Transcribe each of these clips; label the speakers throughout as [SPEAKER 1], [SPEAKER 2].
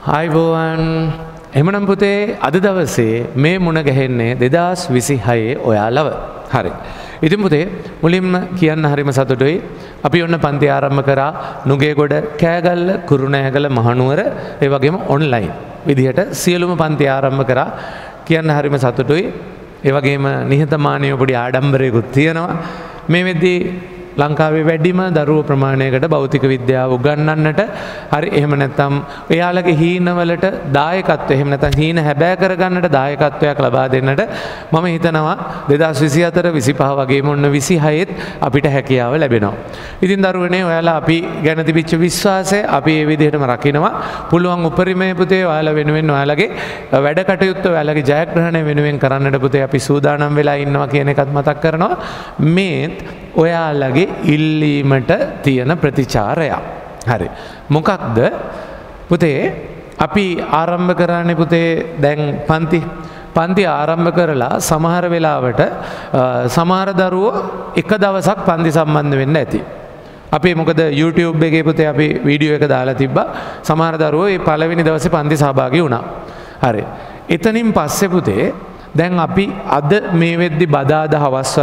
[SPEAKER 1] ආයිබෝවන් එමනම් පුතේ අද දවසේ මේ මුණ ගැහෙන්නේ 2026 ඔයාලව. හරි. ඉතින් පුතේ මුලින්ම කියන්න හරිම සතුටුයි. අපි ඔන්න පන්ති ආරම්භ කරා නුගේගොඩ, කෑගල්ල, කුරුණෑගල, මහනුවර ඒ වගේම ඔන්ලයින් විදිහට සියලුම පන්ති ආරම්භ කරා. කියන්න හරිම සතුටුයි. ඒ වගේම නිහතමානීව පොඩි ආඩම්බරයකුත් තියෙනවා. මේ වෙද්දී ලංකාවේ වැඩිම දරුවෝ ප්‍රමාණයකට භෞතික විද්‍යාව උගන්වන්නට හරි එහෙම නැත්නම් එයාලගේ හීනවලට දායකත්වය එහෙම නැත්නම් හීන හැබෑ කරගන්නට දායකත්වයක් ලබා දෙන්නට මම හිතනවා 2024 25 වගේම ඔන්න 26ත් අපිට හැකියාව ලැබෙනවා. ඉතින් දරුවනේ ඔයාලා අපි ගැන තිබිච්ච විශ්වාසය අපි මේ විදිහටම රකින්නවා. පුළුවන් උපරිමයේ පුතේ ඔයාලා වෙනුවෙන් ඔයාලගේ වැඩ කටයුත්ත ඔයාලගේ ජයග්‍රහණය වෙනුවෙන් කරන්නට පුතේ අපි සූදානම් වෙලා ඉන්නවා කියන එකත් මතක් කරනවා. මේත් ඔයාලගේ ඉල්ලීමට තියෙන ප්‍රතිචාරයක්. හරි. මොකක්ද පුතේ අපි ආරම්භ කරන්නේ පුතේ දැන් පන්ති ආරම්භ කරලා සමහර වෙලාවට සමහර දරුවෝ එක දවසක් පන්ති සම්බන්ධ වෙන්න ඇති. අපි මොකද YouTube එකේ පුතේ අපි වීඩියෝ එක දාලා තිබ්බා. සමහර දරුවෝ මේ පළවෙනි දවසේ පන්ති සහභාගී වුණා. හරි. එතනින් පස්සේ පුතේ දැන් අපි අද මේ වෙද්දි බදාදා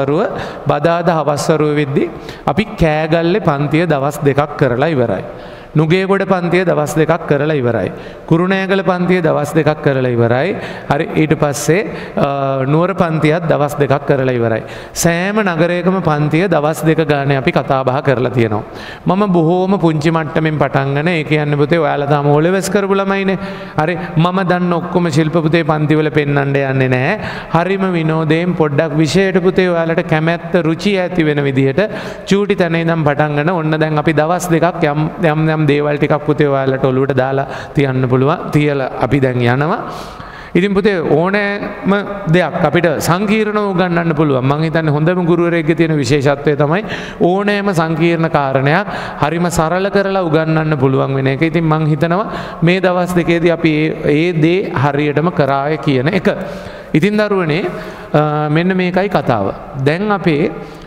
[SPEAKER 1] හවස් වරුව වෙද්දි අපි කෑගල්ලේ පන්තිය දවස් 2ක් කරලා ඉවරයි. නුගේගොඩ පන්තිය දවස් 2ක් කරලා ඉවරයි. කුරුණෑගල පන්තිය දවස් 2ක් කරලා ඉවරයි. හරි ඊට පස්සේ නුවර පන්තියත් දවස් 2ක් කරලා ඉවරයි. සෑම නගරයකම පන්තිය දවස් 2 ගානේ අපි කතා බහ කරලා තියෙනවා. මම බොහෝම පුංචි මට්ටමින් පටන් ගන්න. ඒ කියන්නේ පුතේ ඔයාලා තාම ඕලෙවස් කරපු ළමයිනේ. හරි මම දන්න ඔක්කොම ශිල්ප පුතේ පන්තිවල පෙන්වන්න යන්නේ නැහැ. හරිම විනෝදයෙන් පොඩ්ඩක් විශේෂයට පුතේ ඔයාලට කැමැත්ත රුචිය ඇති වෙන විදිහට චූටි තැන ඉඳන් පටන් ගන්න. ඔන්න දැන් අපි දවස් 2ක් යම් දේවල් ටිකක් පුතේ ඔයාලට ඔලුවට දාලා තියන්න පුළුවන්. තියලා අපි දැන් යනවා. ඉතින් පුතේ ඕනෑම දෙයක් අපිට සංකීර්ණව උගන්වන්න පුළුවන්. මම හිතන්නේ හොඳම ගුරුවරයෙක්ගේ තියෙන විශේෂත්වය තමයි ඕනෑම සංකීර්ණ කාරණයක් හරිම සරල කරලා උගන්වන්න පුළුවන් වෙන එක. ඉතින් මම හිතනවා මේ දවස් දෙකේදී අපි ඒ දේ හරියටම කරාය කියන එක. ඉතින් දරුවනේ මෙන්න මේකයි කතාව. දැන් අපේ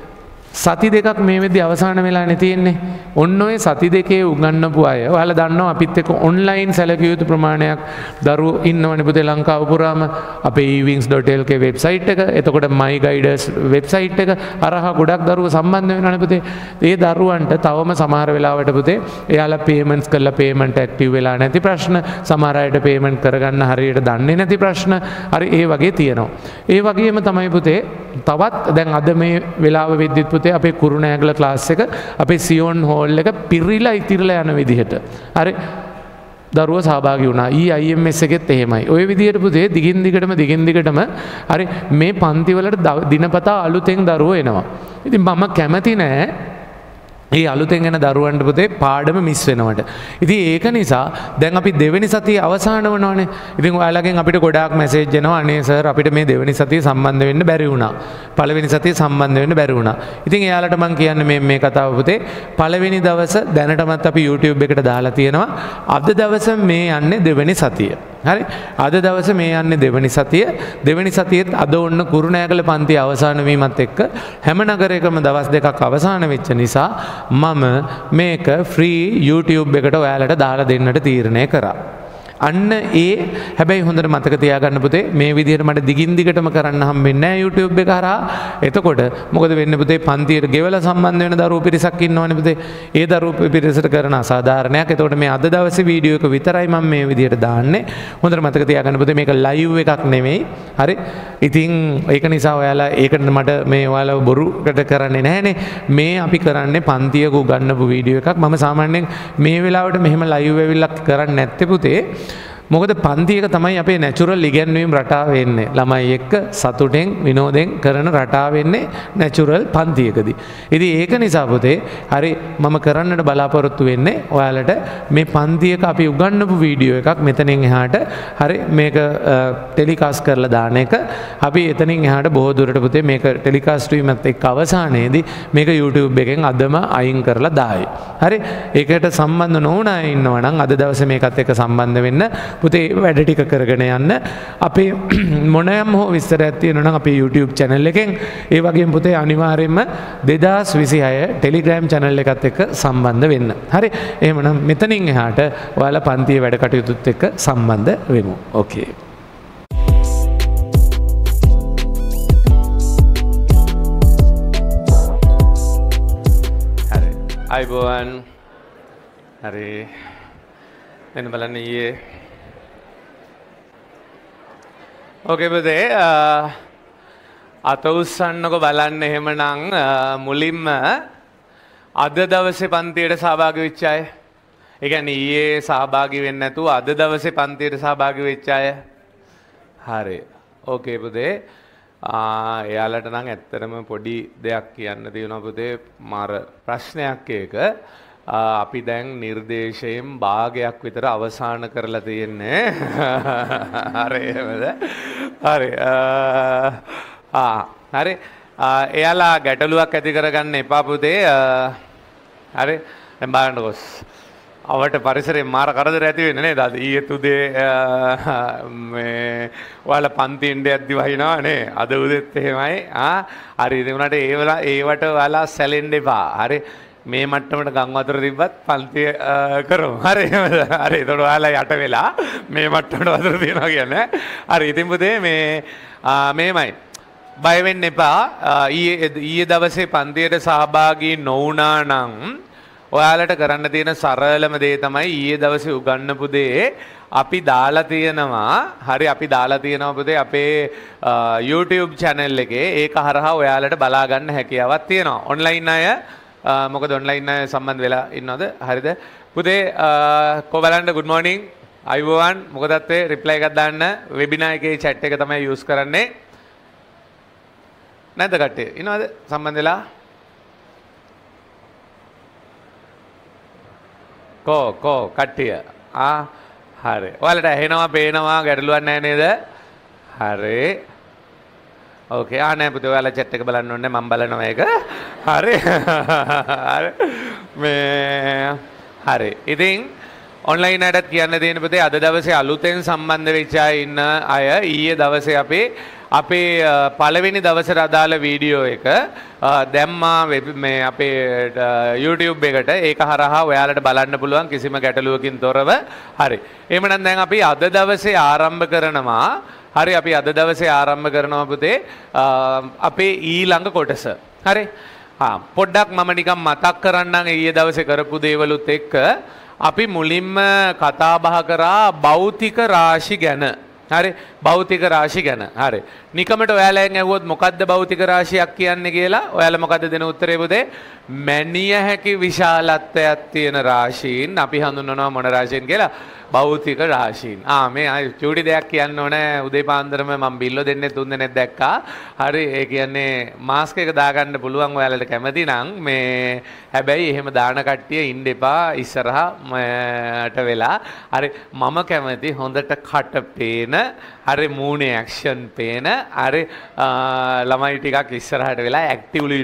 [SPEAKER 1] සති දෙකක් මේ වෙද්දි අවසාන වෙලානේ තියෙන්නේ. ඔන්න ඔය සති දෙකේ උගන්වපු අය ඔයාලා දන්නවා අපිත් එක්ක ඔන්ලයින් සැලකිය යුතු ප්‍රමාණයක් දරුවෝ ඉන්නවනේ පුතේ ලංකාව පුරාම. අපේ ewings.lk වෙබ්සයිට් එක, එතකොට my guiders වෙබ්සයිට් එක අරහා ගොඩක් දරුවෝ සම්බන්ධ වෙනවනේ පුතේ. ඒ දරුවන්ට තවම සමහර වෙලාවට පුතේ එයාලා payments කරලා payment active වෙලා නැති ප්‍රශ්න, සමහර අයට payment කරගන්න හරියට දන්නේ නැති ප්‍රශ්න, හරි ඒ වගේ තියෙනවා. ඒ වගේම තමයි පුතේ තවත් දැන් අද මේ වෙලාව වෙද්දිත් පුතේ අපේ කුරුණෑගල ක්ලාස් එක අපේ සියොන් හෝල් එක පිරිලා ඉතිරලා යන විදිහට හරි දරුවෝ සහභාගී වුණා. IMS එකෙත් එහෙමයි. ওই විදිහට පුතේ දිගින් දිගටම හරි මේ පන්ති වලට දිනපතා අලුතෙන් දරුවෝ එනවා. ඉතින් මම කැමති නෑ ඒ අලුතෙන් එන දරුවන්ට පුතේ පාඩම මිස් වෙනවට. ඉතින් ඒක නිසා දැන් අපි දෙවෙනි සතියේ අවසාන වනවනේ. ඉතින් ඔයාලගෙන් අපිට ගොඩාක් මැසේජ් එනවා අනේ සර් අපිට මේ දෙවෙනි සතියේ සම්බන්ධ වෙන්න බැරි වුණා. පළවෙනි සතියේ සම්බන්ධ වෙන්න බැරි වුණා. ඉතින් එයාලට මම කියන්නේ මේ කතාව පුතේ පළවෙනි දවස දැනටමත් අපි YouTube එකට දාලා තියෙනවා. අද දවස මේ යන්නේ දෙවෙනි සතිය. හරි අද දවසේ මේ යන්නේ දෙවෙනි සතිය. දෙවෙනි සතියේත් අද ඔන්න කුරුණෑගල පන්තිය අවසන් වීමත් එක්ක හැම නගරයකම දවස් 2ක් අවසන් වෙච්ච නිසා මම මේක ෆ්‍රී YouTube එකට ඔයාලට දාලා දෙන්නට තීරණය කරා. අන්න ඒ හැබැයි හොඳට මතක තියාගන්න පුතේ මේ විදිහට මට දිගින් දිගටම කරන්න හම්බෙන්නේ නැහැ YouTube එක හරහා. එතකොට මොකද වෙන්නේ පුතේ පන්තියට ගෙවලා සම්බන්ධ වෙන දරුවෝ පිරිසක් ඉන්නවනේ පුතේ. ඒ දරුවෝ පිරිසට කරන අසාධාරණයක්. එතකොට මේ අද දවසේ වීඩියෝ එක විතරයි මම මේ විදිහට දාන්නේ. හොඳට මතක තියාගන්න පුතේ මේක ලයිව් එකක් නෙමෙයි. හරි. ඉතින් ඒක නිසා ඔයාලා ඒකට මට මේ ඔයාලා බොරුකට කරන්නේ නැහනේ. මේ අපි කරන්නේ පන්තියක උගන්වපු වීඩියෝ එකක්. මම සාමාන්‍යයෙන් මේ වෙලාවට මෙහෙම ලයිව් වෙවිලා කරන්නේ නැත්තේ පුතේ. මොකද පන්ති එක තමයි අපේ නැචරල් ඉගැන්වීම් රටාව වෙන්නේ. ළමයි එක්ක සතුටෙන් විනෝදෙන් කරන රටාව වෙන්නේ නැචරල් පන්තියකදී. ඉතින් ඒක නිසා පුතේ හරි මම කරන්නට බලාපොරොත්තු වෙන්නේ ඔයාලට මේ පන්තියක අපි උගන්වපු වීඩියෝ එකක් මෙතනින් එහාට හරි මේක ටෙලිකාස්ට් කරලා දාන එක. අපි එතනින් එහාට බොහෝ දුරට පුතේ මේක ටෙලිකාස්ට් වීමත් එක්ක අවසානයේදී මේක YouTube එකෙන් අදම අයින් කරලා දායි. හරි ඒකට සම්බන්ධ නොවුන අය ඉන්නවා නම් අද දවසේ මේකත් එක්ක සම්බන්ධ වෙන්න. පුතේ වැඩ ටික කරගෙන යන්න. අපේ මොනෑම හෝ විස්තරයක් තියෙනවා නම් අපේ YouTube channel එකෙන් ඒ වගේම පුතේ අනිවාර්යයෙන්ම 2026 Telegram channel එකත් එක්ක සම්බන්ධ වෙන්න. හරි. එහෙමනම් මෙතනින් එහාට ඔයාලා පන්තියේ වැඩ කටයුතුත් එක්ක සම්බන්ධ වෙමු. ඕකේ. හරි. අයබෝවන්. හරි. මෙන්න බලන්න ඊයේ. ඕකේ පුතේ අත උස්සන්නකො බලන්න එහෙමනම් මුලින්ම අද දවසේ පන්තියට සහභාගී වෙච්ච අය. ඒ කියන්නේ ඊයේ සහභාගී වෙන්නේ නැතුව අද දවසේ පන්තියට සහභාගී වෙච්ච අය. හරි. ඕකේ පුතේ. එයාලට නම් ඇත්තටම පොඩි දෙයක් කියන්න තියෙනවා පුතේ. මාර ප්‍රශ්නයක් ඒක. අපි දැන් නිර්දේශයෙන් භාගයක් විතර අවසන් කරලා තියෙන්නේ. හරි එහෙමද? හරි. හරි. එයාලා ගැටලුවක් ඇති කරගන්න එපා පුතේ. හරි. දැන් බලන්නකො. අවට පරිසරේ මාර කරදර ඇති වෙන්නේ නේද? අද ඊයේ උදේ මේ ඔයාලා පන්ති ඉන්න යද්දි වහිනවා නේ. අද උදේත් එහෙමයි. හරි. ඒ උනාට ඒවට ඔයාලා සැලෙන්න එපා. හරි. මේ මට්ටමට ගම් වතුර තිබ්බත් පන්තිය කරමු. හරි. හරි. ඒතකොට ඔයාලා යට වෙලා මේ මට්ටමට වතුර තියනවා කියන්නේ. හරි. ඉතින් පුතේ මේමයි. බය වෙන්න එපා. ඊයේ දවසේ පන්තියට සහභාගී නොවුණා නම් ඔයාලට කරන්න තියෙන සරලම දේ තමයි ඊයේ දවසේ උගන්වපු දේ අපි දාලා තියෙනවා. හරි අපි දාලා තියෙනවා පුතේ අපේ YouTube channel එකේ. ඒක හරහා ඔයාලට බලා ගන්න හැකියාවක් තියෙනවා. ඔන්ලයින් අය මොකද ඔන්ලයින් අය සම්බන්ධ වෙලා ඉන්නවද? හරිද? පුතේ කො බලන්න good morning. අයුවන් මොකදත් ඒ රිප්ලයි එකක් දාන්න. වෙබිනාර් එකේ chat එක තමයි use කරන්නේ. නැද්ද කට්ටිය? ඉන්නවද සම්බන්ධ වෙලා? කෝ කට්ටිය. හරි. ඔයාලට ඇහෙනවා පේනවා ගැටලුවක් නැහැ නේද? හරි. ඕකේ. නෑ පුතේ ඔයාලා chat එක බලන්න ඕනේ මම බලනවා ඒක. හරි. හරි. හරි. ඉතින් ඔන්ලයින් අයටත් කියන්න තියෙන පුතේ අද දවසේ අලුතෙන් සම්බන්ධ වෙච්ච අය ඉන්න අය ඊයේ දවසේ අපේ පළවෙනි දවසට අදාළ වීඩියෝ එක දැම්මා මේ අපේ YouTube එකට. ඒක හරහා ඔයාලට බලන්න පුළුවන් කිසිම ගැටලුවකින් තොරව. හරි. එහෙමනම් දැන් අපි අද දවසේ ආරම්භ කරනවා. හරි අපි අද දවසේ ආරම්භ කරනවා පුතේ අපේ ඊළඟ කොටස. හරි. පොඩ්ඩක් මම නිකන් මතක් කරන්නම් ඊයේ දවසේ කරපු දේවලුත් එක්ක අපි මුලින්ම කතා බහ කරා භෞතික රාශි ගැන. හරි භෞතික රාශි ගැන. හරි. නිකමට ඔයාලෙන් ඇහුවොත් මොකද්ද භෞතික රාශියක් කියන්නේ කියලා ඔයාලා මොකද්ද දෙන උත්තරේ පුතේ? මැනිය හැකි විශාලත්වයක් තියෙන රාශීන් අපි හඳුන්වනවා මොන රාශීන් කියලා? භෞතික රාශීන්. මේ චූටි දෙයක් කියන්න ඕනේ. උදේ පාන්දරම මම බිල්ලෝ දෙන්නේ 3 දෙනෙක් දැක්කා. හරි ඒ කියන්නේ මාස්ක් එක දාගන්න පුළුවන් ඔයාලට කැමති නම් මේ හැබැයි එහෙම දාන කට්ටිය ඉන්න එපා ඉස්සරහට වෙලා. හරි මම කැමති හොඳට කට පේන හරි මූණේ ඇක්ෂන් පේන හරි ළමයි ටිකක් ඉස්සරහට වෙලා ඇක්ටිව්ලි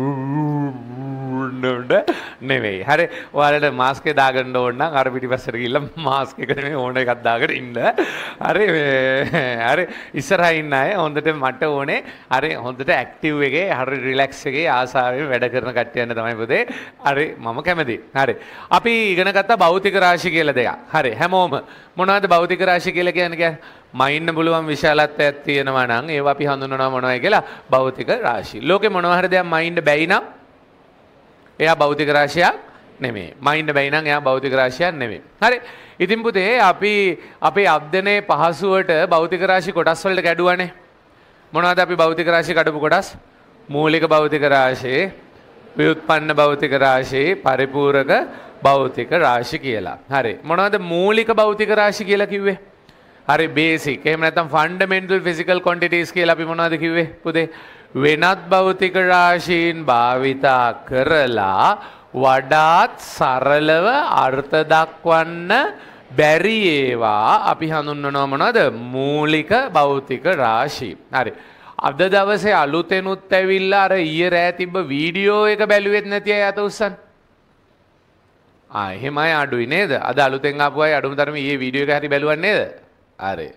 [SPEAKER 1] නෙවෙයි. හරි ඔයාලට මාස්ක් එක දාගන්න ඕන නම් අර පිටිපස්සට ගිහිල්ලා මාස්ක් එක නෙවෙයි ඕන එකක් දාගෙන ඉන්න. හරි හරි ඉස්සරහා ඉන්න අය හොඳට මට ඕනේ හරි හොඳට ඇක්ටිව් එකේ හරි රිලැක්ස් එකේ ආසාවෙන් වැඩ කරන කට්ටියන්න තමයි පුතේ. හරි මම කැමතියි. හරි අපි ඉගෙන ගත්ත භෞතික රාශි කියලා දෙයක්. හරි හැමෝම මොනවද භෞතික රාශි කියලා කියන්නේ? මයින්න පුළුවන් විශාලත්වයක් තියෙනවා නම් ඒවා අපි හඳුන්වනවා මොනවයි කියලා? භෞතික රාශි. ලෝකේ මොනවා හරි දෙයක් මයින්න බැයි නම් එයා භෞතික රාශියක් නෙමෙයි. මයින්න බැයි නම් එයා භෞතික රාශියක් නෙමෙයි. හරි. ඉතින් පුතේ අපි අපේ අධ්‍යයනයේ පහසුවට භෞතික රාශි කොටස් වලට කැඩුවානේ. මොනවද අපි භෞතික රාශි කඩපු කොටස්? මූලික භෞතික රාශි, ව්‍යුත්පන්න භෞතික රාශි, පරිපූරක භෞතික රාශි කියලා. හරි. මොනවද මූලික භෞතික රාශි කියලා කිව්වේ? හරි බේසික්. එහෙම නැත්නම් ෆන්ඩමෙන්ටල් ෆිසිකල් ක්වොන්ටිටිස් කියලා අපි මොනවද කිව්වේ පුතේ? වෙනත් භෞතික රාශීන් භාවිතා කරලා වඩාත් සරලව අර්ථ දක්වන්න බැරි ඒවා අපි හඳුන්වනවා මොනවද? මූලික භෞතික රාශි. හරි. අද දවසේ අලුතෙනුත් ඇවිල්ලා අර ඊයේ රෑ තිබ්බ වීඩියෝ එක බැලුවෙත් නැති අය අත උස්සන්න. එහෙමයි අඩුයි නේද? අද අලුතෙන් ආපු අය අඩුම තරමේ ඊයේ වීඩියෝ එක හරි බැලුවා නේද? හරි.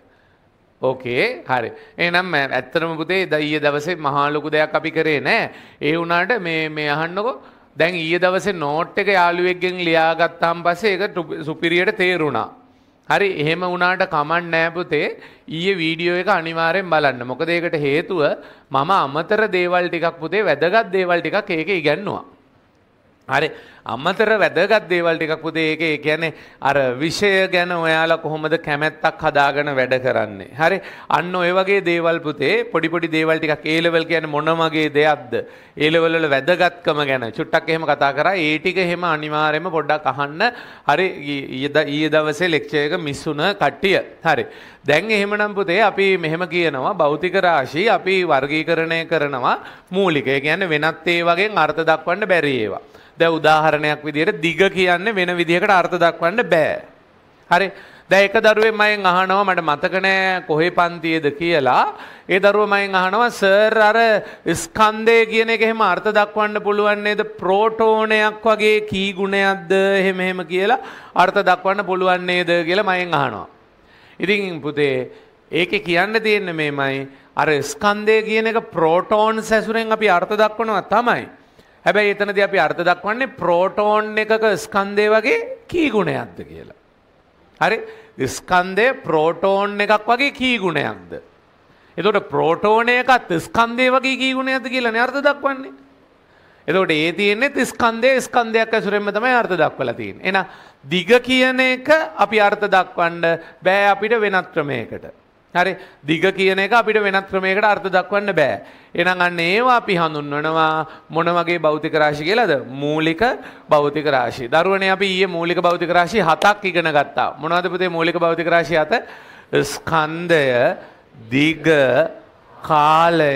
[SPEAKER 1] ඕකේ හරි. එහෙනම් ඇත්තටම පුතේ ඊයේ දවසේ මහා ලොකු දෙයක් අපි කරේ නෑ. ඒ වුණාට මේ අහන්නකෝ දැන් ඊයේ දවසේ නෝට් එක යාළුවෙක්ගෙන් ලියාගත්තාන් පස්සේ ඒක සුපිරියට තේරුණා. හරි එහෙම වුණාට කමක් නෑ පුතේ ඊයේ වීඩියෝ එක අනිවාර්යෙන් බලන්න. මොකද ඒකට හේතුව මම අමතර දේවල් ටිකක් පුතේ වැදගත් දේවල් ටිකක් ඒකේ ඉගන්නුවා. හරි අමතර වැදගත් දේවල් ටිකක් පුතේ ඒකේ කියන්නේ අර විෂය ගැන ඔයාලා කොහොමද කැමැත්තක් හදාගෙන වැඩ කරන්නේ. හරි අන්න ඔය වගේ දේවල් පුතේ පොඩි පොඩි දේවල් ටිකක් A level කියන්නේ මොන වගේ දෙයක්ද? A level වල වැදගත්කම ගැන චුට්ටක් එහෙම කතා කරා. ඒ ටික එහෙම අනිවාර්යයෙන්ම පොඩ්ඩක් අහන්න. හරි ඊයේ දවසේ ලෙක්චර් එක මිස් වුණ කට්ටිය. හරි දැන් එහෙමනම් පුතේ අපි මෙහෙම කියනවා භෞතික රාශි අපි වර්ගීකරණය කරනවා මූලික. ඒ කියන්නේ වෙනත් ඒ වගේ අර්ථ දක්වන්න බැරි ඒවා. දැන් උදාහරණයක් විදිහට දිග කියන්නේ වෙන විදිහකට අර්ථ දක්වන්න බෑ. හරි. දැන් එක දරුවෙක් මයෙන් අහනවා මට මතක නෑ කොහේ පන්තියේද කියලා. ඒ දරුවා මයෙන් අහනවා සර් අර ස්කන්ධය කියන එක එහෙම අර්ථ දක්වන්න පුළුවන් නේද? ප්‍රෝටෝනයක් වගේ කී ගුණයක්ද එහෙම කියලා අර්ථ දක්වන්න පුළුවන් නේද කියලා මයෙන් අහනවා. ඉතින් පුතේ ඒකේ කියන්න තියෙන්නේ මේමයි අර ස්කන්ධය කියන එක ප්‍රෝටෝන්ස් ඇසුරෙන් අපි අර්ථ දක්වනවා තමයි. හැබැයි එතනදී අපි අර්ථ දක්වන්නේ ප්‍රෝටෝන් එකක ස්කන්ධය වගේ කී ගුණයක්ද කියලා. හරි ස්කන්ධය ප්‍රෝටෝන් එකක් වගේ කී ගුණයක්ද? එතකොට ප්‍රෝටෝන එකත් ස්කන්ධය වගේ කී ගුණයක්ද කියලානේ අර්ථ දක්වන්නේ. එතකොට ඒ තියෙන්නේ ස්කන්ධයක් ඇසුරෙන්ම තමයි අර්ථ දක්වලා තියෙන්නේ. එහෙනම් දිග කියන එක අපි අර්ථ දක්වන්න බෑ අපිට වෙනත් ක්‍රමයකට. හරි දිග කියන එක අපිට වෙනත් ක්‍රමයකට අර්ථ දක්වන්න බෑ. එහෙනම් අන්න ඒවා අපි හඳුන්වනවා මොන වගේ භෞතික රාශි කියලාද? මූලික භෞතික රාශි. දරුවනේ අපි ඊයේ මූලික භෞතික රාශි 7ක් ඉගෙන ගත්තා. මොනවද පුතේ මූලික භෞතික රාශි 7? ස්කන්ධය, දිග, කාලය,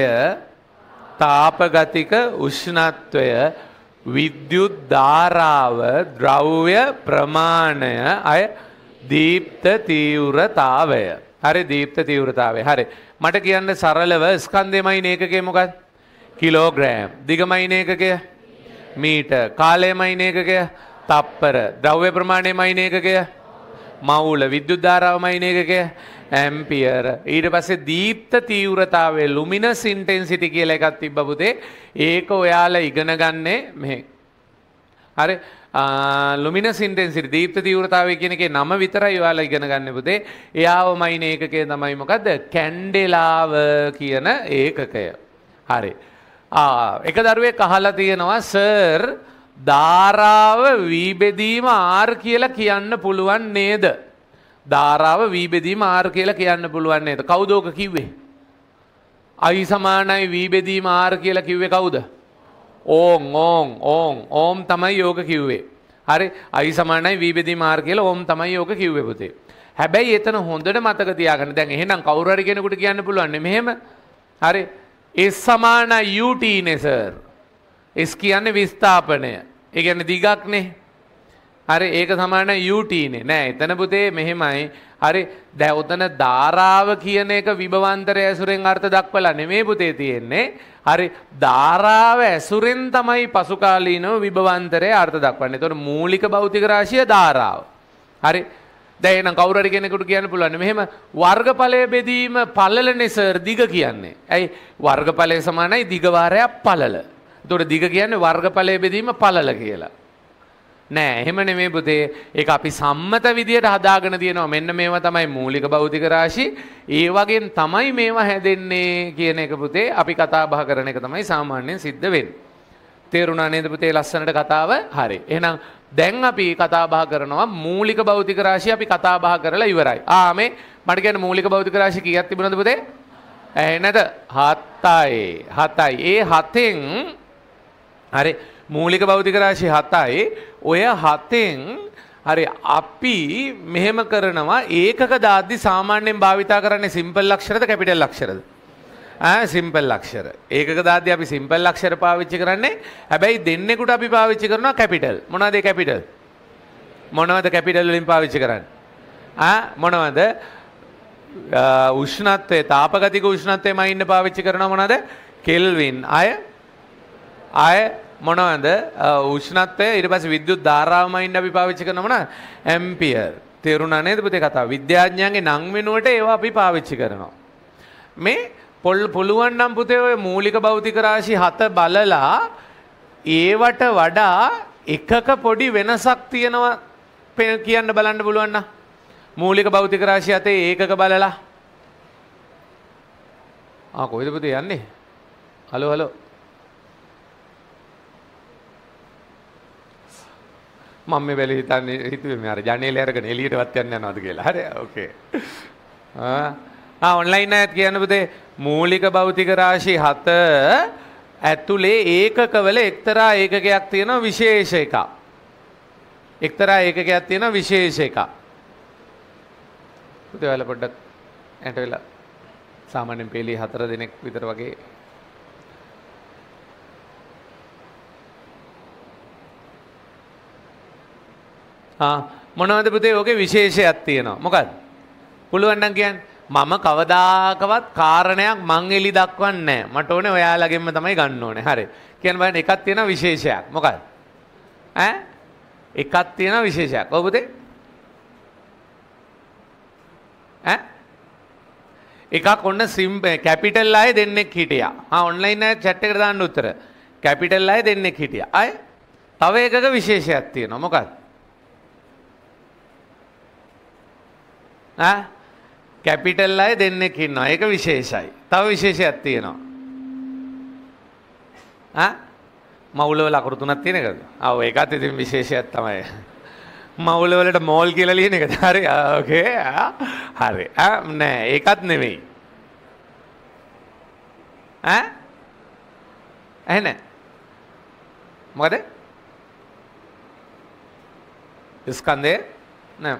[SPEAKER 1] තාපගතික උෂ්ණත්වය, විද්‍යුත් ධාරාව, ද්‍රව්‍ය ප්‍රමාණය, දීප්ත තීව්‍රතාවය. හරි දීප්ත තීව්‍රතාවය. හරි මට කියන්න සරලව ස්කන්ධයමයි ඒකකය මොකක්ද? කිලෝග්‍රෑම්. දිගමයි ඒකකය මීටර්. කාලයමයි ඒකකය තප්පර. ද්‍රව්‍ය ප්‍රමාණයමයි ඒකකය මවුල. විද්‍යුත් ධාරාවමයි ඒකකය ඇම්පියර්. ඊට පස්සේ දීප්ත තීව්‍රතාවය ලුමිනස් ඉන්ටෙන්සිටි කියලා එකක් තිබ්බ පුතේ. ඒක ඔයාලා ඉගෙන ගන්නේ මෙහෙ. හරි ලුමිනස් ඉන්ටෙන්සිටි දීප්ත තීව්‍රතාවය කියන එකේ නම විතරයි ඔයාලා ඉගෙන ගන්න පුතේ. එයාවමයි ඒකකය තමයි මොකද්ද? කැන්ඩෙලාව කියන ඒකකය. හරි. එක දරුවෙක් අහලා තියෙනවා සර් ධාරාව වී බෙදීම R කියලා කියන්න පුළුවන් නේද? ධාරාව වී බෙදීම R කියලා කියන්න පුළුවන් නේද? කවුද ඔක කිව්වේ? I සමානයි වී බෙදීම R කියලා කිව්වේ කවුද? ඕම් තමයි යෝග කිව්වේ. හරි I සමානයි V බෙදීම R කියලා ඕම් තමයි යෝග කිව්වේ පුතේ. හැබැයි එතන හොඳට මතක තියාගන්න. දැන් එහෙනම් කවුරු හරි කෙනෙකුට කියන්න පුළුවන් නේ මෙහෙම. හරි S සමානයි UT නේ සර්. S කියන්නේ විස්ථාපනය. ඒ කියන්නේ දිගක්නේ. හරි ඒක සමානයි UT නේ. නෑ එතන පුතේ මෙහෙමයි. හරි දැන් උතන ධාරාව කියන එක විභවාන්තරය ඇසුරෙන් අර්ථ දක්වලා නෙමෙයි පුතේ තියෙන්නේ. හරි ධාරාව ඇසුරෙන් තමයි පසුකාලීනව විභවාන්තරය අර්ථ දක්වන්නේ. එතකොට මූලික භෞතික රාශිය ධාරාව. හරි දැන් එහෙනම් කවුරු හරි කෙනෙකුට කියන්න පුළුවන් මෙහෙම වර්ගඵලය බෙදීම පළලනේ සර් දිග කියන්නේ. ඇයි වර්ගඵලය සමානයි දිග වාරයක් පළල. එතකොට දිග කියන්නේ වර්ගඵලය බෙදීම පළල කියලා. නෑ එහෙම නෙමෙයි පුතේ. ඒක අපි සම්මත විදියට හදාගෙන තියෙනවා. මෙන්න මේවා තමයි මූලික භෞතික රාශි. ඒ වගේන් තමයි මේවා හැදෙන්නේ කියන එක පුතේ අපි කතා බහ කරන එක තමයි සාමාන්‍යයෙන් සිද්ධ වෙන්නේ. තේරුණා නේද පුතේ ලස්සනට කතාව? හරි. එහෙනම් දැන් අපි කතා බහ කරනවා මූලික භෞතික රාශි අපි කතා බහ කරලා ඉවරයි. මේ මට කියන්න මූලික භෞතික රාශි කීයක් තිබුණාද පුතේ? නැද 7යි. ඒ 7න් හරි මූලික භෞතික රාශි 7යි. ඔය 7න් හරි අපි මෙහෙම කරනවා ඒකක දාද්දි සාමාන්‍යයෙන් භාවිතා කරන්නේ සිම්පල් අක්ෂරද කැපිටල් අක්ෂරද? සිම්පල් අක්ෂර. ඒකක දාද්දි අපි සිම්පල් අක්ෂර පාවිච්චි කරන්නේ. හැබැයි දෙන්නෙකුට අපි පාවිච්චි කරනවා කැපිටල්. මොනවද ඒ කැපිටල්? මොනවද කැපිටල් වලින් පාවිච්චි කරන්නේ? මොනවද? උෂ්ණත්වය තාපගතික උෂ්ණත්වයමයි ඉන්න පාවිච්චි කරනවා මොනවද? කෙල්වින්. මොනවද උෂ්ණත්වය ඊට පස්සේ විද්‍යුත් ධාරාවමයින් අපි පාවිච්චි කරන මොන ඇම්පියර් තේරුණා නේද පුතේ කතාව විද්‍යාඥයන්ගේ නම් වෙනුවට ඒවා අපි පාවිච්චි කරනවා මේ පුළුවන් නම් පුතේ ඔය මූලික භෞතික රාශි 7 බලලා ඒවට වඩා එකක පොඩි වෙනසක් තියෙනවා කියන්න බලන්න පුළුවන් නම් මූලික භෞතික රාශි 7 ඒකක බලලා කොහෙද පුතේ යන්නේ හලෝ හලෝ මම මේ වෙලේ හිතුවේ මේ අර ජනේලේ අරගෙන එළියටවත් යන්න යනවාද කියලා. හරි. ඕකේ. ඔන්ලයින් එකත් කියන්න පුතේ මූලික භෞතික රාශි 7 ඇතුලේ ඒකකවල එක්තරා ඒකකයක් තියෙනවා විශේෂ එකක්. එක්තරා ඒකකයක් තියෙනවා විශේෂ එකක්. පුතේ ඔයාලා පොඩ්ඩක් ඇට වෙලා සාමාන්‍යයෙන් පෙළි 4 දිනක් විතර වගේ මොනවද පුතේ ඔගේ විශේෂයක් තියෙනවා මොකක්ද පුළුවන් නම් කියන්න මම කවදාකවත් කාරණයක් මං එලි දක්වන්නේ නැහැ මට ඕනේ ඔයාලගෙන්ම තමයි ගන්න ඕනේ හරි කියන්න බලන්න එකක් තියෙනවා විශේෂයක් මොකක්ද එකක් තියෙනවා විශේෂයක් ඔව් පුතේ එකක් ඔන්න කැපිටල් ආයේ දෙන්නෙක් හිටියා ඔන්ලයින් ආයේ chat එකට දාන්න උත්තර කැපිටල් ආයේ දෙන්නෙක් හිටියා ආයේ තව එකක විශේෂයක් තියෙනවා මොකක්ද කැපිටල් අය දෙන්නෙක් ඉන්නවා ඒක විශේෂයි තව විශේෂයක් තියෙනවා මවුල වල අකුරු තුනක් තියෙන එකද ඒකත් ඉතින් විශේෂයක් තමයි මවුල වලට මෝල් කියලා ලියන එකද හරි ඕකේ හරි නෑ ඒකත් නෙමෙයි එහෙනම් මොකද ස්කන්ධය නෑ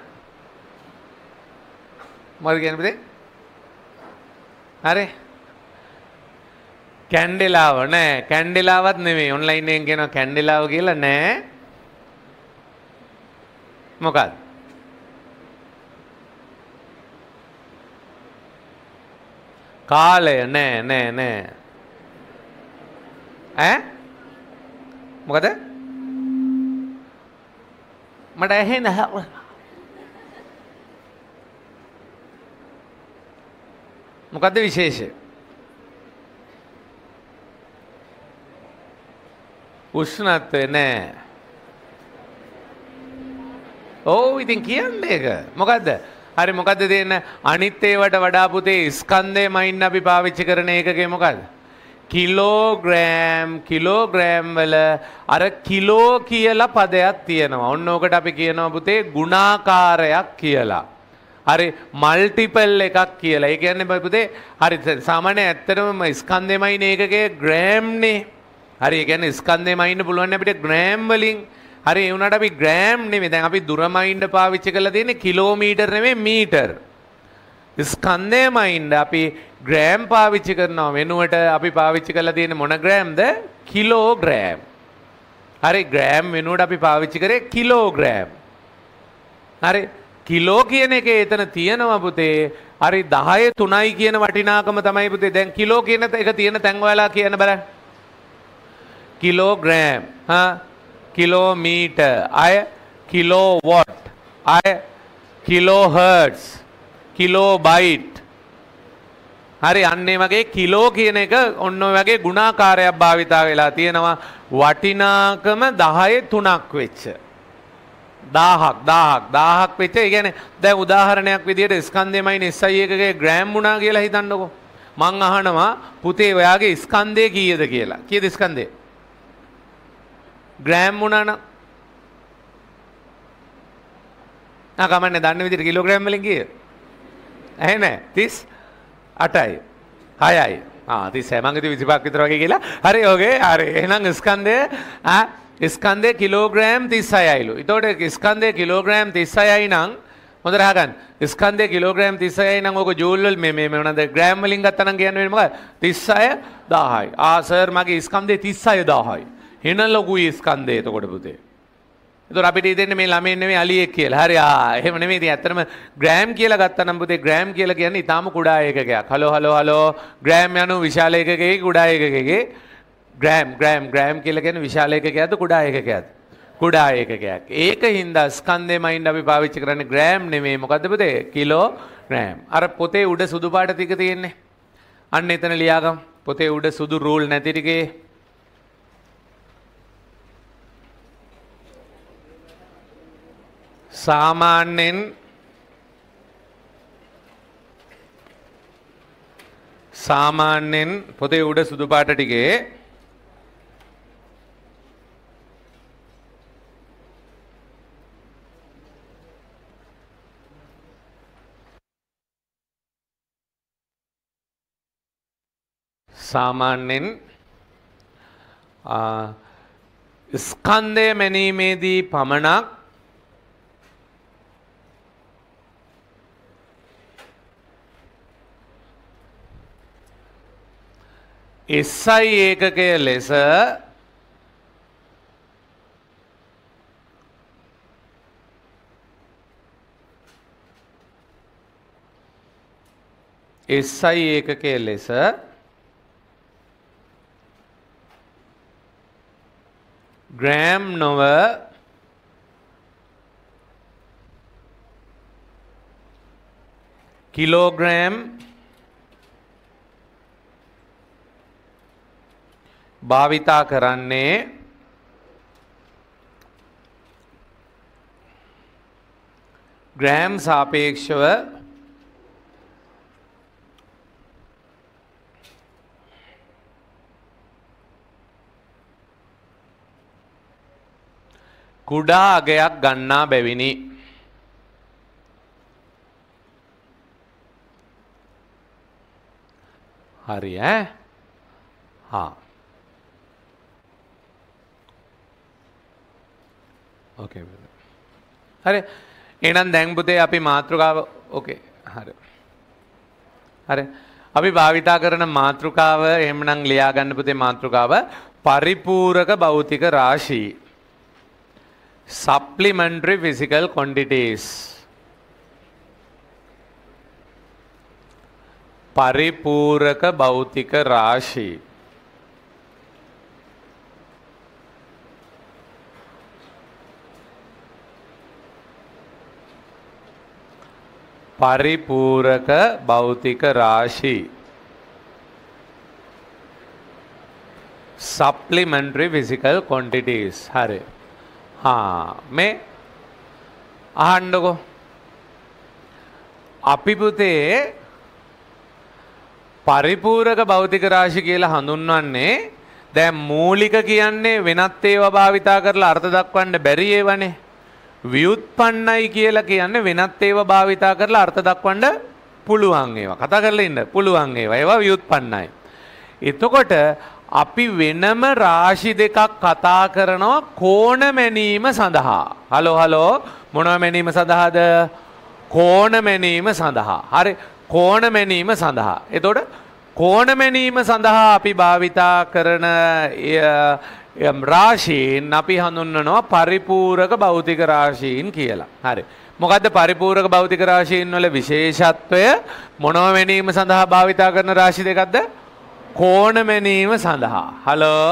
[SPEAKER 1] මොකද කියන්නේ පුතේ? හරි. කැන්ඩෙලාව නෑ. කැන්ඩෙලාවත් නෙමෙයි. ඔන්ලයින් එකෙන් කියනවා කැන්ඩෙලාව කියලා නෑ. මොකක්ද? කාලය නෑ. මොකද? මට ඇහෙන්නේ මොකද්ද විශේෂය? උෂ්ණත්වය නෑ. ඔව් ඉතින් කියන්නේ ඒක. මොකද්ද? හරි මොකද්ද දෙන්නේ? අනිත් ඒවට වඩා පුතේ ස්කන්ධයමයින් අපි පාවිච්චි කරන ඒකකේ මොකද්ද? කිලෝග්‍රෑම් වල අර කිලෝ කියලා පදයක් තියෙනවා. ඔන්න ඕකට අපි කියනවා පුතේ ගුණාකාරයක් කියලා. හරි මල්ටිපල් එකක් කියලා. ඒ කියන්නේ පුතේ හරි සාමාන්‍ය ඇත්තටම ස්කන්ධෙමයින් ඒකකේ ග්‍රෑම් නේ. හරි ඒ කියන්නේ ස්කන්ධෙමයින් පුළුවන් අපිට ග්‍රෑම් වලින්. හරි ඒ වුණාට අපි ග්‍රෑම් නෙමෙයි. දැන් අපි දුරමයින් පාවිච්චි කරලා තියෙන්නේ කිලෝමීටර් නෙමෙයි මීටර්. ස්කන්ධෙමයින් අපි ග්‍රෑම් පාවිච්චි කරනවා වෙනුවට අපි පාවිච්චි කරලා තියෙන්නේ මොන ග්‍රෑම්ද? කිලෝග්‍රෑම්. හරි ග්‍රෑම් වෙනුවට අපි පාවිච්චි කරේ කිලෝග්‍රෑම්. හරි කිලෝ කියන එකේ එතන තියෙනවා පුතේ හරි 10 3යි කියන වටිනාකම තමයි පුතේ දැන් කිලෝ කියන එක තියෙන තැන් වල කියන බලන්න කිලෝග්‍රෑම් කිලෝමීටර් අය කිලෝවොට් අය කිලෝහර්ට්ස් කිලෝබයිට් හරි අන්නේ වගේ කිලෝ කියන එක ඔන්න ඔය වගේ ගුණාකාරයක් භාවිතා වෙලා තියෙනවා වටිනාකම 10 3ක් වෙච්ච 1000ක් වෙච්ච ඒ කියන්නේ දැන් උදාහරණයක් විදිහට ස්කන්ධයමයින් SI එකකේ ග්‍රෑම් වුණා කියලා හිතන්නකෝ මං අහනවා පුතේ ඔයාගේ ස්කන්ධය කීයද කියලා කීයද ස්කන්ධය ග්‍රෑම් වුණා නම් කමන්නේ දන්න විදිහට කිලෝග්‍රෑම් වලින් කීයද ඇහෙ නෑ 38යි 6යි 36 මං හිතුවේ 25ක් විතර වගේ කියලා හරි ඕකේ හරි එහෙනම් ස්කන්ධය ස්කන්ධය කිලෝග්‍රෑම් 36යිලු. එතකොට ස්කන්ධය කිලෝග්‍රෑම් 36යි නම් හොඳට අහගන්න. ස්කන්ධය කිලෝග්‍රෑම් 36යි නම් ඕක ජූල් වල මේ මොනවාද ග්‍රෑම් වලින් ගත්තා නම් කියන්න වෙන්නේ මොකක්ද? 36000යි. සර් මගේ ස්කන්ධය 36000යි. එන ලොකුයි ස්කන්ධය එතකොට පුතේ. එතකොට අපිට දෙන්නේ මේ ළමෙන් නෙමෙයි අලියෙක් කියලා. හරි එහෙම නෙමෙයි. ඉතින් ඇත්තටම ග්‍රෑම් කියලා ගත්තා නම් පුතේ ග්‍රෑම් කියලා කියන්නේ ඊටාම කුඩා ඒකකයක්. හලෝ ග්‍රෑම් යනු විශාල ඒකකයේ කුඩා ඒකකයේ ග්‍රෑම් කියලා කියන්නේ විශාල ඒකකයක්ද කුඩා ඒකකයක්ද? කුඩා ඒකකයක්. ඒකින්ද ස්කන්ධෙමයි ඉඳ අපි පාවිච්චි කරන්නේ ග්‍රෑම් නෙමෙයි. මොකද්ද පුතේ? Kilogram. අර පොතේ උඩ සුදු පාට ටික තියෙන්නේ. අන්න එතන ලියාගමු. පොතේ උඩ සුදු රූල් නැති ටිකේ සාමාන්‍යයෙන් පොතේ උඩ සුදු පාට ටිකේ සාමාන්‍යයෙන් ස්කන්ධය මැනීමේදී පමණක් SI ඒකකය ලෙස SI ඒකකය ලෙස ග්‍රෑම් නොව කිලෝග්‍රෑම් භාවිතා කරන්නේ ග්‍රෑම් සාපේක්ෂව කුඩා අගයක් ගන්නා බැවිනි. හරි ඈ? හා. ඕකේ. හරි. එහෙනම් දැන් පුතේ අපි මාතෘකාව ඕකේ. හරි. හරි. අපි භාවිතා කරන මාතෘකාව එහෙමනම් ලියා ගන්න පුතේ මාතෘකාව පරිපූරක භෞතික රාශී. Supplementary physical quantities. परिपूरक भौतिक राशि. परिपूरक भौतिक राशि. Supplementary physical quantities. हरे हाँ मैं आहंडको අපි පුතේ පරිපූරක භෞතික රාශි කියලා හඳුන්වන්නේ දැන් මූලික කියන්නේ වෙනත් ඒවා භාවිතා කරලා අර්ථ දක්වන්න බැරි ඒවානේ. ව්‍යුත්පන්නයි කියලා කියන්නේ වෙනත් ඒවා භාවිතා කරලා අර්ථ දක්වන්න පුළුවන් ඒවා. කතා කරලා ඉන්න පුළුවන් ඒවා. ඒවා ව්‍යුත්පන්නයි. එතකොට අපි වෙනම රාශි දෙකක් කතා කරනවා කෝණ මැනීම සඳහා. හලෝ මොනවා මැනීම සඳහාද? කෝණ මැනීම සඳහා. හරි කෝණ මැනීම සඳහා. එතකොට කෝණ මැනීම සඳහා අපි භාවිතා කරන රාශීන් අපි හඳුන්වනවා පරිපූරක භෞතික රාශීන් කියලා. හරි. මොකද්ද පරිපූරක භෞතික රාශීන් වල විශේෂත්වය? මොනවා මැනීම සඳහා භාවිතා කරන රාශි දෙකක්ද? කෝණ මැනීම සඳහා. හලෝ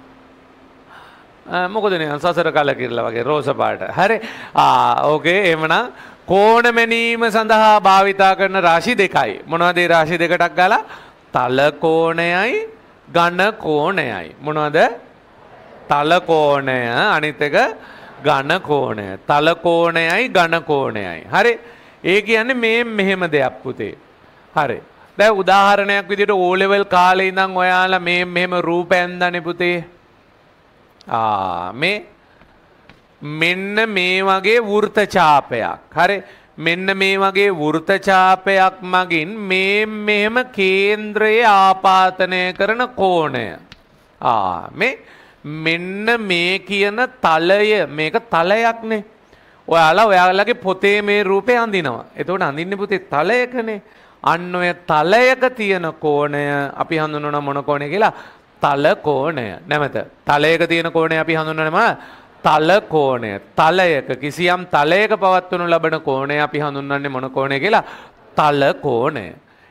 [SPEAKER 1] මොකද නේ සසර කලකිරලා වගේ රෝස පාට. හරි. ඕකේ එහෙමනම් කෝණ මැනීම සඳහා භාවිතා කරන රාශි දෙකයි. මොනවද ඒ රාශි දෙකටක් ගාලා? තල කෝණයයි ඝන කෝණයයි. මොනවද? තල කෝණය අනිත් එක ඝන කෝණය. තල කෝණයයි ඝන කෝණයයි. හරි. ඒ කියන්නේ මේ මෙහෙම දෙයක් පුතේ. හරි. දැන් උදාහරණයක් විදිහට O level කාලේ ඉඳන් ඔයාලා මේ මෙහෙම රූප ඇඳන්නේ පුතේ. මේ මෙන්න මේ වගේ වෘත්ත ඡාපයක්. හරි. මෙන්න මේ වගේ වෘත්ත ඡාපයක් මගින් මේ මෙහෙම කේන්ද්‍රයේ ආපාතනය කරන කෝණය. මේ මෙන්න මේ කියන තලය මේක තලයක්නේ. ඔයාලගේ පොතේ මේ රූපේ අඳිනවා. එතකොට අඳින්නේ පුතේ තලයකනේ. අන්න ඔය තලයක තියෙන කෝණය අපි හඳුන්වන මොන කෝණය කියලා? තල කෝණය. නැමෙත තලයක තියෙන කෝණය අපි හඳුන්වනවා තල කෝණය. තලයක කිසියම් තලයක පවත්වනු ලබන කෝණය අපි හඳුන්වන්නේ මොන කෝණය කියලා? තල කෝණය.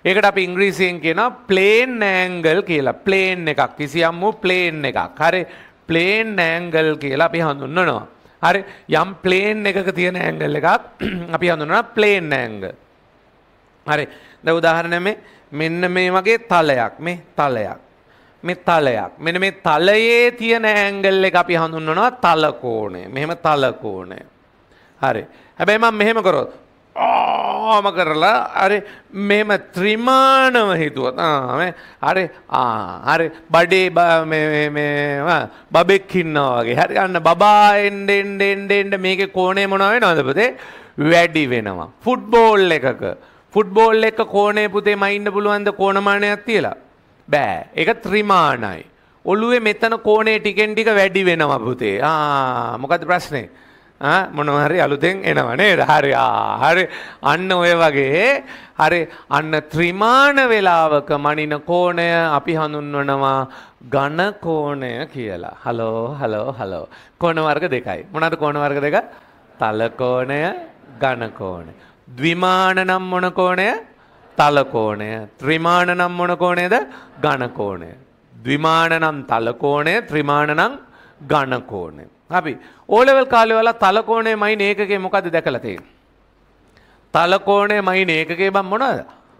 [SPEAKER 1] ඒකට අපි ඉංග්‍රීසියෙන් කියනවා ප්ලේන් ඇන්ගල් කියලා. ප්ලේන් එකක් කිසියම් වූ ප්ලේන් එකක්. හරි ප්ලේන් ඇන්ගල් කියලා අපි හඳුන්වනවා. හරි යම් ප්ලේන් එකක තියෙන ඇන්ගල් එකක් අපි හඳුන්වනවා ප්ලේන් ඇන්ගල්. හරි දැන් උදාහරණයක් මෙන්න මේ වගේ තලයක් මේ තලයක් මෙන්න මේ තලයේ තියෙන ඇන්ගල් එක අපි හඳුන්වනවා තල කෝණය. මෙහෙම තල කෝණය. හරි හැබැයි මම මෙහෙම කරොත් ආම කරලා හරි මෙහෙම ත්‍රිමාණව හිතුවොත් හරි හරි බඩේ මේ බබෙක් ඉන්නවා වගේ. හරි අන්න බබා එන්න මේකේ කෝණය මොනවා වෙනවද පුතේ? වැඩි වෙනවා. ෆුට්බෝල් එක කෝණය පුතේ මයින්න පුළුවන්ද කොනමානයක් තියලා? බෑ. ඒක ත්‍රිමාණයි. ඔළුවේ මෙතන කෝණය ටිකෙන් ටික වැඩි වෙනවා පුතේ. මොකද්ද ප්‍රශ්නේ? මොනවා හරි අලුතෙන් එනවා නේද? හරි අන්න ඔය වගේ හරි අන්න ත්‍රිමාණ වේලාවක මනින කෝණය අපි හඳුන්වනවා ඝන කෝණය කියලා. හලෝ කෝණ වර්ග දෙකයි. මොනවාද කෝණ වර්ග දෙක? තල කෝණය, ඝන කෝණය. ද්විමාන නම් මොන කෝණය? තල කෝණය. ත්‍රිමාණ නම් මොන කෝණයද? ඝන කෝණය. ද්විමාන නම් තල කෝණය, ත්‍රිමාණ නම් ඝන කෝණය. අපි O level කාලේ වල තල කෝණය මයින් ඒකකේ මොකද්ද දැකලා තියෙන්නේ? තල කෝණය මයින් ඒකකේ බම් මොනවද?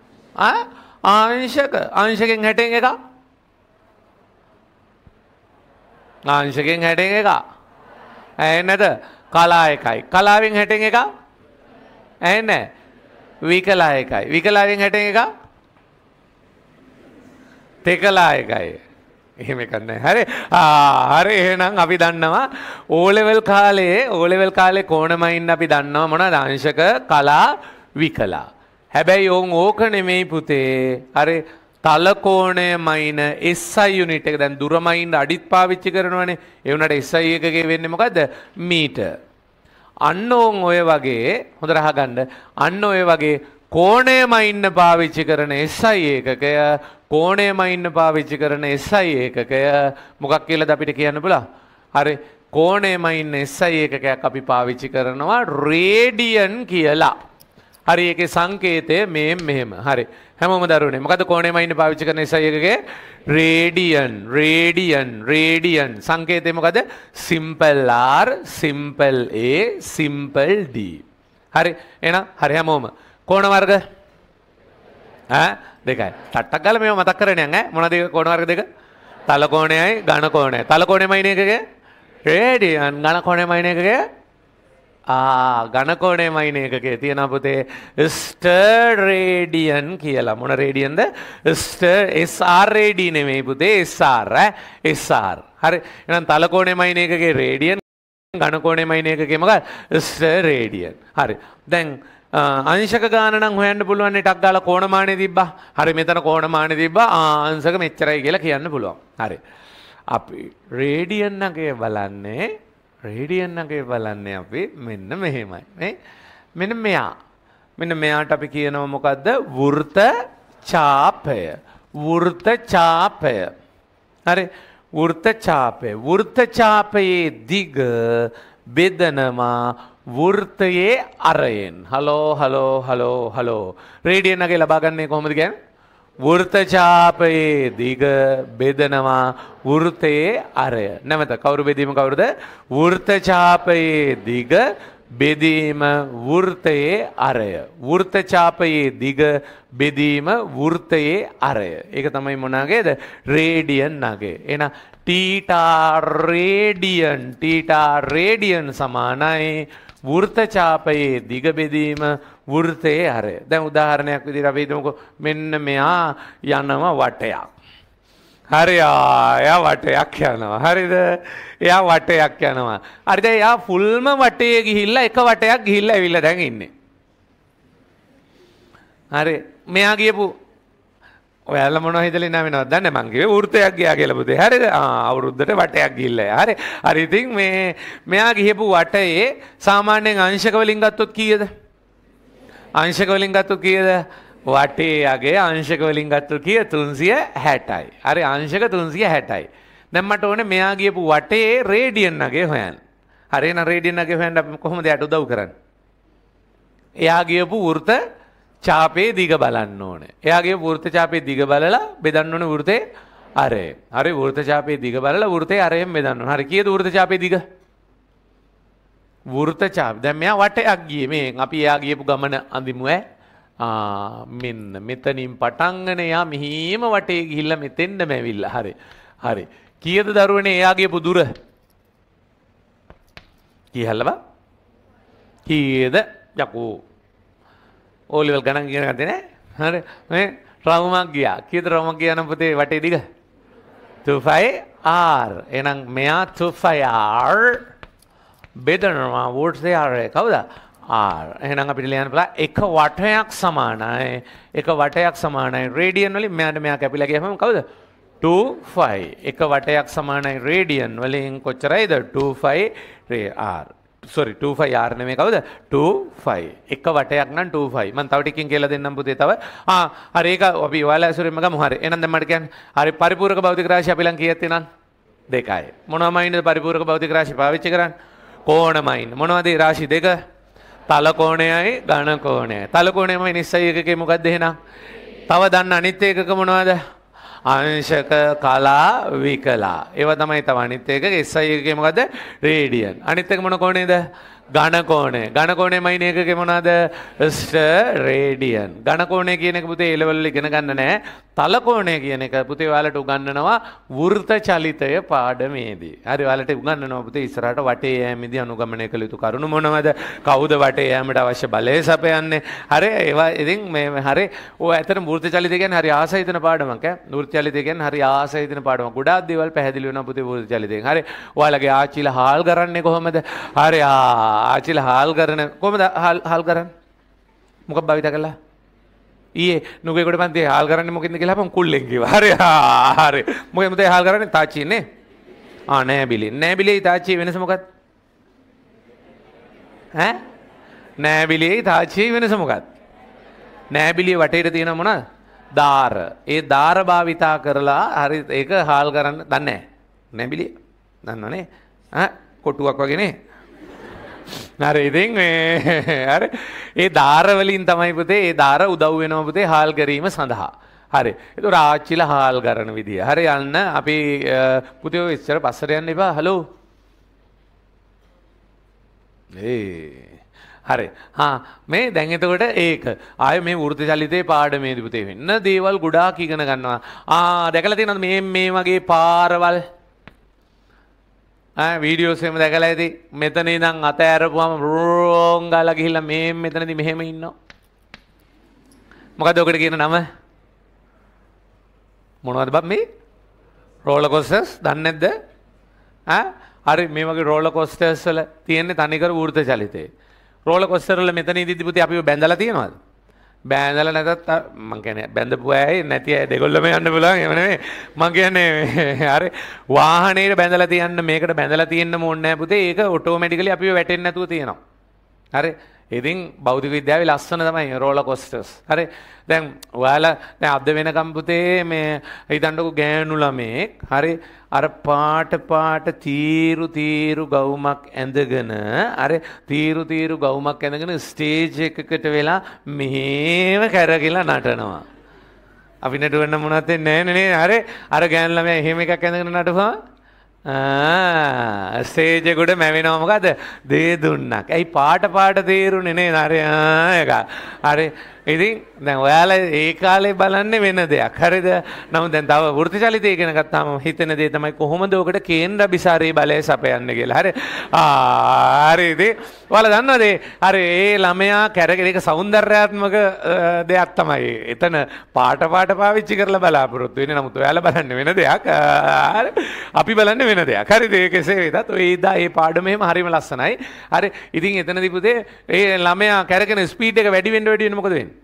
[SPEAKER 1] අංශකෙන් 60න් එක. අංශකෙන් 60න් එක. නැද? කලා එකයි. කලාවෙන් 60න් එක. නැහැ. විකලා එකයි. විකලාවෙන් 60න් එක. තෙකලා එකයි. එහෙම කරන්නේ. හරි එහෙනම් අපි දන්නවා O level කාලේ කෝණමයින් අපි දන්නවා මොනවාද? අංශක, කලා, විකලා. හැබැයි ඕක නෙමෙයි පුතේ. හරි තල කෝණය මයින SI යුනිට් එක දැන් දුරමයින් අඩිත් පාවිච්චි කරනවනේ. ඒ වුණාට SI එකකේ වෙන්නේ මොකද්ද? මීටර්. අන්න ඔය වගේ හොඳට අහගන්න. අන්න ඔය වගේ කෝණයම ඉන්න පාවිච්චි කරන SI ඒකකය කෝණයම ඉන්න පාවිච්චි කරන SI ඒකකය මොකක් කියලාද අපිට කියන්න පුළුවන්? හරි කෝණයම ඉන්න SI ඒකකයක් අපි පාවිච්චි කරනවා රේඩියන් කියලා. හරි ඒකේ සංකේතය මෙහෙම. හරි හැමෝම දරුවනේ මොකද්ද කෝණයම ඉන්න පාවිච්චි කරන SI ඒකකේ? රේඩියන් සංකේතය මොකද්ද? simple R simple A simple D. හරි එහෙනම් හරි හැමෝම කෝණ වර්ග දෙකයි. ටට්ටක් ගාලා මේව මතක් කරගෙන යන්න මොනවද කෝණ වර්ග දෙක? තල කෝණයයි ඝන කෝණයයි. තල කෝණයමයි එකකේ රේඩියන් ඝන කෝණයමයි එකකේ ඝන කෝණයමයි එකකේ තියෙනවා පුතේ ස්ටර් රේඩියන් කියලා. මොන රේඩියන්ද? ස්ටර් SR රේඩි නෙමෙයි පුතේ SR SR. හරි එහෙනම් තල කෝණයමයි එකකේ රේඩියන් ඝන කෝණයමයි එකකේ මොකක්ද? Steradian. හරි දැන් අංශක ගාන නම් හොයන්න පුළුවන් ටක් ගාලා කෝණමානෙ තිබ්බා. හරි මෙතන කෝණමානෙ තිබ්බා. අංශක මෙච්චරයි කියලා කියන්න පුළුවන්. හරි. අපි රේඩියන් නගේ බලන්නේ අපි මෙන්න මෙහෙමයි. නේ? මෙන්න මෙයා. මෙන්න මෙයාට අපි කියනවා මොකද්ද? වෘත්ත ඡාපය. හරි. වෘත්ත ඡාපයේ දිග බෙදනවා වෘත්තයේ අරයෙන්. හලෝ රේඩියන් නගේ ලබා ගන්නේ කොහොමද කියන්නේ? වෘත්ත ඡාපයේ දිග බෙදනවා වෘත්තයේ අරය. නැවත කවුරු බෙදීම කවුරුද? වෘත්ත ඡාපයේ දිග බෙදීම වෘත්තයේ අරය. වෘත්ත ඡාපයේ දිග බෙදීම වෘත්තයේ අරය. ඒක තමයි මොනවාගේද? රේඩියන් නගේ. එහෙනම් තීටා රේඩියන් සමානයි වෘත්ත ඡාපයේ දිග බෙදීම වෘත්තයේ අරය. දැන් උදාහරණයක් විදිහට අපි හිතමුකෝ මෙන්න මෙයා යනවා වටයක්. හරි එයා වටයක් යනවා. හරිද? එයා වටයක් යනවා. හරිද? එයා ෆුල්ම වටේ ගිහිල්ලා එක වටයක් ගිහිල්ලා ඇවිල්ලා දැන් ඉන්නේ. හරි මෙයා ගියපු ඔයාලා මොනවද හිතලා ඉන්නවද දන්නේ මං කිව්වේ වෘත්තයක් ගියා කියලා පුතේ. හරිද? අවුරුද්දට වටයක් ගිහිල්ලා. හරි. හරි ඉතින් මෙයා ගියපු වටේ සාමාන්‍යයෙන් අංශක වලින් ගත්තොත් කීයද? අංශක වලින් ගත්තොත් කීයද? වටේ යගේ අංශක වලින් ගත්තොත් කීය? 360යි. හරි අංශක 360යි. දැන් මට ඕනේ මෙයා ගියපු වටේ රේඩියන් නගේ හොයන්න. හරි එහෙනම් රේඩියන් නගේ හොයන්න අපි කොහොමද යට උදව් කරන්නේ? එයා ගියපු වෘත්ත ඡාපේ දිග බලන්න ඕනේ. එයාගේ වෘත්ත ඡාපේ දිග බලලා බෙදන්න ඕනේ වෘත්තේ අරය. හරි වෘත්ත ඡාපේ දිග බලලා වෘත්තේ අරයෙන් බෙදන්න ඕනේ. හරි කීයද වෘත්ත ඡාපේ දිග? වෘත්ත ඡාප. දැන් මෙයා වටයක් ගියේ මේ අපි එයා ගියපු ගමන අඳිමු ඈ. මෙන්න මෙතනින් පටන්ගෙන යා මෙහිම වටේ ගිහිල්ලා මෙතෙන්ම ඇවිල්ලා. හරි. හරි. කීයද දරුවනේ එයා ගියපු දුර? කීයල්ලා? කීයද? යකෝ. O level ගණන් කියන ගත්තේ නෑ. හරි. මේ රවුමක් ගියා. කීයද රවුමක් ගියා නම් පුතේ වටේ දිග? 25r. එහෙනම් මෙයා 25r බෙදනවා වෘත්තය ආරය. කවුද? r. එහෙනම් අපිට ලියන්න පුළුවන් එක වටයක් සමානයි. එක වටයක් සමානයි රේඩියන් වලින් මෙයාට මෙයා කැපිලා ගියාම කවුද? 25. එක වටයක් සමානයි රේඩියන් වලින් කොච්චරයිද? 25r. sorry 25r නෙමෙයි කවුද? 25. එක වටයක් නම් 25. මම තව ටිකකින් කියලා දෙන්නම් පුතේ තව. හරි ඒක අපි ඔයාලා ඇසුරෙන්ම ගමු. හරි. එහෙනම් දැන් මට කියන්න. හරි පරිපූර්ණක භෞතික රාශිය අපි ලං කීයක් තියෙනවද? 2යි. මොනවායින්ද පරිපූර්ණක භෞතික රාශිය පාවිච්චි කරන්නේ? කෝණමයින්. මොනවද ඒ රාශි දෙක? තල කෝණයයි ඝන කෝණයයි. තල කෝණයමයි නිස්සයි එකකේ මොකක්ද එහෙනම්? තව දන්න අනිත් එකක මොනවද? අංශක කලා විකලා. ඒවා තමයි තව අනිත් එකක SI එකකේ මොකද්ද? රේඩියන්. අනිත් එක මොන කෝණයද? ඝන කෝණය. ඝන කෝණයමයි එකකේ මොනවද? රේඩියන්. ඝන කෝණය කියන එක පුතේ A level වල ඉගෙන ගන්න නෑ. තල කෝණය කියන එක පුතේ ඔයාලට උගන්වනවා වෘත්ත චලිතය පාඩමේදී. හරි ඔයාලට උගන්වනවා පුතේ ඉස්සරහට වටේ යෑමේදී අනුගමනය කළ යුතු කරුණු මොනවද? කවුද වටේ යෑමට අවශ්‍ය බලය සපයන්නේ? හරි ඒවා ඉතින් මේ හරි ඔය ඇත්තටම වෘත්ත චලිතය කියන්නේ හරි ආසයි හිතන පාඩමක් ඈ. වෘත්ත චලිතය කියන්නේ හරි ආසයි හිතන පාඩමක්. ගොඩාක් දේවල් පැහැදිලි වෙනවා පුතේ වෘත්ත චලිතයෙන්. හරි ඔයාලගේ ආච්චිලා හාල් කරන්නේ කොහොමද? හරි ආච්චිලා හාල් කරන කොහොමද හාල් කරන්නේ? මොකක් භාවිත කළා? ඊයේ නුගේකට පන්ති හාල් කරන්නේ මොකෙන්ද කියලා අපන් කුල්ලෙන් කිව්වා. හරි හරි. මොකෙන්ද හාල් කරන්නේ? තාච්චි නේ. නෑබිලි. නෑබිලි තාච්චි වෙනස මොකක්ද? ඈ? නෑබිලි තාච්චි වෙනස මොකක්ද? නෑබිලි වටේට තියෙන මොනවද? දාර. ඒ දාර භාවිතා කරලා හරි ඒක හාල් කරන්න දන්නේ නැහැ. නෑබිලි. දන්නවනේ. කොටුවක් වගේ නේ. හරි ඉතින් හරි ඒ දාර වලින් තමයි පුතේ ඒ දාර උදව් වෙනවා පුතේ හාල් කිරීම සඳහා. හරි. ඒතර ආච්චිලා හාල් කරන විදිය. හරි යන්න අපි පුතේ ඔය ඉස්සර පස්සට යන්න එපා. හලෝ. හරි. මේ දැන් එතකොට ඒක ආයේ මේ වෘත්ත චලිතේ පාඩමේදී පුතේ වෙන්න දේවල් ගොඩාක් ඉගෙන ගන්නවා. දැකලා තියෙනවද මේ වගේ පාරවල්? වීඩියෝස් එහෙම දැකලා ඇති. මෙතන ඉඳන් අත ඇරපුවම රෝං ගාලා ගිහිල්ලා මේ මෙතනදී මෙහෙම ඉන්නවා. මොකද ඔකට කියන නම? මොනවද බබ් මේ? රෝලර් කොස්ටර්ස් දන්නේ නැද්ද? හරි මේ වගේ රෝලර් කොස්ටර්ස් වල තියෙන්නේ තනිකර වෘත්ත චලිතේ. රෝලර් කොස්ටර් වල මෙතනදී පුතේ අපිව බැඳලා තියෙනවද? බැඳලා නැතත් මං කියන්නේ බැඳපු අය නැති අය දෙගොල්ලම යන්න පුළුවන්. එහෙම නෙමෙයි. මං කියන්නේ හරි වාහනේට බැඳලා තියන්න මේකට බැඳලා තියෙන්න ඕනේ නැහැ පුතේ. ඒක ඔටෝමැටිකලි අපිව වැටෙන්නේ නැතුව තියෙනවා. හරි. ඉතින් භෞතික විද්‍යාවේ ලස්සන තමයි රෝලර් කොස්ටර්ස්. හරි. දැන් ඔයාලා දැන් අද වෙනකම් පුතේ මේ හිතන්නකෝ ගෑනු ළමෙක් හරි අර පාට තීරු ගවුමක් ඇඳගෙන අර තීරු ගවුමක් ඇඳගෙන ස්ටේජ් එකකට වෙලා මෙහෙම කරගිලා නටනවා. අපි නටවන්න මොනවත් වෙන්නේ නැහැ නේ. හරි අර ගෑනු ළමයා එහෙම එකක් ඇඳගෙන නටපුවා ස්ටේජ් එකට මැවෙනවා. මොකද දේ දුන්නක්. ඇයි පාට තේරුනේ නේ නරය එක. හරි ඉතින් දැන් ඔයාලා ඒ කාලේ බලන්නේ වෙන දෙයක්. හරිද? නමුත් දැන් තව වෘත්ති චලිතය ඉගෙන ගත්තාම හිතෙන දේ තමයි කොහොමද ඔකට කේන්ද්‍ර අபிසාරී බලය සපයන්නේ කියලා. හරි. හරි ඉතින් ඔයාලා දන්නවද? හරි ඒ ළමයා කැරගෙන ඒක సౌందర్యාත්මක දෙයක් තමයි. එතන පාට පාවිච්චි කරලා බලාපොරොත්තු වෙන්නේ. නමුත් ඔයාලා බලන්නේ වෙන දෙයක්. අපි බලන්නේ වෙන දෙයක්. හරිද? ඒක කෙසේ වෙතත් ඔය ඉදා මේ පාඩමේම හරිම ලස්සනයි. හරි. ඉතින් එතනදී පුතේ ඒ ළමයා කැරගෙන ස්පීඩ් එක වැඩි වෙන්න මොකද වෙන්නේ?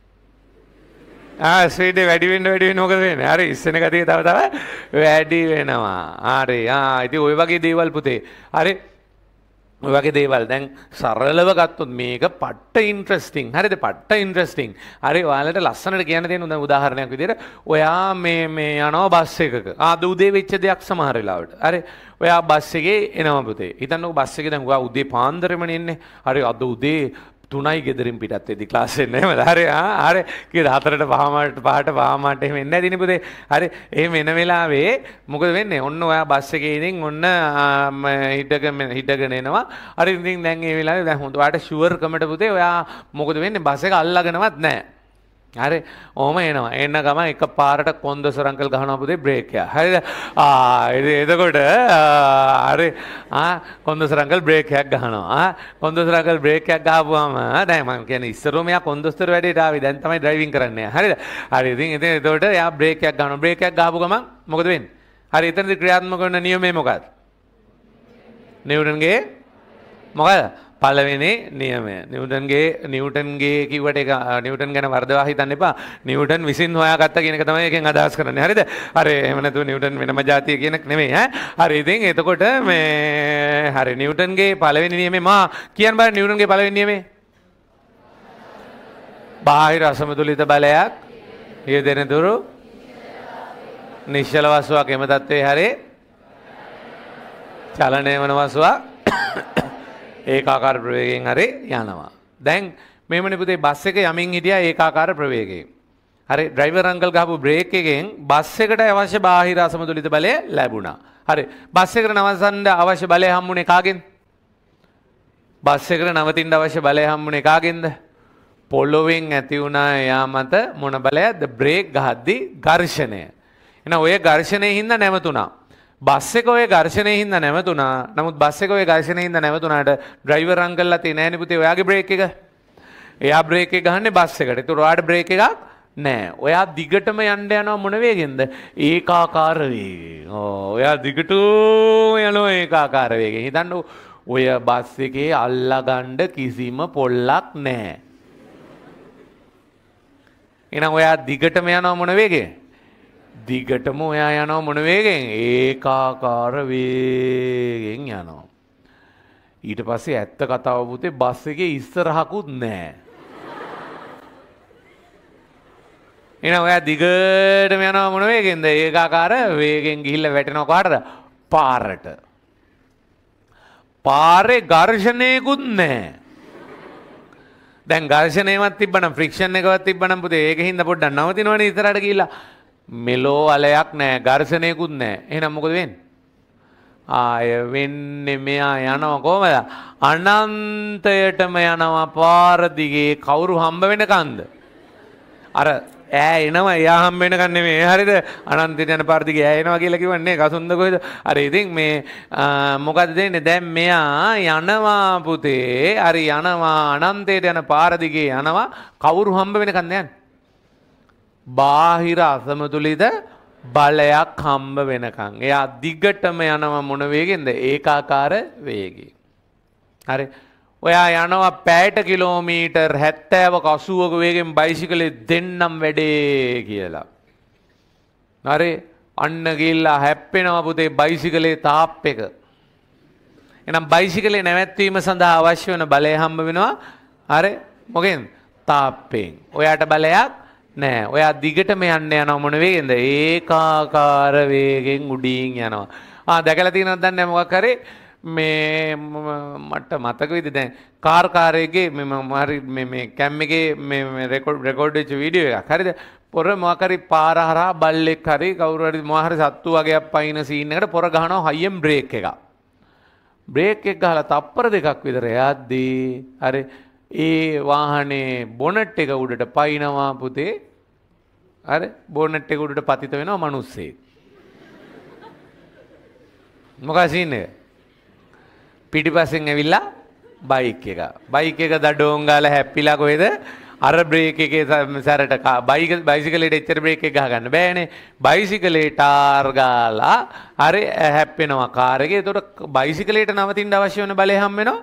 [SPEAKER 1] ස්පීඩ් එක වැඩි වෙන්න මොකද වෙන්නේ? හරි ඉස්සෙන ගතිය තව වැඩි වෙනවා. හරි. ඉතින් ওই වගේ දේවල් පුතේ. හරි. ඔය වගේ දේවල් දැන් සරලව ගත්තොත් මේක පට්ට ඉන්ට්‍රස්ටිං. හරිද? පට්ට ඉන්ට්‍රස්ටිං. හරි ඔයාලට ලස්සනට කියන්න තියෙන උදාහරණයක් විදිහට ඔයා මේ යනවා බස් එකක. අද උදේ වෙච්ච දෙයක් සමහර වෙලාවට. හරි. ඔයා බස් එකේ එනවා පුතේ. හිතන්නකෝ බස් එකේ දැන් ඔයා උදේ පාන්දරෙම එන්නේ. හරි අද උදේ 3යි ගෙදරින් පිටත් වෙද්දි ක්ලාස් එන්නේ නේද? හරි හරි කීයද 4ට 5ට 5ට එහෙම එන්නේ නැදිනේ පුතේ. හරි එහෙම එන වෙලාවේ මොකද වෙන්නේ? ඔන්න ඔයා බස් එකේ ඉතින් ඔන්න හිටගෙන එනවා. හරි ඉතින් දැන් මේ වෙලාවේ දැන් හොඳ ඔයාට ෂුවර් කමට පුතේ ඔයා මොකද වෙන්නේ? බස් එක අල්ලගෙනවත් නැහැ. හරි ඕම එනවා එන්න ගම එක පාරට කොන්දොස්තර අංකල් ගහනවා පුතේ බ්‍රේක් එක. හරිද? එතකොට හරි කොන්දොස්තර අංකල් බ්‍රේක් එකක් ගහනවා. කොන්දොස්තර අංකල් බ්‍රේක් එකක් ගහපුවාම දැන් මම කියන්නේ ඉස්සරෝ මෙයා කොන්දොස්තර වැඩේට ආවේ දැන් තමයි ඩ්‍රයිවිං කරන්නේ. හරිද? හරි ඉතින් එතකොට එයා බ්‍රේක් එකක් ගහනවා. බ්‍රේක් එකක් ගහපු ගමන් මොකද වෙන්නේ? හරි එතනදී ක්‍රියාත්මක වෙන නියමය මොකක්ද? නිව්ටන්ගේ මොකද? පළවෙනි නියමය. නිව්ටන්ගේ කිව්වට ඒක නිව්ටන් ගැන වර්ධවා හිතන්න එපා. නිව්ටන් විසින් හොයාගත්ත කියන එක තමයි එකෙන් අදහස් කරන්නේ. හරිද? හරි එහෙම නැතුව නිව්ටන් වෙනම જાතිය කියන එක නෙමෙයි ඈ. හරි ඉතින් එතකොට මේ හරි නිව්ටන්ගේ පළවෙනි නියමය මා කියන්න බෑ නිව්ටන්ගේ පළවෙනි නියමය. බාහිර අසමතුලිත බලයක් යෙදෙන දුරු නිශ්චල වස්තුවක් එම තත්ත්වයේ හරි චලනය වන වස්තුවක් ඒකාකාර ප්‍රවේගයෙන් හරි යනවා. දැන් මෙහෙමනේ පුතේ බස් එක යමින් හිටියා ඒකාකාර ප්‍රවේගයෙන්. හරි ඩ්‍රයිවර් අංකල් ගහපු බ්‍රේක් එකෙන් බස් එකට අවශ්‍ය බාහිර අසමතුලිත බලය ලැබුණා. හරි බස් එකට නවත්තන්න අවශ්‍ය බලය හම්බුනේ කාගෙන්ද? බස් එකට නවතින්න අවශ්‍ය බලය හම්බුනේ කාගෙන්ද? පොළොවෙන් ඇති වුණා එයා මත මොන බලයක්ද? බ්‍රේක් ගහද්දී ඝර්ෂණය. එහෙනම් ඔය ඝර්ෂණයෙන් හින්දා නැවතුණා. බස් එක ඔය ඝර්ෂණයෙන් හින්දා නැවතුණා. නමුත් බස් එක ඔය ඝර්ෂණයෙන් හින්දා නැවතුණාට ඩ්‍රයිවර් අංකල්ලා තේ නෑනේ පුතේ ඔයාගේ බ්‍රේක් එක. එයා බ්‍රේක් එක ගහන්නේ බස් එකට. ඒතකොට ඔයාට බ්‍රේක් එකක් නෑ. ඔයා දිගටම යන්න යනවා මොන වේගෙන්ද? ඒකාකාර වේගෙන්. ඔයා දිගටම යනවා ඒකාකාර වේගෙන්. හිතන්න ඔය බස් එකේ අල්ලගන්න කිසිම පොල්ලක් නෑ. එහෙනම් ඔයා දිගටම යනවා මොන වේගෙන්? දිගටම ඔයා යනවා මොන වේගෙන්? ඒකාකාර වේගෙන් යනවා. ඊට පස්සේ ඇත්ත කතාව පුතේ බස් එකේ ඉස්සරහකුත් නැහැ. එහෙනම් ඔයා දිගටම යනවා මොන වේගෙන්ද? ඒකාකාර වේගෙන් ගිහිල්ලා වැටෙනවා කාටද? පාරට. පාරේ ඝර්ෂණයකුත් නැහැ. දැන් ඝර්ෂණයවත් තිබ්බනම් ෆ්‍රික්ෂන් එකවත් තිබ්බනම් පුතේ ඒකින්ද පොඩ්ඩක් නවතිනවනේ ඉස්සරහට ගිහිල්ලා. මෙලෝ වලයක් නැහැ ඝර්ෂණයකුත් නැහැ. එහෙනම් මොකද වෙන්නේ? ආය වෙන්නේ මෙයා යනවා කොහමද? අනන්තයටම යනවා පාර දිගේ කවුරු හම්බ වෙනකන්ද? අර ඈ එනවා එයා හම්බ වෙනකන් නෙමෙයි. හරිද? අනන්තයට යන පාර දිගේ ඈ එනවා කියලා කිව්වන්නේ කසුන්ද කොහෙද? අර ඉතින් මේ මොකද දෙන්නේ? දැන් මෙයා යනවා පුතේ. හරි යනවා අනන්තයට යන පාර දිගේ යනවා කවුරු හම්බ වෙනකන්ද යන්නේ? බාහිර අසමතුලිත බලයක් හම්බ වෙනකන්. එයා දිගටම යනවා මොන වේගෙන්ද? ඒකාකාර වේගයෙන්. හරි. ඔයා යනවා පැයට කිලෝමීටර් 70ක 80ක වේගෙන් බයිසිකලේ දෙන්නම් වැඩේ කියලා. හරි. අන්න ගිහිල්ලා හැප්පෙනවා පුතේ බයිසිකලේ තාප් එක. එහෙනම් බයිසිකලේ නැවැත්වීම සඳහා අවශ්‍ය වෙන බලය හම්බ වෙනවා. හරි. මොකෙන්ද? තාප්පෙන්. ඔයාට බලයක් නෑ. ඔයා දිගටම යන්න යනවා මොන වේගෙන්ද? ඒකාකාර වේගෙන් උඩින් යනවා. දැකලා තියෙනවද දන්නේ නැහැ මොකක් හරි මේ මට මතක විදිහට දැන් කාර්කාරයේ මේ කැම් එකේ මේ රෙකෝඩ් වෙච්ච වීඩියෝ එකක්. හරිද? පොර මොකක් හරි පාර හරහා බල්ලෙක් හරි කවුරු හරි මොකක් හරි සත්තු වගේක් පයින් සීන් එකට පොර ගහනවා හයියෙන් බ්‍රේක් එකක්. බ්‍රේක් එක ගහලා තප්පර දෙකක් විතර යද්දී හරි ඒ වාහනේ බොනට් එක උඩට පයින්නවා පුතේ. හරි බොනට් එක උඩට පතිත වෙනවා මිනිස්සෙක්. මොකක්ද සීන් එක? පිටිපස්සෙන් ඇවිල්ලා බයික් එක. බයික් එක දඩෝන් ගාලා හැප්පිලා කොහෙද? අර බ්‍රේක් එකේ සැරට බයිසිකලෙට එච්චර බ්‍රේක් එක ගහගන්න බෑනේ. බයිසිකලේ ටාර් ගාලා හරි හැප්පෙනවා කාර් එකේ. ඒතකොට බයිසිකලේට නවතින්න අවශ්‍ය වෙන බලය හම් වෙනවා.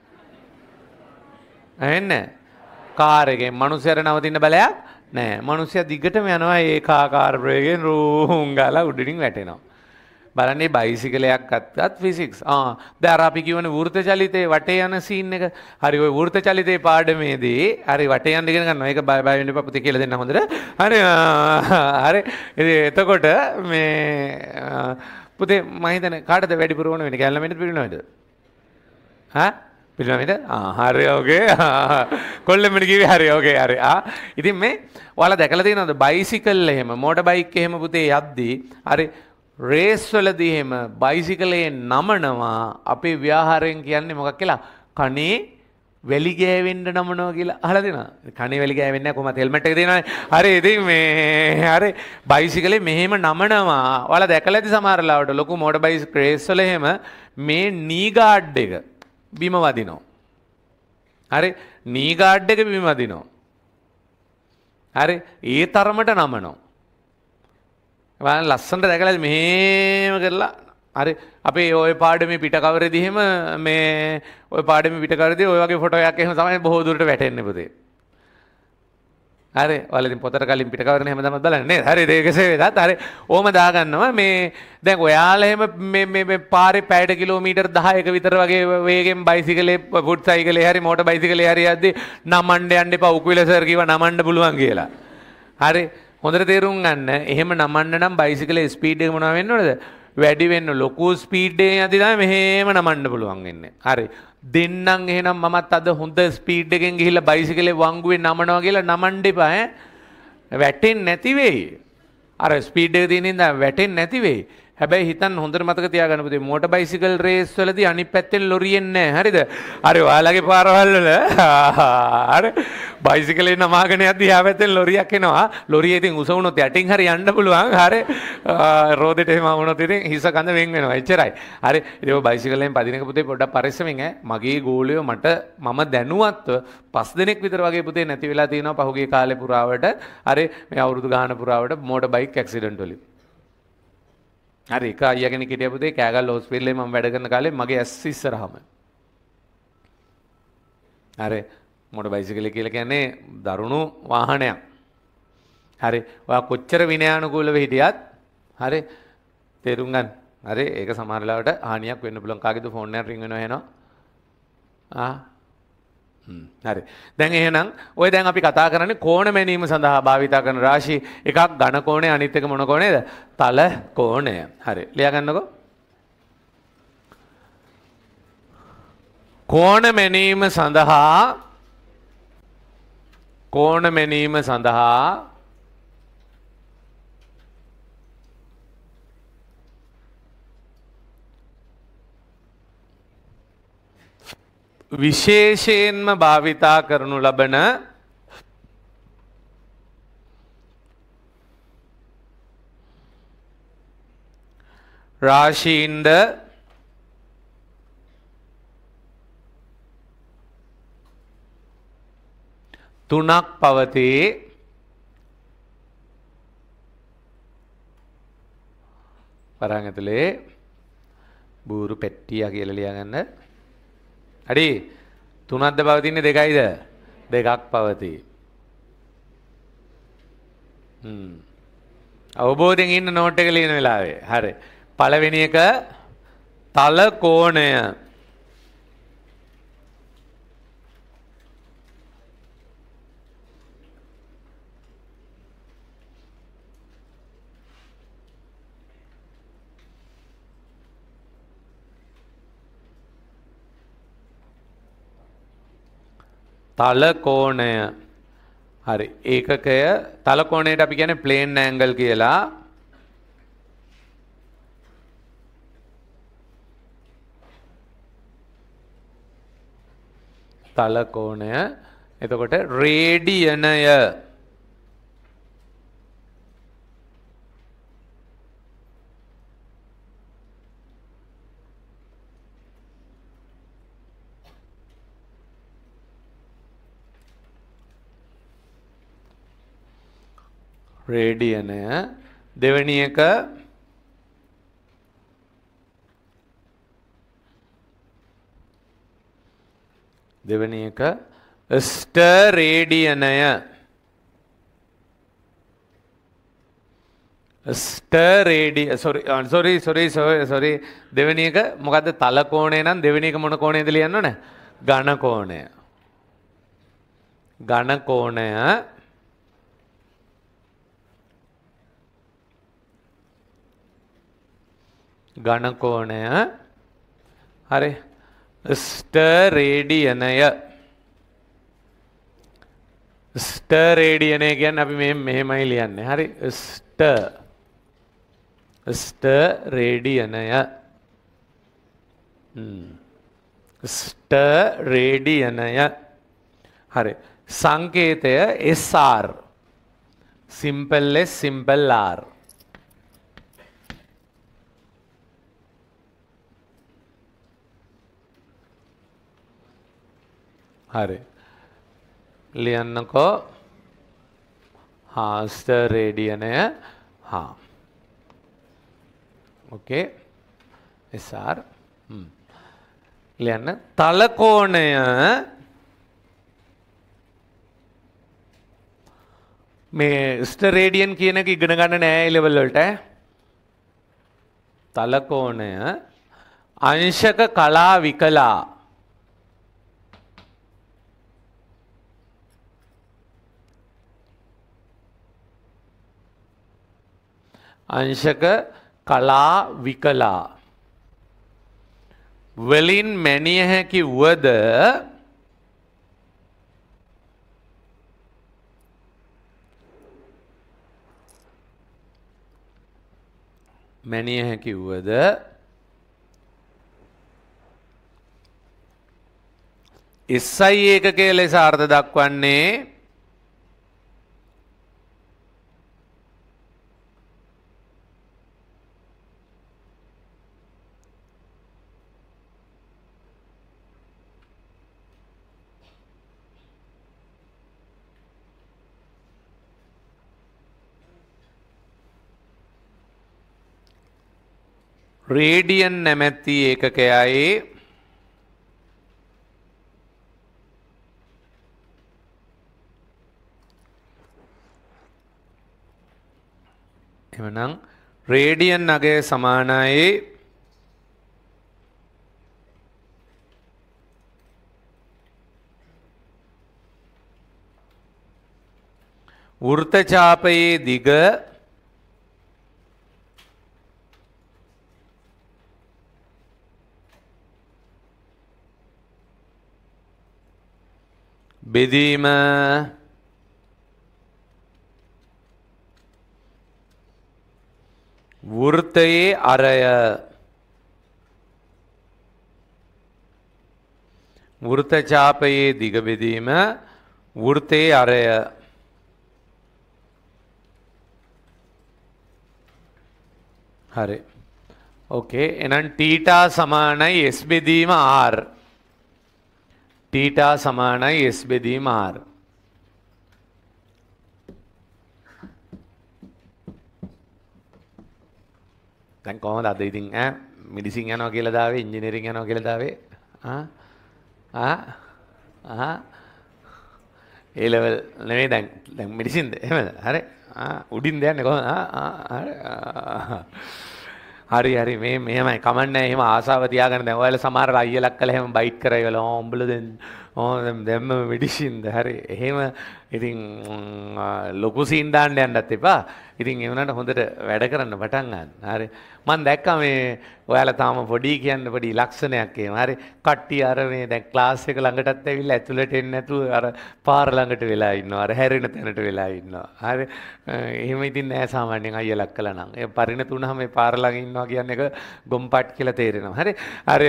[SPEAKER 1] ඇහෙන්නේ? කාර් එකෙන් මිනිස්සුන්ට නවතින්න බලයක් නෑ. මිනිස්සයා දිගටම යනවා ඒකාකාර බ්‍රේකෙන් රූම් ගාලා උඩින් වැටෙනවා. බලන්නේ බයිසිකලයක් අත්තත් ෆිසික්ස්. දැන් අර අපි කියවනේ වෘත්ත චලිතේ වටේ යන සීන් එක. හරි ওই වෘත්ත චලිතේ පාඩමේදී හරි වටේ යන්න ඉගෙන ගන්නවා. ඒක බය වෙන්න එපා පුතේ කියලා දෙන්න හොඳට. හරි හරි. එතකොට මේ පුතේ මම හිතන්නේ කාටද වැඩිපුර ඕන වෙන්නේ? කැලණියට පිළිනවද? පිළිගන්නද? හරි ඕකේ. කොල්ලෙම්මනේ කිව්වේ හරි ඕකේ හරි. ඉතින් මේ ඔයාලා දැකලා තියෙනවද බයිසිකල් එහෙම මෝටර් බයික් එහෙම පුතේ යද්දී හරි රේස් වලදී එහෙම බයිසිකලේ නමනවා අපේ ව්‍යවහාරයෙන් කියන්නේ මොකක් කියලා? කනේ වැලි ගෑවෙන්න නමනවා කියලා අහලා දෙනවා. කනේ වැලි ගෑවෙන්නේ නැහැ කොහමද හෙල්මට් එක තියෙනවානේ. හරි ඉතින් මේ හරි බයිසිකලේ මෙහෙම නමනවා. ඔයාලා දැකලා ඇති සමහර ලාවට ලොකු මෝටර් බයික් රේස් වල එහෙම මේ නී ගාඩ් එක බිම වදිනවා. හරි නී ගාඩ් එක බිම වදිනවා. හරි ඒ තරමට නමනවා. ඔයාලා ලස්සනට දැකලා මෙහෙම කරලා හරි අපේ ওই පාඩමේ පිට කවරේදී එහෙම මේ ওই පාඩමේ පිට කවරේදී ඔය වගේ ෆොටෝ එකක් එහෙම තමයි බොහෝ දුරට වැටෙන්නේ පුතේ. හරි ඔයාලා ඉතින් පොතට කලින් පිට කවරේනේ හැමදාම බලන්නේ නේද? හරි ඒකසේ වෙදත් හරි ඕම දාගන්නවා මේ දැන් ඔයාලා එහෙම මේ පාරේ පැයට කිලෝමීටර් 10ක විතර වගේ වේගෙන් බයිසිකලේ ෆුට් සයිකලේ හරි මෝටර් බයිසිකලේ හරි යද්දී නමන්න යන්න එපා උකුවිල සර් කිව්වා නමන්න පුළුවන් කියලා. හරි හොඳට තේරුම් ගන්න එහෙම නමන්න නම් බයිසිකලේ ස්පීඩ් එක මොනවා වෙන්න ඕනද? වැඩි වෙන්න ලොකු ස්පීඩ් එකෙන් යද්දී තමයි මෙහෙම නමන්න පුළුවන් වෙන්නේ. හරි දෙන්නම් එහෙනම් මමත් අද හොඳ ස්පීඩ් එකෙන් ගිහිල්ලා බයිසිකලේ වංගුවේ නමනවා කියලා නමන්න එපා ඈ. වැටෙන්නේ නැති වෙයි. අර ස්පීඩ් එක තියෙන ඉඳන් වැටෙන්නේ නැති වෙයි. හැබැයි හිතන්න හොඳට මතක තියාගන්න පුතේ මෝටර් බයිසිකල් රේස් වලදී අනිත් පැත්තෙන් ලොරි එන්නේ නැහැ. හරිද? හරි ඔයාලගේ පාරවල් වල හරි බයිසිකලේ නමාගෙන යද්දී යා පැත්තෙන් ලොරියක් එනවා. ලොරිය ඉතින් උස වුණොත් යටින් හරි යන්න පුළුවන්. හරි රෝදෙට එහෙම වුණොත් ඉතින් හිස කඳ වෙන් වෙනවා. එච්චරයි. හරි ඉතින් ඔය බයිසිකලෙන් පදින එක පුතේ පොඩ්ඩක් පරිස්සමෙන් ඈ. මගේ ගෝලියෝ මම දැනුවත්ව 5 දිනක් විතර වගේ පුතේ නැති වෙලා තියෙනවා පහුගිය කාලේ පුරාවට. හරි මේ අවුරුදු ගාන පුරාවට මෝටර් බයික් ඇක්සිඩන්ට් වලින්. හරි එක අයියා කෙනෙක් හිටියා පුතේ කෑගල්ල හොස්පිටලේ මම වැඩ කරන කාලේ මගේ ඇස් ඉස්සරහම. හරි මෝටර් බයිසිකලය කියලා කියන්නේ දරුණු වාහනයක්. හරි ඔයා කොච්චර විනයානුකූලව හිටියත් හරි තේරුම් ගන්න. හරි ඒක සමහර වෙලාවට හානියක් වෙන්න පුළුවන්. කාගේද ෆෝන් එකක් රින් වෙනවා එහෙනවා. හරි දැන් එහෙනම් ඔය දැන් අපි කතා කරන්නේ කෝණ මැනීම සඳහා භාවිත කරන රාශි එකක් ඝන කෝණය අනිත් එක මොන කෝණයද? තල කෝණය. හරි ලියා ගන්නකො. කෝණ මැනීම සඳහා විශේෂයෙන්ම භාවිතා කරනු ලබන රාශීන්ද තුනක් පවතී. පරං ඇතුලේ බූරු පෙට්ටිය කියලා ලියාගන්න. හරි තුනක්ද පවතින්නේ දෙකයිද? දෙකක් පවතී. අවබෝධයෙන් ඉන්න නෝට් එක ලියන වෙලාවේ. හරි පළවෙනි එක තල කෝණය. තල කෝණය. හරි ඒකකය තල කෝණයට අපි කියන්නේ ප්ලේන් ඇන්ගල් කියලා. තල කෝණය එතකොට රේඩියනය. රේඩියනය දෙවෙනි එක ස්ටරේඩියනය. සොරි දෙවෙනි එක මොකද්ද? තල කෝණය නම් දෙවෙනි එක මොන කෝණයද ලියන්න ඕනේ? ඝන කෝණය. ඝන කෝණය ඝන කෝණය. හරි ස්ටරේඩියනය. ස්ටරේඩියනය කියන්නේ අපි මෙහෙමයි ලියන්නේ. හරි. ස්ටරේඩියනය. ස්ටරේඩියනය. හරි. සංකේතය SR. simple S simple R. හරි. ලියන්නකෝ. ස්ටරේඩියනය. ඕකේ. SR. ලියන්න. තලකෝණය මේ ස්ටරේඩියන් කියන එක ඉගෙන ගන්න නෑ ලෙවල් වලට. තලකෝණය අංශක කලා විකලා. අංශක කලා විකලා වලින් මැනිය හැකි වුවද SI ඒකකය ලෙස අර්ථ දක්වන්නේ රේඩියන් නැමැති ඒකකයයි එවනම් රේඩියන් අගය සමානයි වෘත්තචාපයේ දිග බෙදීම වෘත්තයේ අරය. වෘත්තචාපයේ දිග බෙදීම වෘත්තයේ අරය. හරි. ඕකේ. එහෙනම් තීටා සමානයි S බෙදීම R. තීටා සමානයි S බෙදීම R. දැන් කොහොමද අද ඉතින් මෙඩිසින් යනවා කියලා දාවේ ඉංජිනේරින් යනවා කියලා දාවේ ඒ ලෙවල් නෙවෙයි දැන් මෙඩිසින්ද එහෙමද හරි උඩින් දයන්නේ කොහොමද හරි මෙහෙමයි කමන්නේ එහෙම ආසාව තියාගෙන දැන් ඔයාලා සමහර අයියලක් කළා එහෙම බයිට් කරා කියලා උඹලා දැන් මෙඩිසින්ද හරි එහෙම ඉතින් ලොකු සීන් දාන්න යන්නත් එපා. ඉතින් ඒ වුණාට හොඳට වැඩ කරන්න පටන් ගන්න. හරි. මම දැක්කා මේ ඔයාලා තාම පොඩි කියන්න පොඩි ලක්ෂණයක් එහෙම. හරි. කට්ටිය අර මේ දැන් ක්ලාස් එක ළඟටත් ඇවිල්ලා ඇතුළට එන්නේ නැතුව අර පාර ළඟට වෙලා ඉන්නවා. අර හැරෙන තැනට වෙලා ඉන්නවා. හරි. එහෙම ඉතින් නෑ සාමාන්‍යයෙන් අයියලක් කළා නම්. ඒ පරිණත වුණාම මේ පාර ළඟ ඉන්නවා කියන්නේ එක ගොම්පට් කියලා තේරෙනවා. හරි. හරි.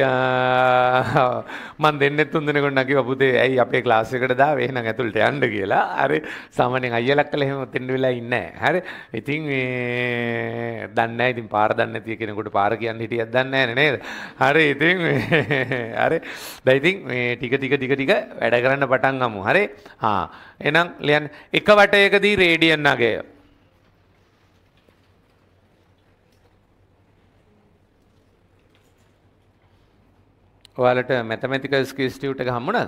[SPEAKER 1] මම දෙන්නේ තුන් දෙනෙකුට කිව්වා පුතේ ඇයි අපේ ක්ලාස් එකට දාවේ එහෙනම් ඇතුළට යන්න කියලා. හරි. සාමාන්‍යයෙන් අයියලක් කළා එහෙම දෙන්න වෙලා ඉන්නේ නැහැ. හරි. ඉතින් මේ දන්නේ නැහැ. ඉතින් පාර දන්නේ නැති කෙනෙකුට පාර කියන්න හිටියක් දන්නේ නැහැ නේද? හරි. ඉතින් හරි. දැන් ඉතින් මේ ටික වැඩ කරන්න පටන් ගමු. හරි. එහෙනම් ලියන්න එක වටයකදී රේඩියන් අගය ඔයාලට මැතමැටිකල් ඉන්ස්ටිටියුට් එක හම්බුණාද?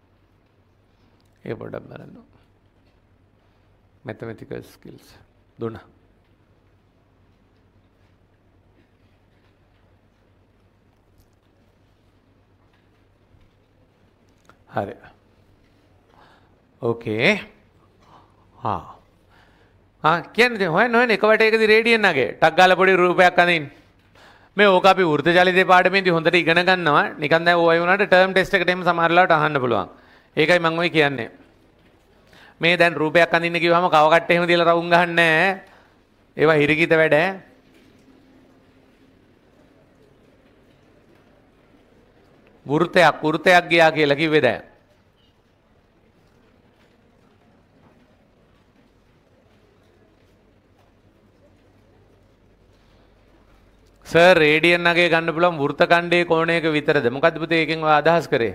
[SPEAKER 1] ඒ පොඩ්ඩක් බලන්න. mathematical skills දුන්නා. හරි. ඕකේ. කියන්නේ හොයන්න එක වටයකදී රේඩියන් අගේ ටක් ගාලා පොඩි රූපයක් අඳින්න. මේ ඕක අපි වෘත්ත ජලිත පාඩමේදී හොඳට ඉගෙන ගන්නවා. නිකන් දැන් ඔය වුණාට ටර්ම් ටෙස්ට් එකට එන්න සමහරලාට අහන්න පුළුවන්. ඒකයි මම ඔය කියන්නේ. මේ දැන් රූපයක් අඳින්න කිව්වම කව කට්ට එහෙම තියලා රවුම් ගහන්නේ නැහැ. ඒවා හිරිකිත වැඩ. වෘතයක් ගියා කියලා කිව්වේ දැන්. සර් රේඩියන් නගේ ගන්න පුළුවන් වෘත්ත ඛණ්ඩයේ කෝණයක විතරද? මොකද්ද පුතේ එකෙන් ඔය අදහස් කරේ?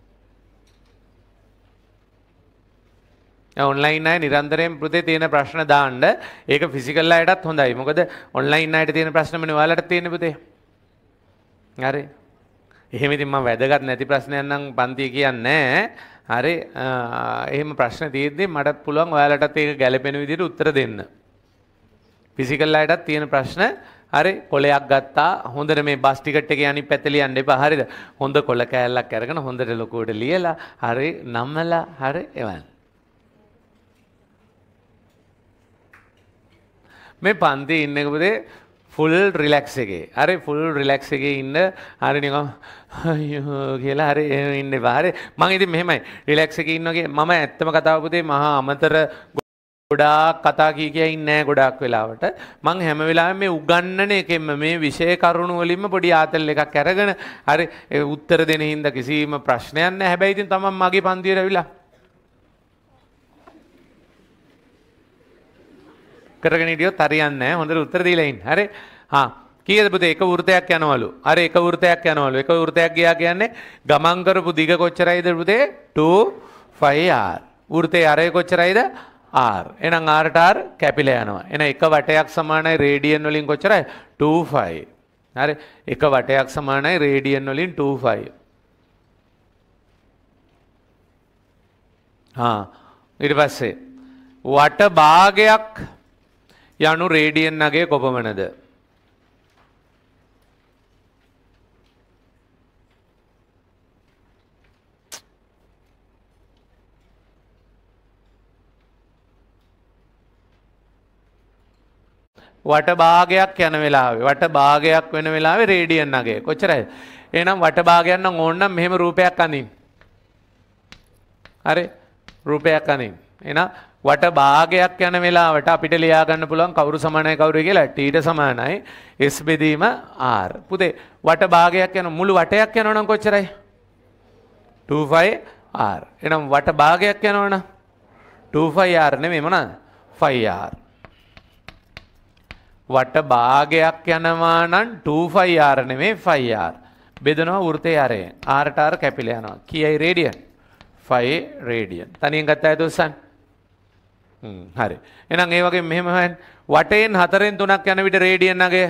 [SPEAKER 1] ඔන්ලයින් අය නිරන්තරයෙන් පුතේ තියෙන ප්‍රශ්න දාන්න. ඒක ෆිසිකල් අයටත් හොඳයි. මොකද ඔන්ලයින් අයට තියෙන ප්‍රශ්නමනේ ඔයාලට තියෙන්නේ පුතේ. හරි. එහෙම ඉතින් මම වැදගත් නැති ප්‍රශ්නයක් නම් පන්තිය කියන්නේ හරි. එහෙම ප්‍රශ්න තියෙද්දි මට පුළුවන් ඔයාලටත් ඒක ගැළපෙන විදිහට උත්තර දෙන්න. ෆිසිකල් අයටත් තියෙන ප්‍රශ්න හරි කොලයක් ගත්තා හොඳට මේ බස් ටිකට් එකේ අනිත් පැත්ත ලියන්න එපා හරිද හොඳ කොල කෑල්ලක් අරගෙන හොඳට ලොකුවට ලියලා හරි නම්මලා හරි එවන්න මේ පන්තියේ ඉන්නේ පුතේ ෆුල් රිලැක්ස් එකේ හරි ෆුල් රිලැක්ස් එකේ ඉන්න හරි නිකන් අයියෝ කියලා හරි ඉන්න එපා හරි මම ඉතින් මෙහෙමයි රිලැක්ස් එකේ ඉන්නෝගේ මම ඇත්තම කතාව පුතේ මහා අමතර ගොඩාක් කතා කිය ඉන්නේ නැහැ ගොඩාක් වෙලාවට මම හැම වෙලාවෙම මේ උගන්නන එකෙන්ම මේ විෂය කරුණු වලින්ම පොඩි ආතල් එකක් අරගෙන හරි උත්තර දෙන හින්දා කිසිම ප්‍රශ්නයක් නැහැ හැබැයි ඉතින් තමන් මගේ පන්තියට ඇවිල්ලා කරගෙන හිටියොත් හරියන්නේ නැහැ හොඳට උත්තර දීලා ඉන්න හරි කීයද පුතේ එක වෘතයක් යනවලු හරි එක වෘතයක් යනවලු එක වෘතයක් ගියා කියන්නේ ගමන් කරපු දිග කොච්චරයිද පුතේ 2πr වෘතේ ආරය කොච්චරයිද R එහෙනම් R ට R කැපිලා යනවා. එහෙනම් එක වටයක් සමානයි රේඩියන් වලින් කොච්චරයි? 2π. හරි. එක වටයක් සමානයි රේඩියන් වලින් 2π. ඊට පස්සේ වට භාගයක් යනු රේඩියන් නගේ කොපමණද? වට භාගයක් යන වෙලාවේ වට භාගයක් වෙන වෙලාවේ රේඩියන් නගේ කොච්චරයි එහෙනම් වට භාගයක් නම් ඕන නම් මෙහෙම රූපයක් අඳින්න හරි රූපයක් අඳින්න එහෙනම් වට භාගයක් යන වෙලාවට අපිට ලියා ගන්න පුළුවන් කවුරු සමානයි කවුරු කියලා t ට සමානයි s බෙදීම r පුතේ වට භාගයක් යන මුළු වටයක් යනවා නම් කොච්චරයි 2πr එහෙනම් වට භාගයක් යනවා නම් 2πr නෙමෙයි මොනවාද 5r වට භාගයක් යනවා නම් 2πr නෙමෙයි 5r බෙදනවා වෘතයේ ආරයෙන් r ට r කැපිලා යනවා කීයයි රේඩියන් 5 රේඩියන් තනියෙන් ගත්ත අය දොස්සන් හරි එහෙනම් ඒ වගේ මෙහෙම වටෙන් 4න් 3ක් යන විට රේඩියන් නගේ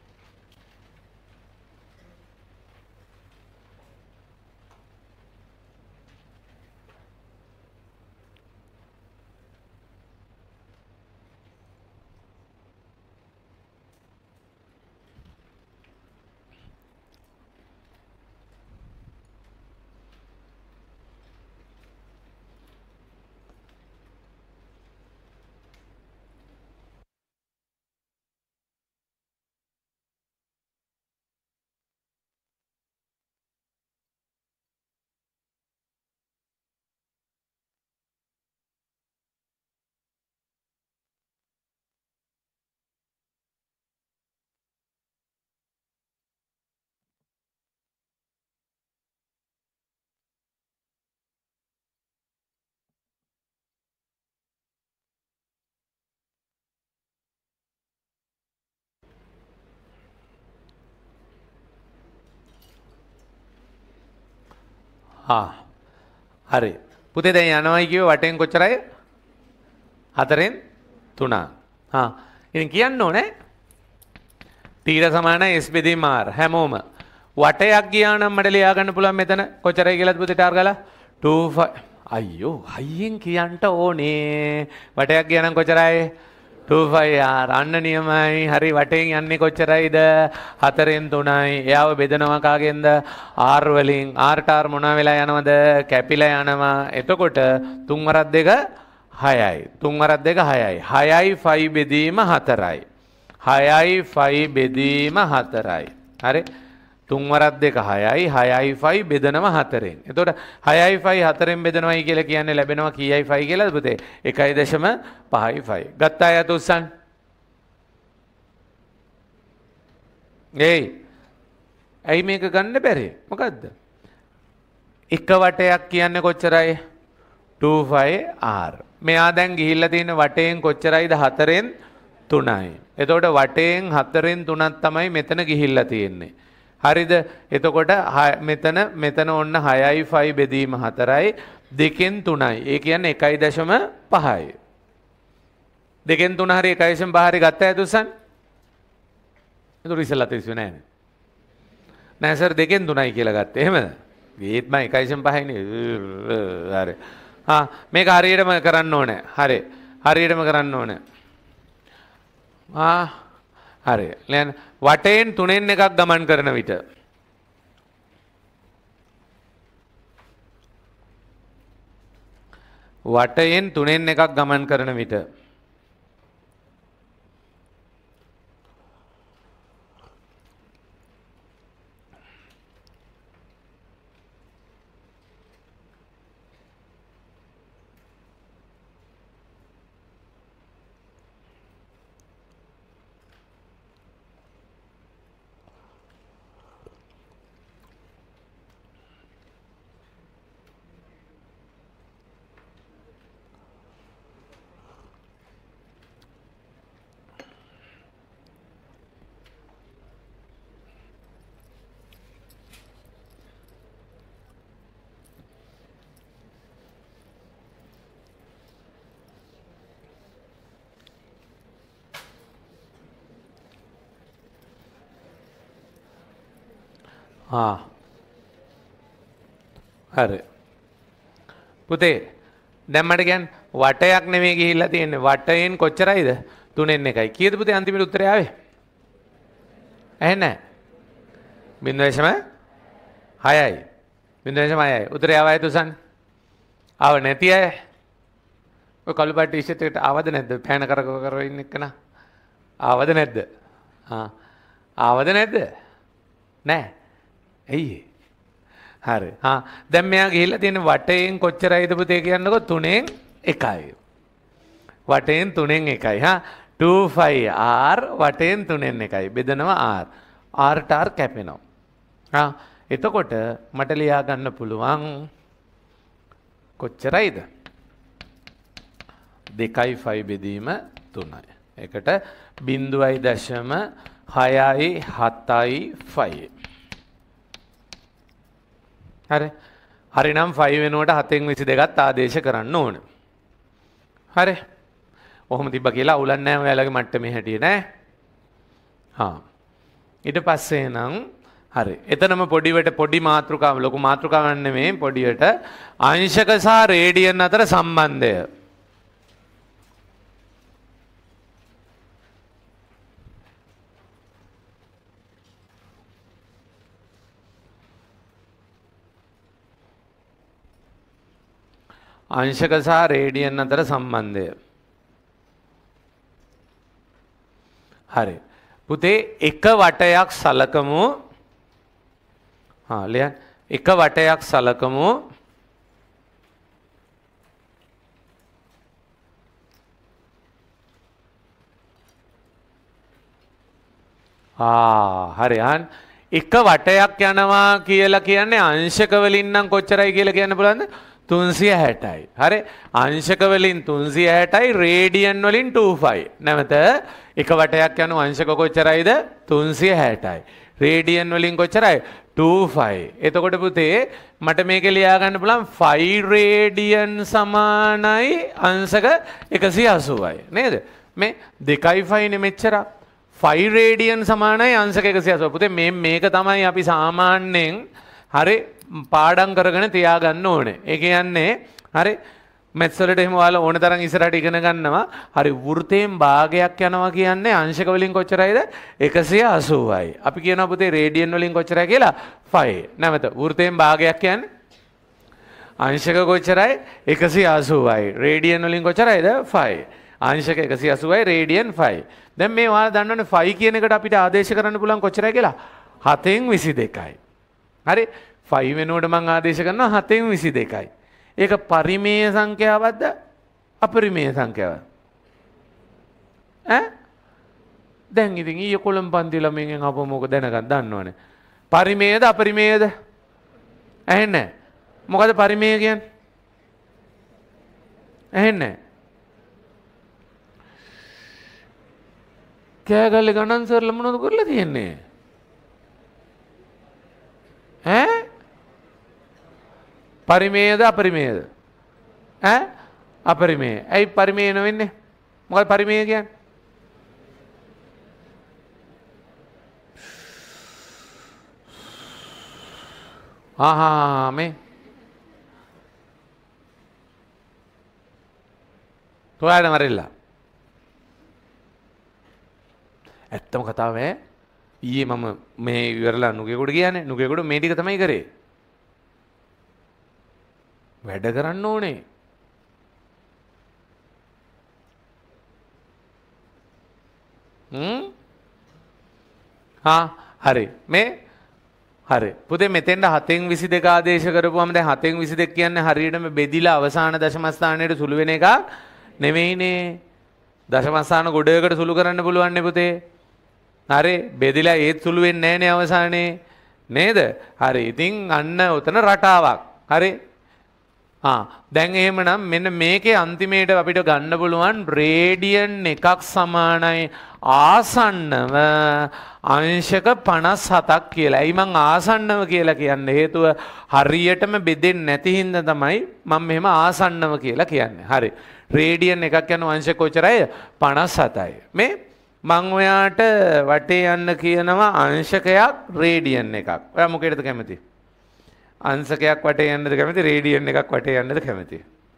[SPEAKER 1] හරි පුතේ දැන් යනවායි කිව්ව වටෙන් කොච්චරයි 4න් 3 ඉතින් කියන්න ඕනේ t ට සමානයි s බෙදීම r හැමෝම වටයක් ගියා නම් මට ලියා ගන්න පුළුවන් මෙතන කොච්චරයි කියලාද පුතේ ටාර් ගාලා 2 අයියෝ හයියෙන් කියන්න ඕනේ වටයක් ගියා නම් කොච්චරයි 2πr අන්න නියමයි හරි වටෙන් යන්නේ කොච්චරයිද 4න් 3යි එයාව බෙදනවා කාගෙන්ද r වලින් r ට r මොනවා වෙලා යනවද කැපිලා යනවා එතකොට 3 වරක් 2 6යි 3 වරක් 2 6යි 6යි 5 බෙදීම 4යි 6යි 5 බෙදීම 4යි හරි 3 වරක් 2 6යි 6යි 5 බෙදනවා 4ෙන්. එතකොට 6යි 5 4ෙන් බෙදනවායි කියලා කියන්නේ ලැබෙනවා කීයයි 5 කියලාද පුතේ? 1.5යි 5. ගත්තා යට උස්සන්. ඇයි මේක ගන්න බැරි? මොකද්ද? එක වටයක් කියන්නේ කොච්චරයි? 2πr. මෙයා දැන් ගිහිල්ලා තියෙන වටයෙන් කොච්චරයිද? 4ෙන් 3යි. එතකොට වටයෙන් 4ෙන් 3ක් තමයි මෙතන ගිහිල්ලා තියෙන්නේ. හරිද? එතකොට මෙතන ඔන්න 6යි 5 බෙදීම 4යි 2ෙන් 3යි. ඒ කියන්නේ 1.5යි. 2ෙන් 3 හරි 1.5 හරි ගත්තා ඇතුසන්. එතකොට ඉස්සෙල්ලා තිස්සේ නෑනේ. නෑ සර් 2ෙන් 3යි කියලා ගත්තේ. එහෙමද? ඒත් මම 1.5යි නේ. හරි. මේක හරියටම කරන්න ඕනේ. හරි. හරියටම කරන්න ඕනේ. හරි. දැන් වටයෙන් 3ෙන් එකක් ගමන් කරන විට වටයෙන් 3ෙන් එකක් ගමන් කරන විට හරි පුතේ දැන් මට කියන්න වටයක් නෙමෙයි ගිහිල්ලා තියෙන්නේ වටයෙන් කොච්චරයිද 3ෙන් එකයි කීයද පුතේ අන්තිමට උත්තරය ආවේ ඇහෙන්නේ නැහැ 0.6යි 0.6යි උත්තරය ආවයි තුසන් ආව නැති අය ඔය කළු පාට ටී-ෂර්ට් එකට ආවද නැද්ද පෑන කර ඉන්න එක්කන ආවද නැද්ද ආවද නැද්ද නෑ ඇයි හරි දැන් මෙයා ගිහිල්ලා තියෙන වටයෙන් කොච්චරයිද පුතේ කියන්නකො 3ෙන් 1යි වටයෙන් 3ෙන් 1යි 2πr වටයෙන් 3ෙන් 1යි බෙදනවා r ට r කැපෙනවා එතකොට මට ලියා ගන්න පුළුවන් කොච්චරයිද 2යි 5 බෙදීම 3යි එකට 0.6යි 7යි 5 හරි හරිනම් 5 වෙනුවට 7න් 22ත් ආදේශ කරන්න ඕන. හරි. ඔහොම තිබ්බ කියලා අවුලක් නැහැ ඔයාලගේ මට්ටමේ හැටිය නෑ. ඊට පස්සේ නම් හරි. එතනම පොඩි මාතෘකාව ලොකු මාතෘකාවක් නෙමෙයි පොඩියට අංශක සහ රේඩියන් අතර සම්බන්ධය. අංශක සහ රේඩියන් අතර සම්බන්ධය. හරි. පුතේ එක වටයක් සලකමු. ලියන්න. එක වටයක් සලකමු. හරි. එක වටයක් යනවා කියලා කියන්නේ අංශක වලින් නම් කොච්චරයි කියලා කියන්න පුළුවන්ද? 360යි. හරි. අංශක වලින් 360යි රේඩියන් වලින් 2π. නැවත එක වටයක් යන අංශක කොච්චරයිද? 360යි. රේඩියන් වලින් කොච්චරයි? 2π. එතකොට පුතේ මට මේක ලියා ගන්න පුළුවන් 5 රේඩියන් සමානයි අංශක 180යි. නේද? මේ 2යි 5 නේ මෙච්චර. 5 රේඩියන් සමානයි අංශක 180. පුතේ මේක තමයි අපි සාමාන්‍යයෙන් හරි පාඩම් කරගෙන තියාගන්න ඕනේ. ඒ කියන්නේ හරි මැත්ස් වලට එහෙම ඔයාලා ඕන තරම් ඉස්සරහට ඉගෙන ගන්නවා. හරි වෘතයෙන් භාගයක් යනවා කියන්නේ අංශක වලින් කොච්චරයිද? 180යි. අපි කියනවා පුතේ රේඩියන් වලින් කොච්චරයි කියලා 5. නැවත වෘතයෙන් භාගයක් කියන්නේ අංශක කොච්චරයි? 180යි. රේඩියන් වලින් කොච්චරයිද? 5. අංශක 180යි රේඩියන් 5. දැන් මේ ඔයාලා දන්නවනේ 5 කියන එකට අපිට ආදේශ කරන්න පුළුවන් කොච්චරයි කියලා? 7න් 22යි. හරි 5 වෙනුවට මම ආදේශ කරනවා 7න් 22යි. ඒක පරිමේය සංඛ්‍යාවක්ද අපරිමේය සංඛ්‍යාවක්ද? ඈ දැන් ඉතින් ඊයේ කොළඹ පන්ති ළමයින්ගෙන් අපෝ මොකද දැනගන්න දන්නවනේ. පරිමේයද අපරිමේයද? ඇහෙන්නේ නැහැ. මොකද පරිමේය කියන්නේ? ඇහෙන්නේ නැහැ. කෑගල්ලේ ගණන් සර්ලා මොනවද කරලා තියෙන්නේ? ඈ පරිමේයද අපරිමේයද? ඈ අපරිමේය. ඇයි පරිමේය නොවෙන්නේ? මොකද පරිමේය කියන්නේ? මේ තෝයාට මරෙල්ලා ඇත්තම කතාව ඊයේ මම මේ ඉවරලා නුගේගොඩ ගියානේ. නුගේගොඩ මේ ටික තමයි කරේ. වැඩ කරන්න ඕනේ. හරි මේ හරි පුතේ මෙතෙන්ට 7න් 22 ආදේශ කරපුවම දැන් 7න් 22 කියන්නේ හරියටම බෙදිලා අවසාන දශම ස්ථානයට සුළු වෙන එක නෙමෙයිනේ. දශම ස්ථාන ගොඩයකට සුළු කරන්න පුළුවන් නේ පුතේ. හරි බෙදිලා ඒත් සුළු වෙන්නේ නැහනේ අවසානයේ නේද? හරි ඉතින් අන්න උතන රටාවක්. හරි දැන් එහෙමනම් මෙන්න මේකේ අන්තිමේට අපිට ගන්න පුළුවන් රේඩියන් එකක් සමානයි ආසන්නව අංශක 57ක් කියලා. ඇයි මං ආසන්නව කියලා කියන්නේ? හේතුව හරියටම බෙදෙන්නේ නැති හින්දා තමයි මම මෙහෙම ආසන්නව කියලා කියන්නේ. හරි රේඩියන් එකක් යන අංශක කොච්චරයි? 57යි. මේ මං ඔයාට වටේ යන්න කියනවා අංශකයක් රේඩියන් එකක්. ඔයා මොකේද කැමති? අංශකයක් වටේ යන්නද කැමති? රේඩියන් එකක් වටේ යන්නද කැමති?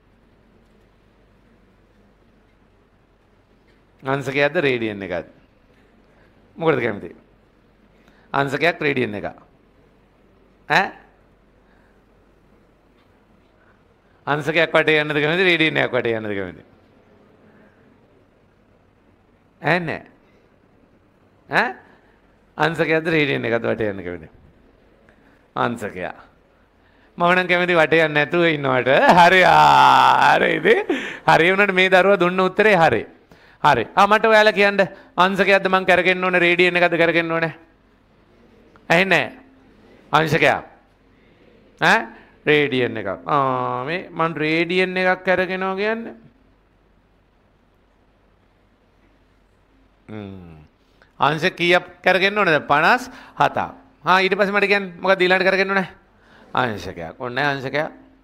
[SPEAKER 1] අංශකයක්ද රේඩියන් එකක්ද? මොකටද කැමති? අංශකයක් රේඩියන් එකක්. අංශකයක් වටේ යන්නද කැමති? රේඩියන් එකක් වටේ යන්නද කැමති? නෑ. අංශකයක්ද රේඩියන් එකක්ද වටේ යන්න කැමති? අංශකයක්. මම නම් කැමති වටේ යන්න නැතුව ඉන්නවට. හරි හරිද? හරි වුණාට මේ දරුවා දුන්න උත්තරේ හරි. හරි. මට ඔයාලා කියන්න අංශකයක්ද මං කරගෙන ඕනේ රේඩියන් එකක්ද කරගෙන ඕනේ? ඇහෙන්නේ නැහැ. අංශකයක්. රේඩියන් එකක්. මේ මං රේඩියන් එකක් කරගෙනවා කියන්නේ. අංශ කීයක් කරගෙන ඕනේද? 57ක්. ඊට පස්සේ මට කියන්න මොකක්ද ඊළඟට කරගෙන ඕනේ? අංශකයක්. ඔන්න අංශකයක්.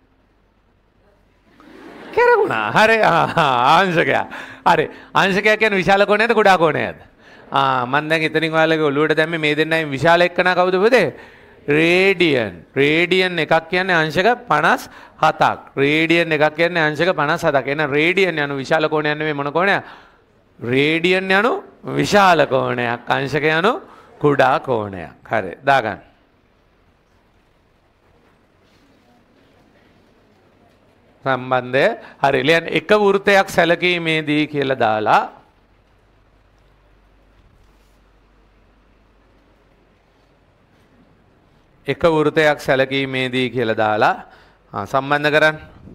[SPEAKER 1] කෙරුණා. හරි අංශකයක්. හරි අංශකයක් කියන්නේ විශාල කෝණයද කුඩා කෝණයද? මම දැන් එතනින් ඔයාලගේ ඔළුවට දැම්මේ මේ දෙන්නයින් විශාල එක්කනා කවුද පුතේ? රේඩියන්. රේඩියන් එකක් කියන්නේ අංශක 57ක්. රේඩියන් එකක් කියන්නේ අංශක 57ක්. එහෙනම් රේඩියන් යනු විශාල කෝණයක් නෙමෙයි මොන කෝණයක්? රේඩියන් යනු විශාල කෝණයක්. අංශක යනු කුඩා කෝණයක්. හරි දාගන්න. සම්බන්ධය හරි ලියන්න. එක වෘත්තයක් සැලකීමේදී කියලා දාලා එක වෘත්තයක් සැලකීමේදී කියලා දාලා සම්බන්ධ කරන්න.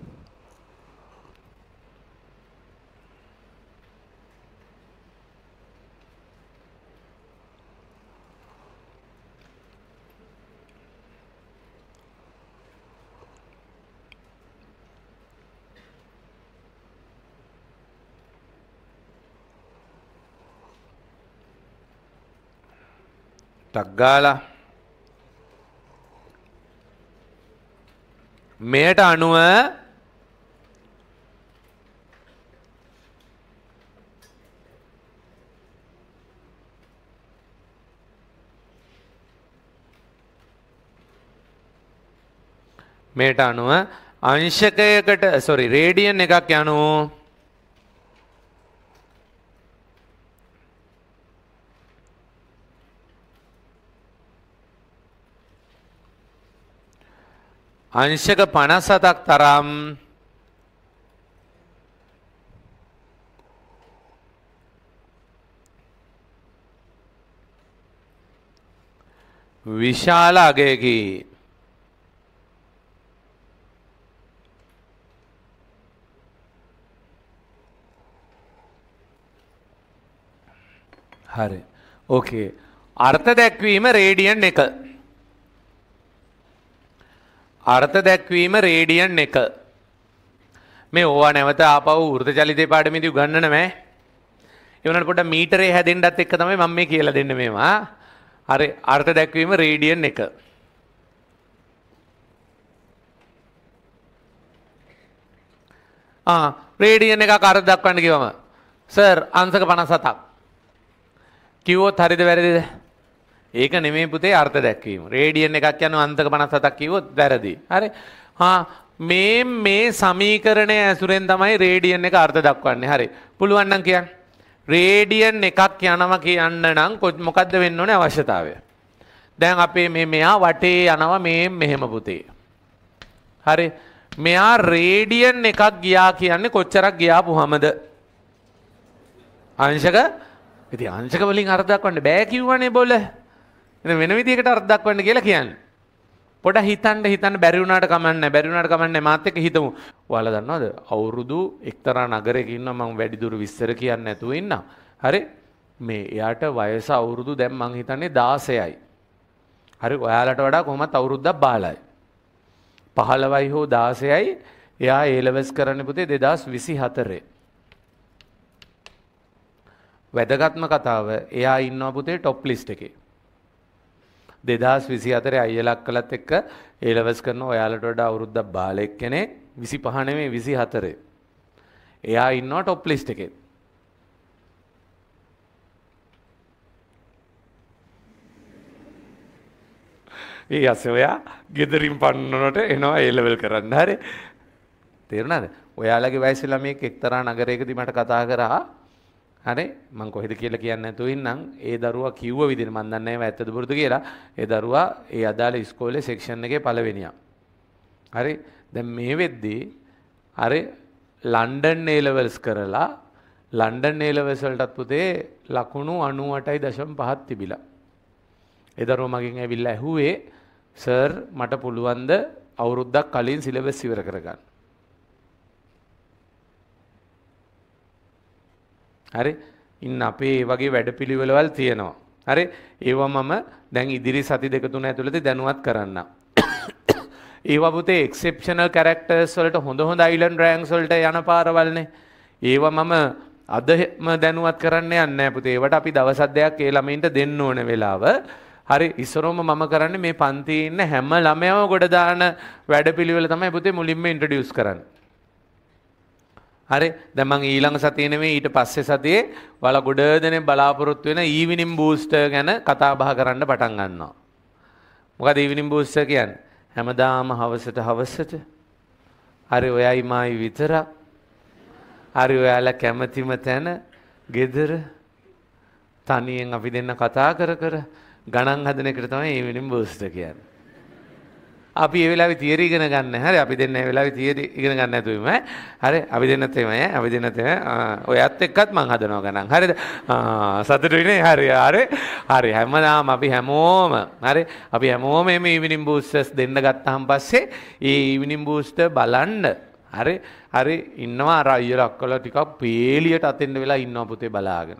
[SPEAKER 1] ගාලා මෙයට අනුව අංශකයකට රේඩියන් එකක් යනු අංශක 57ක් තරම් විශාල අගයකි. හරි. ඕකේ. අර්ථ දැක්වීම රේඩියන් 1. අර්ථ දැක්වීම රේඩියන් 1. මේ ඕවා නැවත ආපහු වෘත චලිතේ පාඩමේදී උගන්වන්න මෑ. ඒ වුණාට පොඩ්ඩක් මීටරේ හැදෙන්නත් එක්ක තමයි මම මේ කියලා දෙන්නේ මේවා. හරි. අර්ථ දැක්වීම රේඩියන් 1. රේඩියන් එකක් අර්ථ දක්වන්න කිව්වම සර් අංශක 57ක්. කිව්වොත් හරිද වැරදිද? ඒක නෙමෙයි පුතේ අර්ථ දැක්වීම. රේඩියන් එකක් කියන්නේ අංශක 57ක් කිව්වොත් වැරදි. හරි. මේ සමීකරණය ඇසුරෙන් තමයි රේඩියන් එක අර්ථ දක්වන්නේ. හරි. පුළුවන් නම් කියන්න. රේඩියන් එකක් යනවා කියන්න නම් මොකද්ද වෙන්න ඕනේ අවශ්‍යතාවය? දැන් අපේ මෙයා වටේ යනවා මෙහෙම පුතේ. හරි. මෙයා රේඩියන් එකක් ගියා කියන්නේ කොච්චරක් ගියාපුවමද? අංශක. ඉතින් අංශක වලින් අර්ථ දක්වන්න බෑ කිව්වනේ බොල. එතන වෙන විදිහකට අර්ථ දක්වන්න කියලා කියන්නේ. පොඩ හිතන්න බැරි වුණාට කමන්නේ මාත් එක්ක හිතමු. ඔයාලා දන්නවද අවුරුදු එක්තරා නගරයක ඉන්නවා මම වැඩිදුර විස්තර කියන්නේ නැතුව ඉන්නම්. හරි මේ එයාට වයස අවුරුදු දැන් මං හිතන්නේ 16යි. හරි ඔයාලට වඩා කොහොමත් අවුරුද්දක් බාලයි. 15යි හෝ 16යි එයා A levels කරන්න පුතේ 2024. වැදගත්ම කතාව එයා ඉන්නවා පුතේ টොප් ලිස්ට් එකේ. 2024 අයියලක් කළත් එක්ක A levels කරන ඔයාලට වඩා අවුරුද්දක් බාලෙක් කෙනෙක් 25 නෙමෙයි 24. එයා ඉන්නවා টොප් ලිස්ට් එකේ. ඊයස්සේ ඔයා ගෙදරින් පන්නනට එනවා A level කරන්න. හරි. තේරුණාද? ඔයාලගේ වයසේ ළමයෙක් එක්තරා නගරයකදී මට කතා කරා. හරි මම කොහෙද කියලා කියන්නේ නැතුව ඉන්නම්. ඒ දරුවා කිව්ව විදිහට මම දන්නේ නැහැ ඇත්තද බොරුද කියලා. ඒ දරුවා ඒ අදාළ ඉස්කෝලේ සෙක්ෂන් එකේ පළවෙනියා. හරි දැන් මේ වෙද්දී හරි ලන්ඩන් A levels කරලා ලන්ඩන් A levels වලටත් පුතේ ලකුණු 98.5ක් තිබිලා. ඒ දරුවා මගෙන් ඇවිල්ලා ඇහුවේ සර් මට පුළුවන්ද අවුරුද්දක් කලින් සිලබස් ඉවර කරගන්න. හරි ඉන්න අපේ ඒ වගේ වැඩපිළිවෙළවල් තියෙනවා. හරි ඒවා මම දැන් ඉදිරි සති දෙක තුන ඇතුළතදී දැනුවත් කරන්න. ඒවා පුතේ එක්සෙප්ෂනල් කැරක්ටර්ස් වලට හොඳ අයිලන්ඩ් රෑන්ක්ස් වලට යන පාරවල්නේ. ඒවා මම අදම දැනුවත් කරන්න යන්නේ නැහැ පුතේ. ඒවට අපි දවස් දෙකක් ඒ ළමයින්ට දෙන්න ඕන වෙලාව. හරි ඉස්සරොම මම කරන්නේ මේ පන්තියේ ඉන්න හැම ළමයාම ගොඩ දාන වැඩපිළිවෙල තමයි පුතේ මුලින්ම ඉන්ට්‍රොඩියුස් කරන්නේ. හරි දැන් මම ඊළඟ සතියේ නෙමෙයි ඊට පස්සේ සතියේ ඔයාලා ගොඩ දෙනෙක් බලාපොරොත්තු වෙන ඊවිනින් බූස්ටර් ගැන කතා බහ කරන්න පටන් ගන්නවා. මොකද ඊවිනින් බූස්ටර් කියන්නේ? හැමදාම හවසට හරි ඔයයි මායි විතරක්. හරි ඔයාලා කැමතිම තැන ගෙදර තනියෙන් අපි දෙන්න කතා කර ගණන් හදන එකට තමයි ඊවිනින් බූස්ටර් කියන්නේ. අපි ඒ වෙලාවේ තියරි ඉගෙන ගන්න. හරි අපි දෙන්න ඒ වෙලාවේ තියරි ඉගෙන ගන්න නැතුවම හරි අපි දෙන්නත් එමය ඔයත් එක්කත් මං හදනවා ගණන්. හරිද? සතුටුයිනේ. හරි හැමදාම අපි හැමෝම මේ ඉවිනින් බූස්ටර්ස් දෙන්න ගත්තාන් පස්සේ ඒ ඉවිනින් බූස්ටර් බලන්න හරි ඉන්නවා අර අයියලා අක්කලා ටිකක් පේලියට අතෙන්ද වෙලා ඉන්නවා පුතේ බලාගෙන.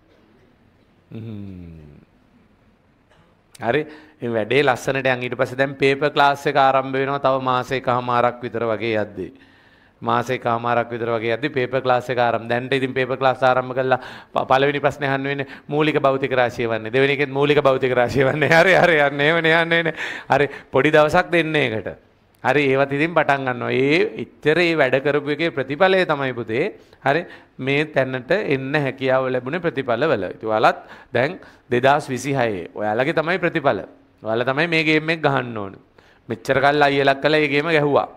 [SPEAKER 1] හරි මේ වැඩේ ලස්සනට යන් ඊට පස්සේ දැන් පේපර් ක්ලාස් එක ආරම්භ වෙනවා තව මාසෙකමාරක් විතර වගේ යද්දී. මාසෙකමාරක් විතර වගේ යද්දී පේපර් ක්ලාස් එක ආරම්භ. දැන්ට ඉතින් පේපර් ක්ලාස් ආරම්භ කළා පළවෙනි ප්‍රශ්නේ අහන්න වෙන්නේ මූලික භෞතික රාශිය වන්නේ. දෙවෙනි එකෙත් මූලික භෞතික රාශිය වන්නේ. හරි යන්නේ. හරි පොඩි දවසක් දෙන්නේ ඒකට. හරි ඒවත් ඉතින් පටන් ගන්නවා. එච්චර ඒ වැඩ කරපු එකේ ප්‍රතිඵලය තමයි පුතේ. හරි මේ තැනට එන්න හැකියාව ලැබුණේ ප්‍රතිඵලවල. ඉතින් ඔයාලත් දැන් 2026 ඔයාලගේ තමයි ප්‍රතිඵල. ඔයාලා තමයි මේ ගේම් එක ගහන්න ඕනේ. මෙච්චර කල් අයියලක් කළා මේ ගේම ගැහුවා.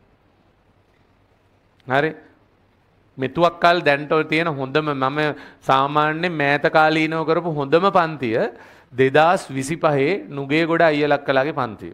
[SPEAKER 1] හරි මෙතුවක් කල් දැන්ට තියෙන හොඳම මම සාමාන්‍ය මෑත කාලීනව කරපු හොඳම පන්තිය 2025 නුගේගොඩ අයියලක් කළාගේ පන්තිය.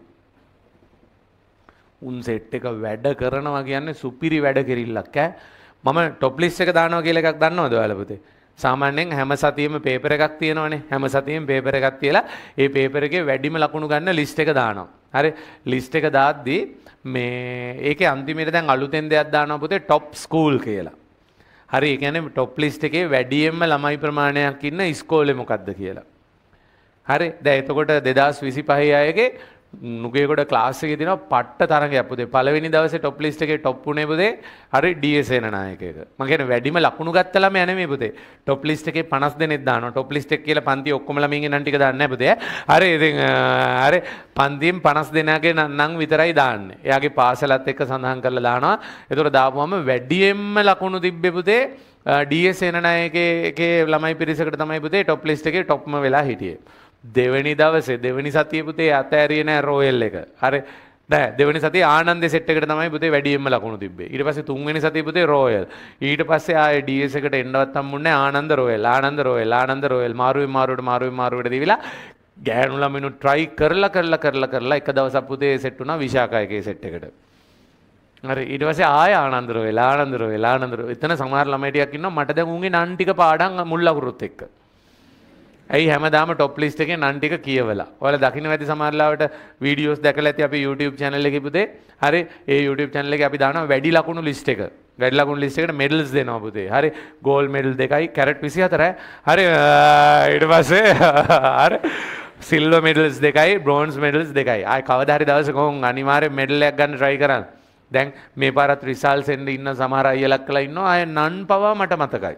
[SPEAKER 1] උන් සෙට් එක වැඩ කරනවා කියන්නේ සුපිරි වැඩ කෙරිල්ලක් ඈ. මම টොප් ලිස්ට් එක දානවා කියලා එකක් දන්නවද ඔයාලා පුතේ? සාමාන්‍යයෙන් හැම සතියෙම පේපර් එකක් තියෙනවනේ. හැම සතියෙම පේපර් එකක් තියලා ඒ පේපර් එකේ වැඩිම ලකුණු ගන්න ලිස්ට් එක දානවා. හරි. ලිස්ට් එක දාද්දී මේ ඒකේ අන්තිමේට දැන් අලුතෙන් දෙයක් දානවා පුතේ টপ ස්කූල් කියලා. හරි. ඒ කියන්නේ টপ ලිස්ට් එකේ වැඩියෙන්ම ළමයි ප්‍රමාණයක් ඉන්න ඉස්කෝලේ මොකද්ද කියලා. හරි. දැන් එතකොට 2025 අයගේ නුගේගොඩ ක්ලාස් එකේ දිනවා පට්ට තරගයක් පුතේ. පළවෙනි දවසේ টপ ලිස්ට් එකේ টොප් උනේ පුතේ හරි DS සේනනායක එක. මම කියන්නේ වැඩිම ලකුණු ගත්ත ළමයා නෙමෙයි පුතේ. টপ ලිස්ට් එකේ 50 දෙනෙක් දානවා. টপ ලිස්ට් එක කියලා පන්ති ඔක්කොම ළමින්ගේ නම් ටික දාන්නේ නැහැ පුතේ. හරි. ඉතින් හරි පන්තියෙන් 50 දෙනාගේ නම් විතරයි දාන්නේ. එයාගේ පාසලත් එක්ක සඳහන් කරලා දානවා. ඒතකොට දාපුවම වැඩියෙන්ම ලකුණු තිබ්බේ පුතේ DS සේනනායකගේ ළමයි පිරිසකට තමයි පුතේ টপ ලිස්ට් එකේ টොප්ම වෙලා හිටියේ. දෙවැනි දවසේ දෙවැනි සතියේ පුතේ අතෑරියේ නෑ රොයල් එක. හරි. නෑ දෙවැනි සතියේ ආනන්දේ සෙට් එකට තමයි පුතේ වැඩියෙන්ම ලකුණු තිබ්බේ. ඊට පස්සේ තුන්වෙනි සතියේ පුතේ රොයල්. ඊට පස්සේ ආයේ DS එකට එන්නවත් හම්බුන්නේ Ananda Royal. Ananda Royal. Ananda Royal. මාරුවේ දීවිලා ගෑනු ළමිනු try කරලා එක දවසක් පුතේ සෙට් වුණා විශාඛායකේ සෙට් එකට. හරි. ඊට පස්සේ ආයේ ආනන්ද රොයල්. එතන සමහර ළමයි ටිකක් ඉන්නවා මට දැන් උන්ගේ නන් ටික පාඩම් මුල් ලකුරුත් එක්ක. ඇයි හැමදාම টপ ලිස්ට් එකේ නන් ටික කියවලා. ඔයාලා දකින්න ඇති සමහරලාවට වීඩියෝස් දැකලා ඇති අපි YouTube channel එකේ පුතේ. හරි. ඒ YouTube channel එකේ අපි දානවා වැඩි ලකුණු ලිස්ට් එක. වැඩි ලකුණු ලිස්ට් එකට මෙඩල්ස් දෙනවා පුතේ. හරි. ගෝල්ඩ් මෙඩල් 2යි, කැරට් 24යි. හරි. ඊට පස්සේ හරි. සිල්වර් මෙඩල්ස් 2යි, බ්‍රෝන්ස් මෙඩල්ස් 2යි. ආයි කවදා හරි දවසක උන් අනිවාර්යෙන් මෙඩල් එකක් ගන්න try කරන්න. දැන් මේ පාරත් රිසල්ට්ස් එන්න ඉන්න සමහර අයියලා කළා ඉන්නවා. ආය නන් පවා මට මතකයි.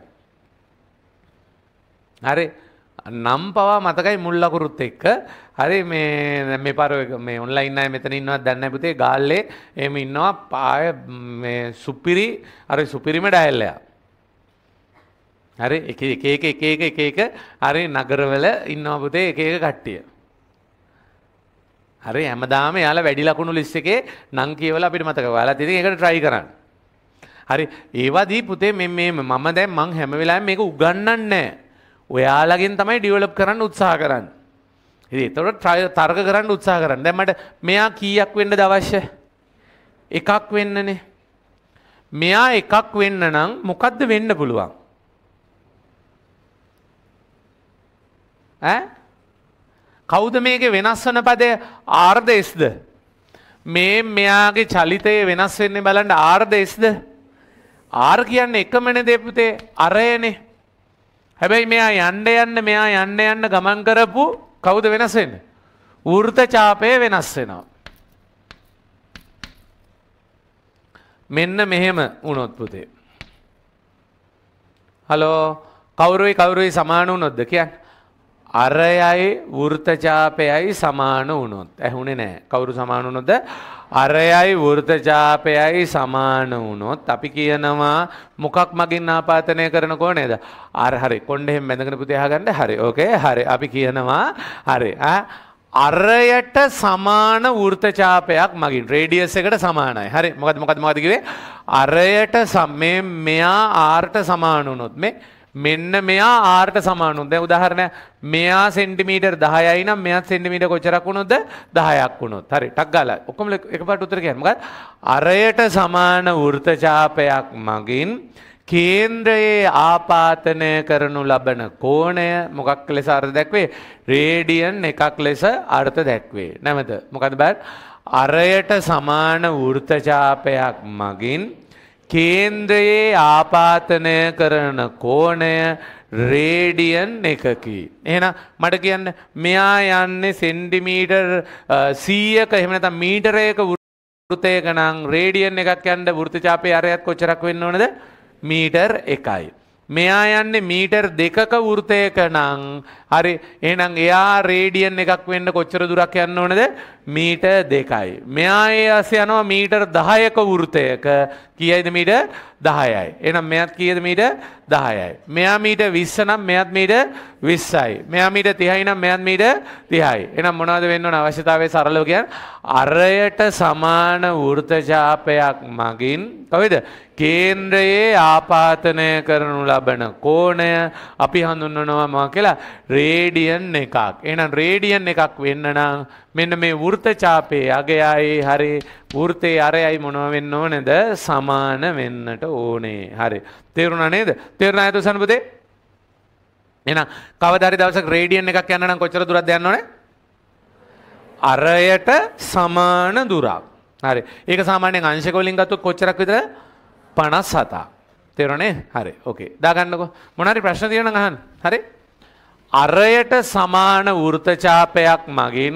[SPEAKER 1] හරි. නම් පවා මතකයි මුල් ලකුරුත් එක්ක. හරි මේ පාර මේ ඔන්ලයින් අය මෙතන ඉන්නවත් දන්නේ නැහැ පුතේ. ගාල්ලේ එහෙම ඉන්නවා පාය මේ සුපිරිම ඩයල් එක. හරි එක හරි නගරවල ඉන්නවා පුතේ එක කට්ටිය. හරි හැමදාම යාලා වැඩි ලකුණු ලිස්ට් එකේ නම් කියවලා අපිට මතක. ඔයාලා ඉතින් ඒකට try කරන්න. හරි ඒවදී පුතේ මම දැන් මං හැම වෙලාවෙම මේක උගන්වන්නේ නැහැ. ඔයාලගෙන් තමයි ඩිවලොප් කරන්න උත්සාහ කරන්නේ. ඉතින් ඒතකොට තර්ක කරන්න උත්සාහ කරන්න. දැන් මට මෙයා කීයක් වෙන්නද අවශ්‍ය? එකක් වෙන්නනේ. මෙයා එකක් වෙන්න නම් මොකද්ද වෙන්න පුළුවන්? කවුද මේකේ වෙනස් වෙන පදේ ආර්ද එස්ද? මෙයාගේ චලිතය වෙනස් වෙන්නේ බලන්න ආර්ද එස්ද? ආර් කියන්නේ එකමනේ දෙපුතේ අරයනේ. හැබැයි මෙයා යන්න ගමන් කරපු කවුද වෙනස් වෙන්නේ? වෘත ඡාපය වෙනස් වෙනවා. මෙන්න මෙහෙම වුණොත් පුතේ. හලෝ කවුරුයි සමාන වුණොත්ද කියන්නේ? අරයයි වෘත ඡාපයයි සමාන වුණොත්. ඇහුනේ නැහැ. කවුරු සමාන වුණොත්ද? අරයයි වෘත ඡාපයයි සමාන වුණොත් අපි කියනවා මොකක් මගින් ආපාතනය කරනකෝ නේද? හරි කොණ්ඩේ එහෙම බැඳගෙන පුතේ අහගන්න. හරි ඕකේ හරි අපි කියනවා හරි අරයට සමාන වෘත ඡාපයක් මගින් රේඩියස් එකට සමානයි. හරි මොකද කිව්වේ? අරයට මෙයා r ට සමාන වුණොත් මෙන්න මෙයා r ට සමාන වුණොත් දැන් උදාහරණයක් මෙයා සෙන්ටිමීටර් 10යි නම් මෙයාත් සෙන්ටිමීටර් කොච්චරක් වුණොත්ද 10ක් වුණොත්. හරි ටක් ගාලා ඔක්කොම එකපාරට උත්තර කියන්න. මොකද අරයට සමාන වෘත ඡාපයක් මගින් කේන්ද්‍රයේ ආපාතනය කරනු ලබන කෝණය මොකක් ලෙස අර්ථ දැක්වේ? රේඩියන් එකක් ලෙස අර්ථ දැක්වේ. නැමෙද? මොකද බලන්න අරයට සමාන වෘත ඡාපයක් මගින් කේන්ද්‍රයේ ආපාතනය කරන කෝණය රේඩියන් එකකි. එහෙනම් මට කියන්න මෙයා යන්නේ සෙන්ටිමීටර් 100ක එහෙම නැත්නම් මීටරයක වෘතයක නම් රේඩියන් එකක් යන්න වෘත ඡාපයේ අරයත් කොච්චරක් වෙන්න ඕනද? මීටර් 1යි. මෙයා යන්නේ මීටර් 2ක වෘතයක නම් හරි එහෙනම් එයා රේඩියන් එකක් වෙන්න කොච්චර දුරක් යන්න ඕනද? මීටර් 2යි. මෙයා ඊයස්සේ යනවා මීටර් 10ක වෘතයක. කීයද මීටර් 10යි. එහෙනම් මෙයාත් කීයද මීටර් 10යි. මෙයා මීටර් 20 නම් මෙයාත් මීටර් 20යි. මෙයා මීටර් 30යි නම් මෙයාත් මීටර් 30යි. එහෙනම් මොනවද වෙන්න ඕන අවශ්‍යතාවයේ සරලව කියන්නේ අරයට සමාන වෘත ඡාපයක් මගින් කොහෙද? කේන්ද්‍රයේ ආපාතනය කරනු ලබන කෝණය අපි හඳුන්වනවා මොකක් කියලා? රේඩියන් එකක්. එහෙනම් රේඩියන් එකක් වෙන්න නම් මෙන්න මේ වෘත ඡාපයේ අගයයි හරි වෘතයේ අරයයි මොනව වෙන්න ඕනේද? සමාන වෙන්නට ඕනේ. හරි. තේරුණා නේද? තේරුණා නේද සනපතේ? එහෙනම් කවදා හරි දවසක රේඩියන් එකක් යන්න නම් කොච්චර දුරක්ද යන්න ඕනේ? අරයට සමාන දුරක්. හරි. ඒක සාමාන්‍යයෙන් අංශක වලින් ගත්තොත් කොච්චරක් විතර? 57ක්. තේරුණේ? හරි. ඕකේ. දාගන්නකෝ. මොන හරි ප්‍රශ්න තියෙනවා නම් අහන්න. හරි. අරයට සමාන වෘත්ත ඡාපයක් මගින්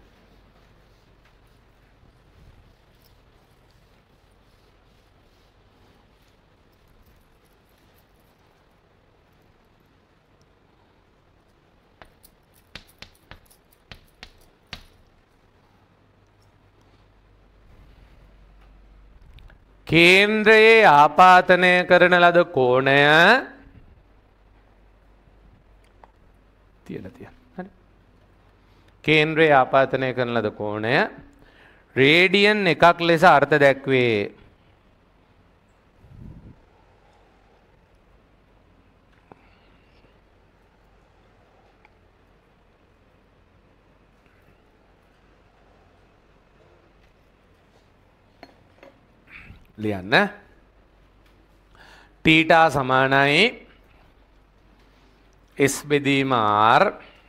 [SPEAKER 1] කේන්ද්‍රයේ ආපාතනය කරන ලද කෝණය තියලා තියන්න. හරි. කේන්ද්‍රයේ ආපාතනය කරන ලද කෝණය රේඩියන් එකක් ලෙස අර්ථ දැක්වේ. ලියන්න. තීටා සමානයි S බෙදීම R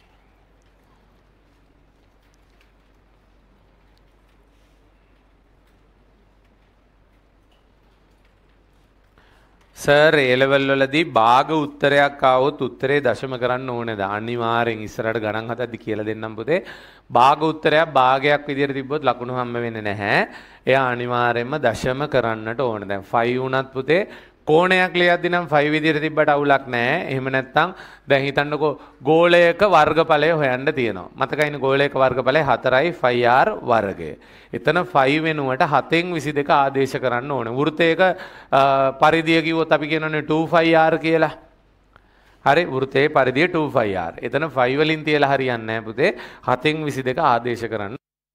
[SPEAKER 1] සර් ඒ ලෙවල් වලදී භාග උත්තරයක් ආවොත් උත්තරේ දශම කරන්න ඕනේද? අනිවාර්යෙන් ඉස්සරහට ගණන් හදද්දි කියලා දෙන්නම් පුතේ. භාග උත්තරයක් භාගයක් විදියට තිබ්බොත් ලකුණු හම්බ වෙන්නේ නැහැ. එයා අනිවාර්යෙන්ම දශම කරන්නට ඕනේ. දැන් 5 වුණත් පුතේ කෝණයක් ලියද්දි නම් 5 විදියට තිබ්බට අවුලක් නැහැ. එහෙම නැත්නම් දැන් හිතන්නකෝ ගෝලයක වර්ගඵලය හොයන්න තියෙනවා. මතකයිනේ ගෝලයක වර්ගඵලය 4යි 5r වර්ගය. එතන 5 වෙනුවට 7න් 22 ආදේශ කරන්න ඕනේ. වෘත්තයක පරිධිය කිව්වොත් අපි කියනනේ 2πr කියලා. හරි වෘත්තයේ පරිධිය 2πr. එතන 5 වලින් තියලා හරියන්නේ නැහැ පුතේ. 7න් 22 ආදේශ කරන්න.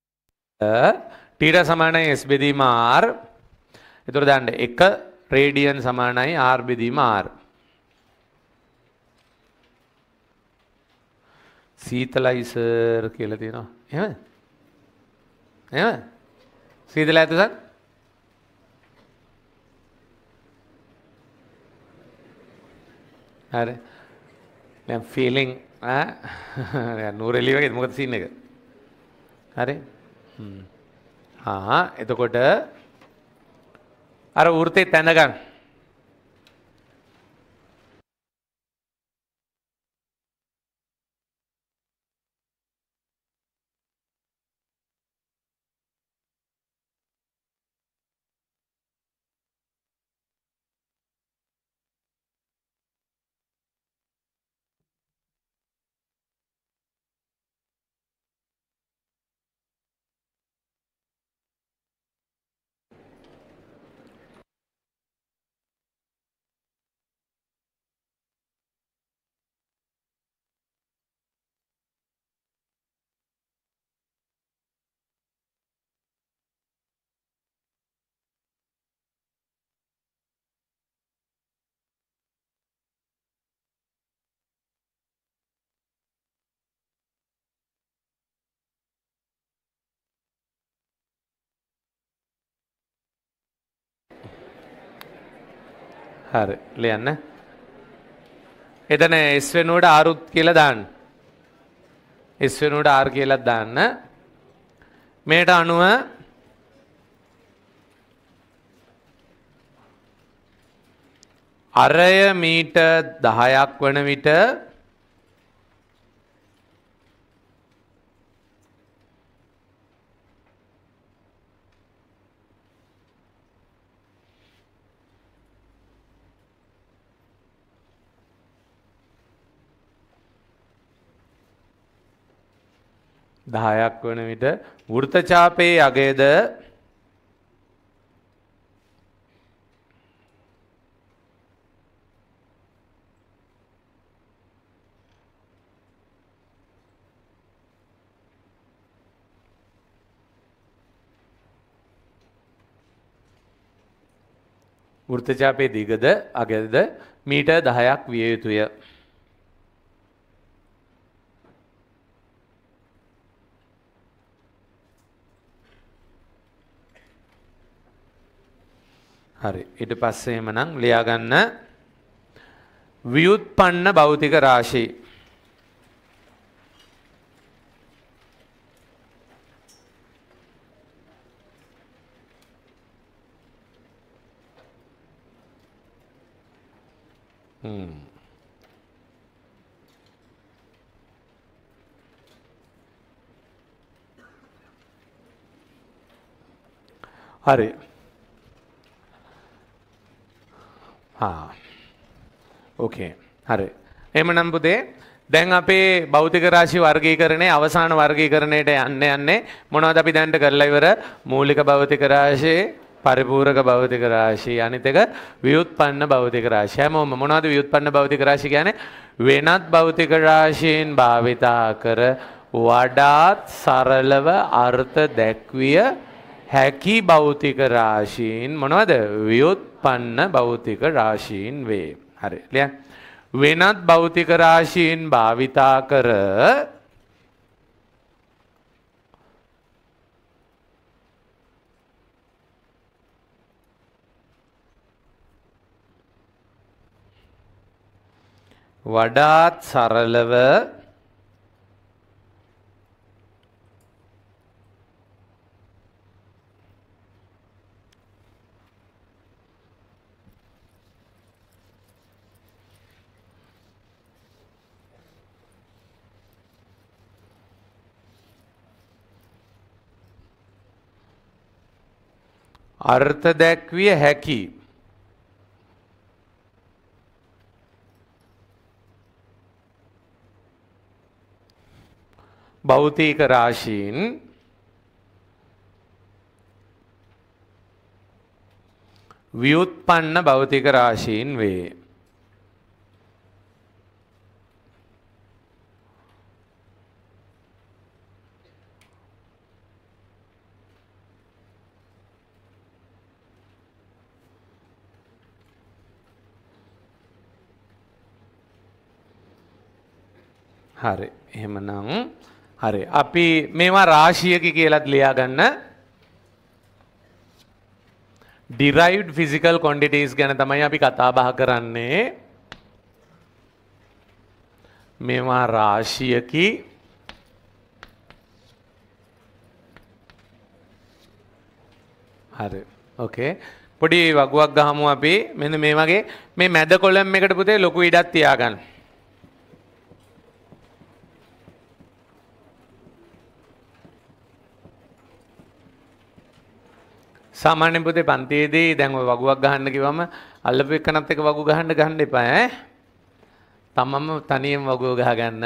[SPEAKER 1] θ සමානයි s බෙදීම r. ඒතර දාන්න 1 රේඩියන් සමානයි r බෙදීම r. සීතලයිසර් කියලා තියෙනවා. එහෙමද? එහෙමද? සීතල ඇතුසත්? හරි. දැන් ෆීලිං නූරෙලි වගේ මොකද සීන් එක? හරි. එතකොට අර වෘත්තේ තැඳ ගන්න. හරි ලියන්න. එතන S වෙනුවට R උත් කියලා දාන්න. S වෙනුවට R කියලා දාන්න. මේට අනුව අරය මීටර් 10ක් වන විට දහයක් වන විට වෘත්ත ඡාපයේ අගයද වෘත්ත ඡාපයේ දිගද අගයද මීටර් 10ක් විය යුතුය. හරි ඊට පස්සේ එමනම් ලියා ගන්න ව්‍යුත්පන්න භෞතික රාශි. හරි. ඕකේ. හරි. එහෙමනම් පුතේ දැන් අපේ භෞතික රාශි වර්ගීකරණයේ අවසාන වර්ගීකරණයට යන්නේ මොනවද අපි දැන්ට කරලා ඉවර? මූලික භෞතික රාශි, පරිපූරක භෞතික රාශි, අනිත් එක ව්‍යුත්පන්න භෞතික රාශි. හැමෝම මොනවද ව්‍යුත්පන්න භෞතික රාශි කියන්නේ? වෙනත් භෞතික රාශීන් භාවිතා කර වඩාත් සරලව අර්ථ දැක්විය හැකි භෞතික රාශීන් මොනවද? ව්‍යුත්පන්න භෞතික රාශීන් වේ. හරි. ලියන්න. වෙනත් භෞතික රාශීන් භාවිතා කර වඩාත් සරලව අර්ථ දැක්විය හැකි භෞතික රාශීන් ව්‍යුත්පන්න භෞතික රාශීන් වේ. හරි. එහෙමනම් හරි. අපි මේවා රාශියක කියලාත් ලියා ගන්න. derived physical quantities ගැන තමයි අපි කතා බහ කරන්නේ. මේවා රාශියකි හරි. ඕකේ. පොඩි වගුවක් ගහමු අපි. මෙන්න මේ වගේ මේ මැද කොලම් එකට පුතේ ලොකු ඉඩක් තියාගන්න. සාමාන්‍ය පුතේ පන්තියේදී දැන් ඔය වගුවක් ගහන්න කිව්වම අල්ලපු එක්කනත් එක වගු ගහන්න එපා ඈ. තමම තනියෙන් වගුව ගහගන්න.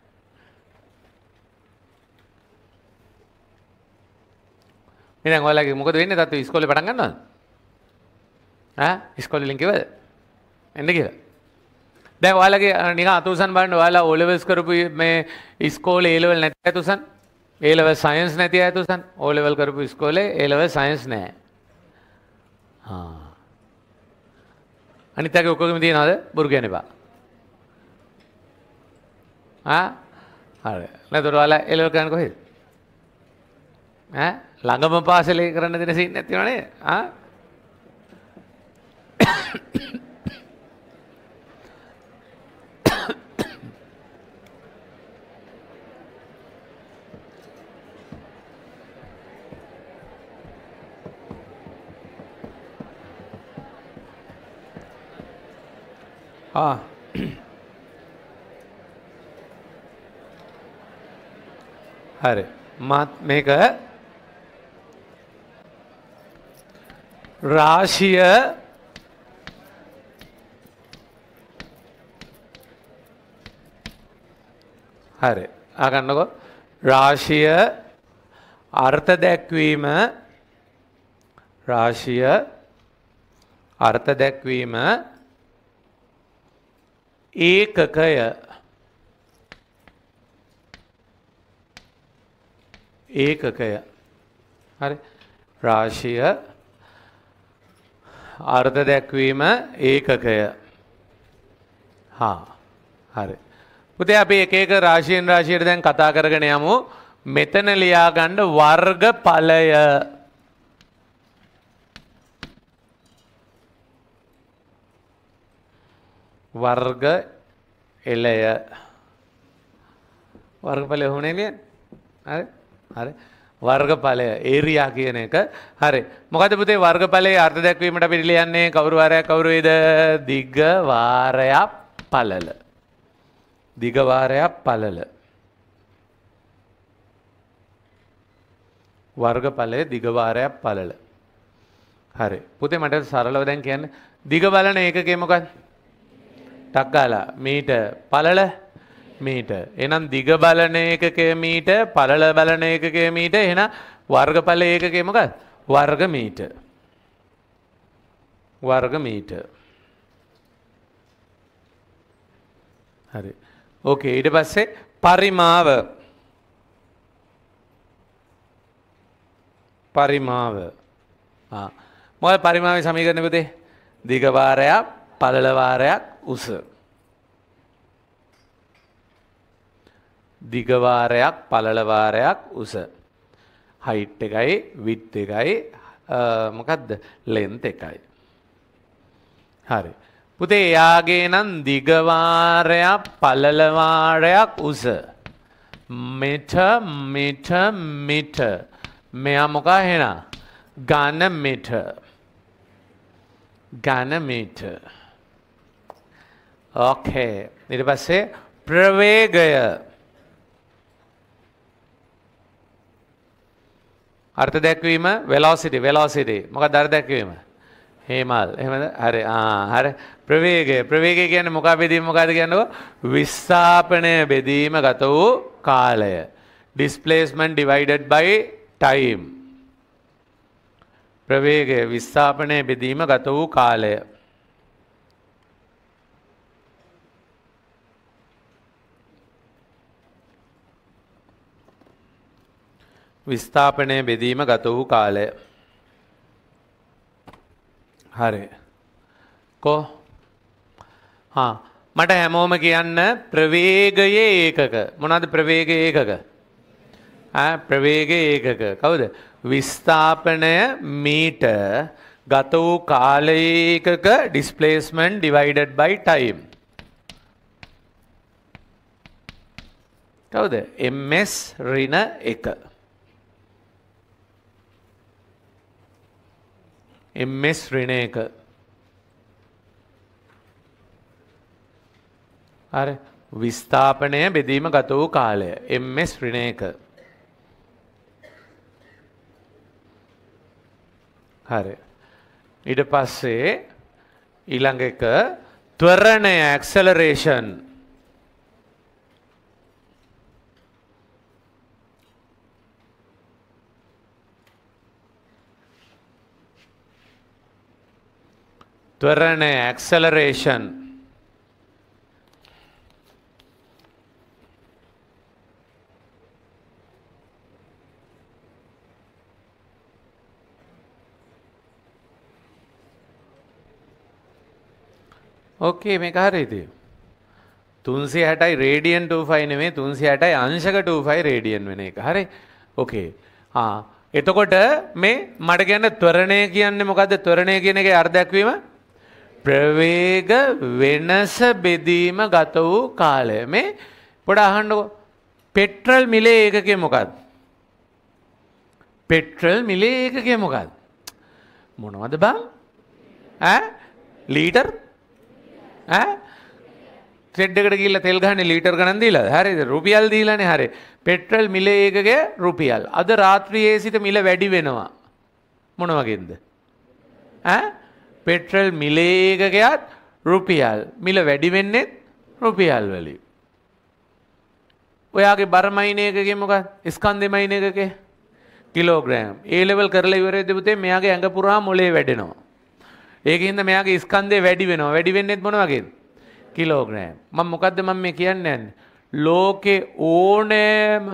[SPEAKER 1] ඉතින් ඔයාලගේ මොකද වෙන්නේ? තාත්තා ඉස්කෝලේ පටන් ගන්නවද? ඉස්කෝලේ ලින්ක් එකවද? එන්න කියලා. දැන් ඔයාලගේ නිකන් අතුසන් බලන්න ඔයාලා O levels කරපු මේ ඉස්කෝලේ A level නැති අතුසන් A level science නැති අතුසන් O level කරපු ඉස්කෝලේ A level science නැහැ. අනිත් එක ඔක්කොගෙම තියනවාද? බොරු කියන්න එපා. හරි. නැතර ඔයාලා A level කරන්නේ කොහෙද? ළඟම පාසලේ කරන්න දෙන සීන් නැති වෙනව නේද? හරි. මාත් මේක රාශිය හරි. අගන්නකො රාශිය අර්ථ දැක්වීම රාශිය අර්ථ දැක්වීම ඒකකය ඒකකය හරි. රාශිය අර්ථ දැක්වීම ඒකකය. හරි. පුතේ අපි එක එක රාශියෙන් රාශියට දැන් කතා කරගෙන යමු. මෙතන ලියා ගන්න වර්ගඵලය. වර්ග එලය වර්ගඵලය හොනේ නේ හරි හරි වර්ගඵලය ඒරියා කියන එක හරි මොකද පුතේ වර්ගඵලයේ අර්ථ දැක්වීමට අපි ලියන්නේ කවුරු වාරයක් කවුරු වේද දිග වාරයක් පළල දිග වාරයක් පළල වර්ගඵලයේ දිග වාරයක් පළල හරි පුතේ මට සරලව දැන් කියන්න දිග බලන ඒකකය මොකක්ද ටක් ගාලා මීටර් පළල මීටර් එහෙනම් දිග බලන ඒකකය මීටර් පළල බලන ඒකකය මීටර් එහෙනම් වර්ගඵල ඒකකය මොකක්ද වර්ග මීටර් හරි ඕකේ ඊට පස්සේ පරිමාව මොකද පරිමාවේ සමීකරණය පුතේ දිග වාරයක් පළල වාරයක් උස දිග වාරයක් පළල වාරයක් උස height එකයි width එකයි මොකද්ද length එකයි හරි පුතේ එයාගේ නම් දිග වාරයක් පළල වාරයක් උස meter මෙයා මොකා එහෙනම් ඝන meter ඕකේ ඊට පස්සේ ප්‍රවේගය අර්ථ දැක්වීම velocity මොකක්ද අර්ථ දැක්වීම හේමල් එහෙමද හරි හරි ප්‍රවේගය කියන්නේ මොකක්ද බෙදීම මොකක්ද කියන්නේ විස්ථාපනය බෙදීම ගත වූ කාලය displacement divided by time ප්‍රවේගය විස්ථාපනය බෙදීම ගත වූ කාලය විස්ථාපනය බෙදීම ගත වූ කාලය හරි කො මට හැමෝම කියන්න ප්‍රවේගයේ ඒකක මොනවද ප්‍රවේගයේ ඒකක ප්‍රවේගයේ ඒකක කවුද විස්ථාපනය මීටර් ගත වූ කාලයේ ඒකක displacement divided by time කවුද ms ඍණ 1 ms ඍණ 1 හරි විස්ථාපනය බෙදීම ගත වූ කාලය ms ඍණ 1 හරි ඊට පස්සේ ඊළඟ එක ත්වරණය acceleration ත්වරණය acceleration ඕකේ මේක හරියද 360යි රේඩියන් 25 නෙමෙයි 360යි අංශක 25 රේඩියන් වෙන එක හරි ඕකේ එතකොට මේ මට කියන්න ත්වරණය කියන්නේ මොකද්ද ත්වරණය කියන එකේ අර්ථ දක්වීම ප්‍රවේග වෙනස බෙදීම ගත වූ කාලය මේ පොඩ අහන්නකෝ පෙට්‍රල් මිලේ ඒකකය මොකක්ද පෙට්‍රල් මිලේ ඒකකය මොකක්ද මොනවද බං ලීටර් ට්‍රෙඩ් එකට ගිහිල්ලා තෙල් ගහන්නේ ලීටර් ගණන් දීලාද හරිද රුපියල් දීලානේ හරි පෙට්‍රල් මිලේ ඒකකය රුපියල් අද රාත්‍රියේ සිට මිල වැඩි වෙනවා මොන වගේද පෙට්‍රල් මිලේ ඒකකයත් රුපියල් මිල වැඩි වෙන්නේ රුපියල් වලින් ඔයාගේ බර මයින ඒකකය මොකක්ද ස්කන්ධේ මයින ඒකකය කිලෝග්‍රෑම් ඒ ලෙවල් කරලා ඉවරෙද්දී පුතේ මෙයාගේ ඇඟ පුරා මොලේ වැඩෙනවා ඒකින්ද මෙයාගේ ස්කන්ධය වැඩි වෙනවා වැඩි වෙන්නේත් මොන වගේද කිලෝග්‍රෑම් මම මොකද්ද මම මේ කියන්නේ ලෝකේ ඕනෑම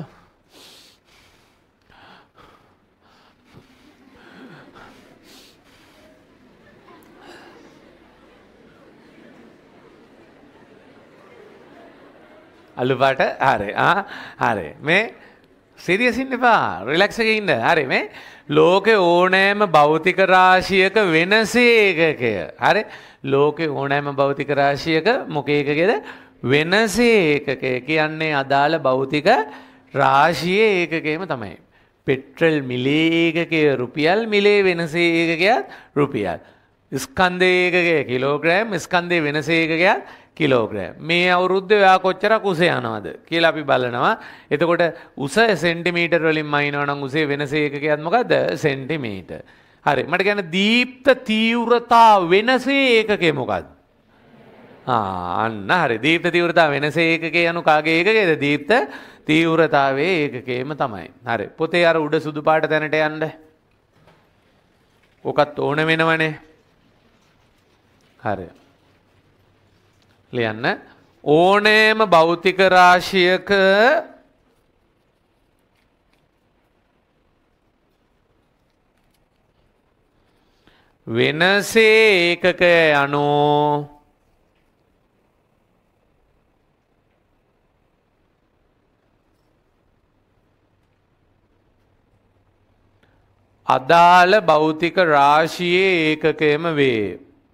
[SPEAKER 1] අලු පාට හරි හරි මේ සිරියස් ඉන්න එපා. රිලැක්ස් එකේ ඉන්න. හරි මේ ලෝකේ ඕනෑම භෞතික රාශියක වෙනසේ ඒකකය. හරි ලෝකේ ඕනෑම භෞතික රාශියක මොක ඒකකයද? වෙනසේ ඒකකය කියන්නේ අදාළ භෞතික රාශියේ ඒකකයම තමයි. පෙට්‍රල් මිලේ ඒකකය රුපියල්, මිලේ වෙනසේ ඒකකයත් රුපියල්. ස්කන්ධ ඒකකය කිලෝග්‍රෑම්, ස්කන්ධේ වෙනසේ ඒකකයත් කිලෝග්‍රෑම්. මේ අවුරුද්දේ ඔයා කොච්චරක් උස යනවද කියලා අපි බලනවා. එතකොට උස සෙන්ටිමීටර් වලින් මයින්නවා නම් උසේ වෙනස ඒකකයක් මොකද්ද? සෙන්ටිමීටර්. හරි. මට කියන්න දීප්ත තීව්‍රතා වෙනස ඒකකය මොකද්ද? අන්න හරි. දීප්ත තීව්‍රතා වෙනස ඒකකය යනු කාගේ ඒකකයද? දීප්ත තීව්‍රතාවයේ ඒකකයම තමයි. හරි. පොතේ අර උඩ සුදු පාට තැනට යන්න. ඔකත් ඕන වෙනවනේ. හරි. ලියන්න ඕනෑම භෞතික රාශියක වෙනසේ ඒකකය යනු අදාළ භෞතික රාශියේ ඒකකයම වේ.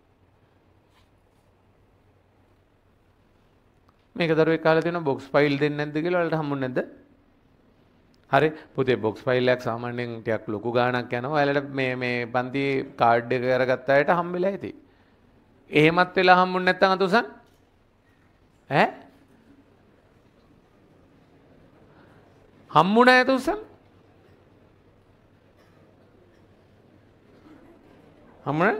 [SPEAKER 1] මේක දරුවෙක් කාලා තියෙනවා බොක්ස් ෆයිල් දෙන්නේ නැද්ද කියලා ඔයාලට හම්බුනේ නැද්ද? හරි පුතේ බොක්ස් ෆයිල් එකක් සාමාන්‍යයෙන් ටිකක් ලොකු ගාණක් යනවා. ඔයාලට මේ පන්ති කාඩ් එක කරගත්ත අයට හම්බෙලා ඇති. එහෙමත් වෙලා හම්බුනේ නැත්නම් අතුසන් ඈ හම්බුනේ නැත උසන් හම්බුනේ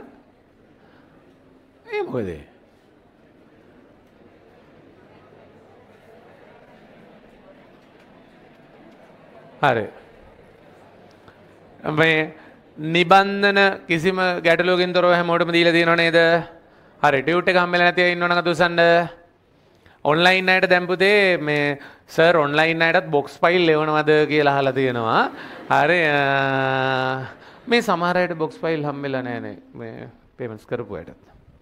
[SPEAKER 1] ඒ මොකද? හරි මේ නිබන්ධන කිසිම ගැටලුවකින් තොරව හැමෝටම දීලා තියෙනව නේද? හරි ටියුට් එක හම්බෙලා නැති අය ඉන්නවනම් අතුසන්න ඔන්ලයින් අයට දැන් පුතේ මේ සර් ඔන්ලයින් අයටත් බොක්ස් ෆයිල් එවනවද කියලා අහලා තියෙනවා. හරි මේ සමහර අයට බොක්ස් ෆයිල් හම්බෙලා නැහැ මේ පේමන්ට්ස් කරපු අයට.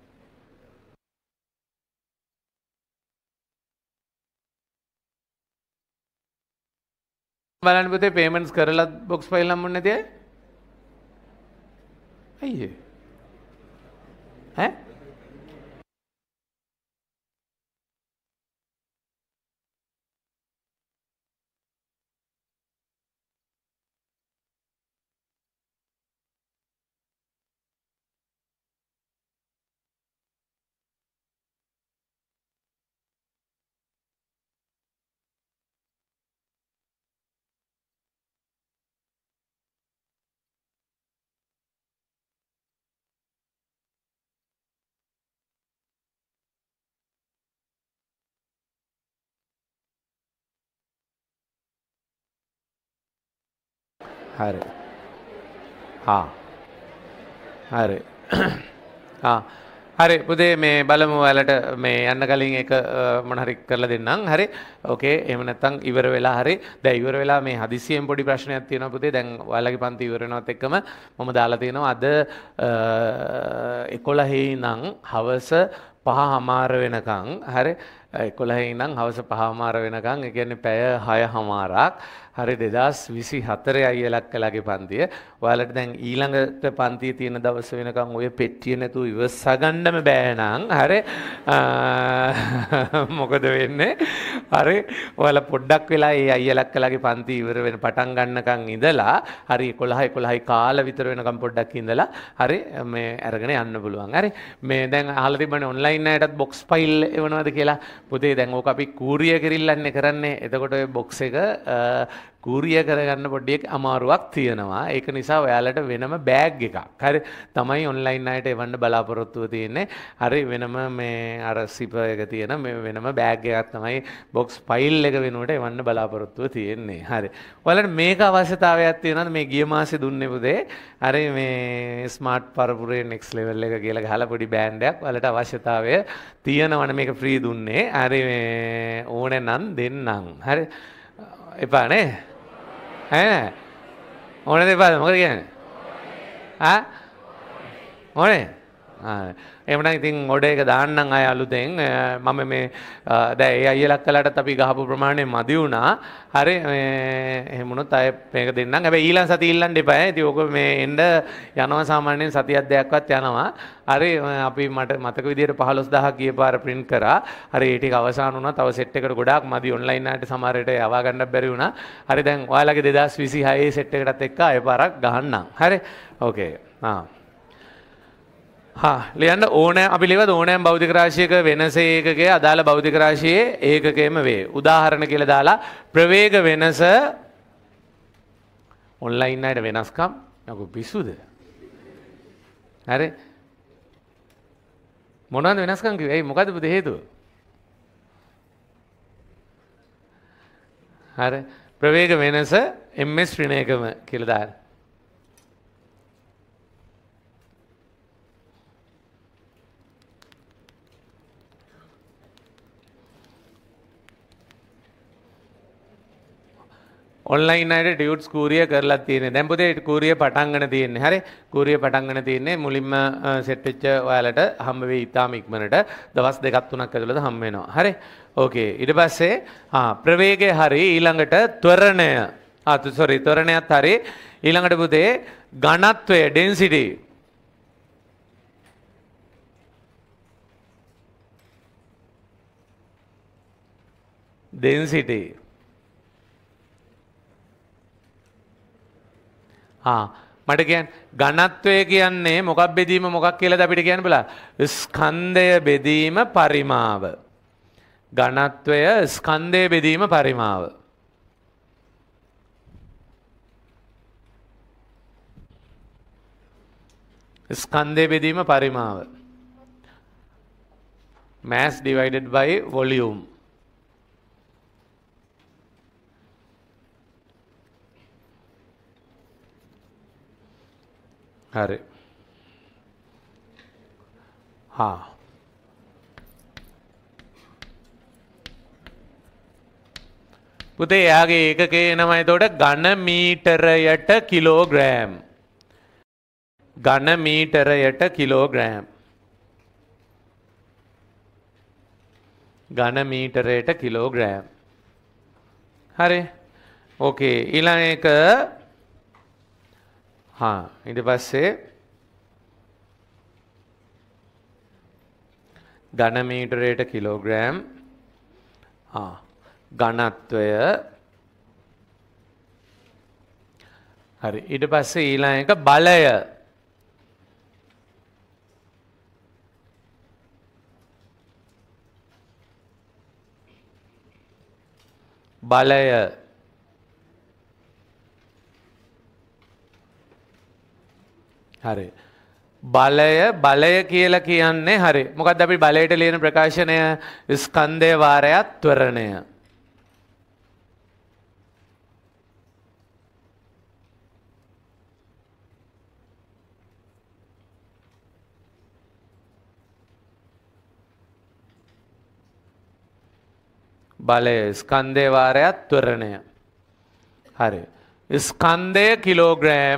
[SPEAKER 1] බලන්න පුතේ පේමන්ට්ස් කරලා බොක්ස් ෆයිල් හම්බුනේ නැති අය? අයියේ ඈ හරි හරි හරි පුතේ මේ බලමු ඔයාලට මේ යන්න කලින් එක මොන හරි කරලා දෙන්නම්. හරි ඕකේ එහෙම නැත්නම් ඉවර වෙලා හරි දැන් ඉවර වෙලා මේ හදිසියෙන් පොඩි ප්‍රශ්නයක් තියෙනවා පුතේ. දැන් ඔයාලගේ පන්ති ඉවර වෙනවත් එක්කම මම දාලා තියෙනවා අද 11 ඉඳන් හවස 5:00 වෙනකන්. හරි 11 ඉඳන් හවස 5:00 වෙනකන් ඒ කියන්නේ පැය 6:00ක්. හරි 2024 අයියලක් කළාගේ පන්තිය. ඔයාලට දැන් ඊළඟට පන්තිය තියෙන දවස් වෙනකන් ඔය පෙට්ටිය නැතුව ඉවස ගන්නම බෑ නං. හරි මොකද වෙන්නේ? හරි ඔයාලා පොඩ්ඩක් වෙලා ඒ අයියලක් කළාගේ පන්ති ඉවර වෙන පටන් ගන්නකන් ඉඳලා හරි 11 කාලා විතර වෙනකන් පොඩ්ඩක් ඉඳලා හරි මේ අරගෙන යන්න පුළුවන්. හරි මේ දැන් අහලා තිබ්බනේ ඔන්ලයින් අයටත් බොක්ස් ෆයිල් එවනවද කියලා. පුතේ දැන් ඕක අපි කූරිය කිරිල්ලන්නේ කරන්නේ. එතකොට ඔය බොක්ස් එක කූරිය කරගන්න පොඩ්ඩක් අමාරුවක් තියෙනවා. ඒක නිසා ඔයාලට වෙනම බෑග් එකක් හරි තමයි ඔන්ලයින් අයට එවන්න බලාපොරොත්තුව තියෙන්නේ. හරි වෙනම මේ අර සිප එක තියෙන මේ වෙනම බෑග් එකක් තමයි බොක්ස් ෆයිල් එක වෙනුවට එවන්න බලාපොරොත්තුව තියෙන්නේ. හරි ඔයාලට මේක අවශ්‍යතාවයක් තියෙනවද? මේ ගිය මාසේ දුන්නේ පුතේ හරි මේ ස්මාර්ට් පරපුරේ නෙක්ස්ට් ලෙවල් එක කියලා ගහලා පොඩි බෑන්ඩ් එකක් ඔයාලට අවශ්‍යතාවය තියෙනවනේ මේක ෆ්‍රී දුන්නේ. හරි මේ ඕනේ නම් දෙන්නම්. හරි එපා නේ ඈ ඕනේ දෙපාද මොකද කියන්නේ? ඕනේ එහෙමනම් ඉතින් ඔඩ එක දාන්නම් අය අලුතෙන් මම මේ දැන් ඒ අයියලක් කළාටත් අපි ගහපු ප්‍රමාණය මදි වුණා. හරි එහෙම වුණොත් අය මේක දෙන්නම්. හැබැයි ඊළඟ සතිය ඉල්ලන්න එපා. ඉතින් ඕක මේ එන්න යනවා සාමාන්‍යයෙන් සතියක් දෙකක්වත් යනවා. හරි අපි මට මතක විදියට 15000ක් ගිය පාර print කරා. හරි ඒ ටික අවසන් වුණා. තව සෙට් එකට ගොඩාක් මදි ඔන්ලයින් ආට සමහර විට යවා ගන්නත් බැරි වුණා. හරි දැන් ඔයාලගේ 2026 සෙට් එකටත් එක්ක අය පාරක් ගහන්නම්. හරි ඕකේ ලියන්න ඕනෑ අපි ලියවද ඕනෑම භෞතික රාශියක වෙනස ඒකකයේ අදාළ භෞතික රාශියේ ඒකකයම වේ. උදාහරණ කියලා දාලා ප්‍රවේග වෙනස ඔන්ලයින් අයට වෙනස්කම් යකෝ පිස්සුද? හරි මොනවද වෙනස්කම් කිව්වේ? ඒ මොකද්ද පුතේ හේතුව? හරි ප්‍රවේග වෙනස ms ඍණ එකම කියලා දාලා ඔන්ලයින් අයට ටියුට්ස් කූරිය කරලා තියෙන්නේ. දැන් පුතේ කූරිය පටන් ගන්න තියෙන්නේ. හරි කූරිය පටන් ගන්න තියෙන්නේ මුලින්ම සෙට් වෙච්ච ඔයාලට හම්බ වෙයි ඊටාම ඉක්මනට දවස් දෙකක් තුනක් ඇතුළත හම්බ වෙනවා. හරි ඕකේ ඊට පස්සේ ප්‍රවේගය හරි ඊළඟට ත්වරණය ත්වරණයත් හරි ඊළඟට පුතේ ඝනත්වය ඩෙන්සිටි මට කියන්න ඝනත්වය කියන්නේ මොකක් බෙදීම මොකක් කියලාද අපිට කියන්න බලා ස්කන්ධය බෙදීම පරිමාව ඝනත්වය ස්කන්ධය බෙදීම පරිමාව ස්කන්ධය බෙදීම පරිමාව mass divided by volume හරි පුතේ එයාගේ ඒකකේ එනවා එතකොට ඝන මීටරයට කිලෝග්‍රෑම් ඝන මීටරයට කිලෝග්‍රෑම් ඝන මීටරයට කිලෝග්‍රෑම් හරි ඕකේ ඊළඟ එක ඊට පස්සේ ඝන මීටරයට කිලෝග්‍රෑම් ඝනත්වය හරි ඊට පස්සේ ඊළඟ එක බලය හරි බලය කියලා කියන්නේ හරි මොකක්ද අපි බලයට ලියන ප්‍රකාශනය ස්කන්ධය වාරයක් ත්වරණය බලය ස්කන්ධය වාරයක් ත්වරණය හරි ස්කන්ධය කිලෝග්‍රෑම්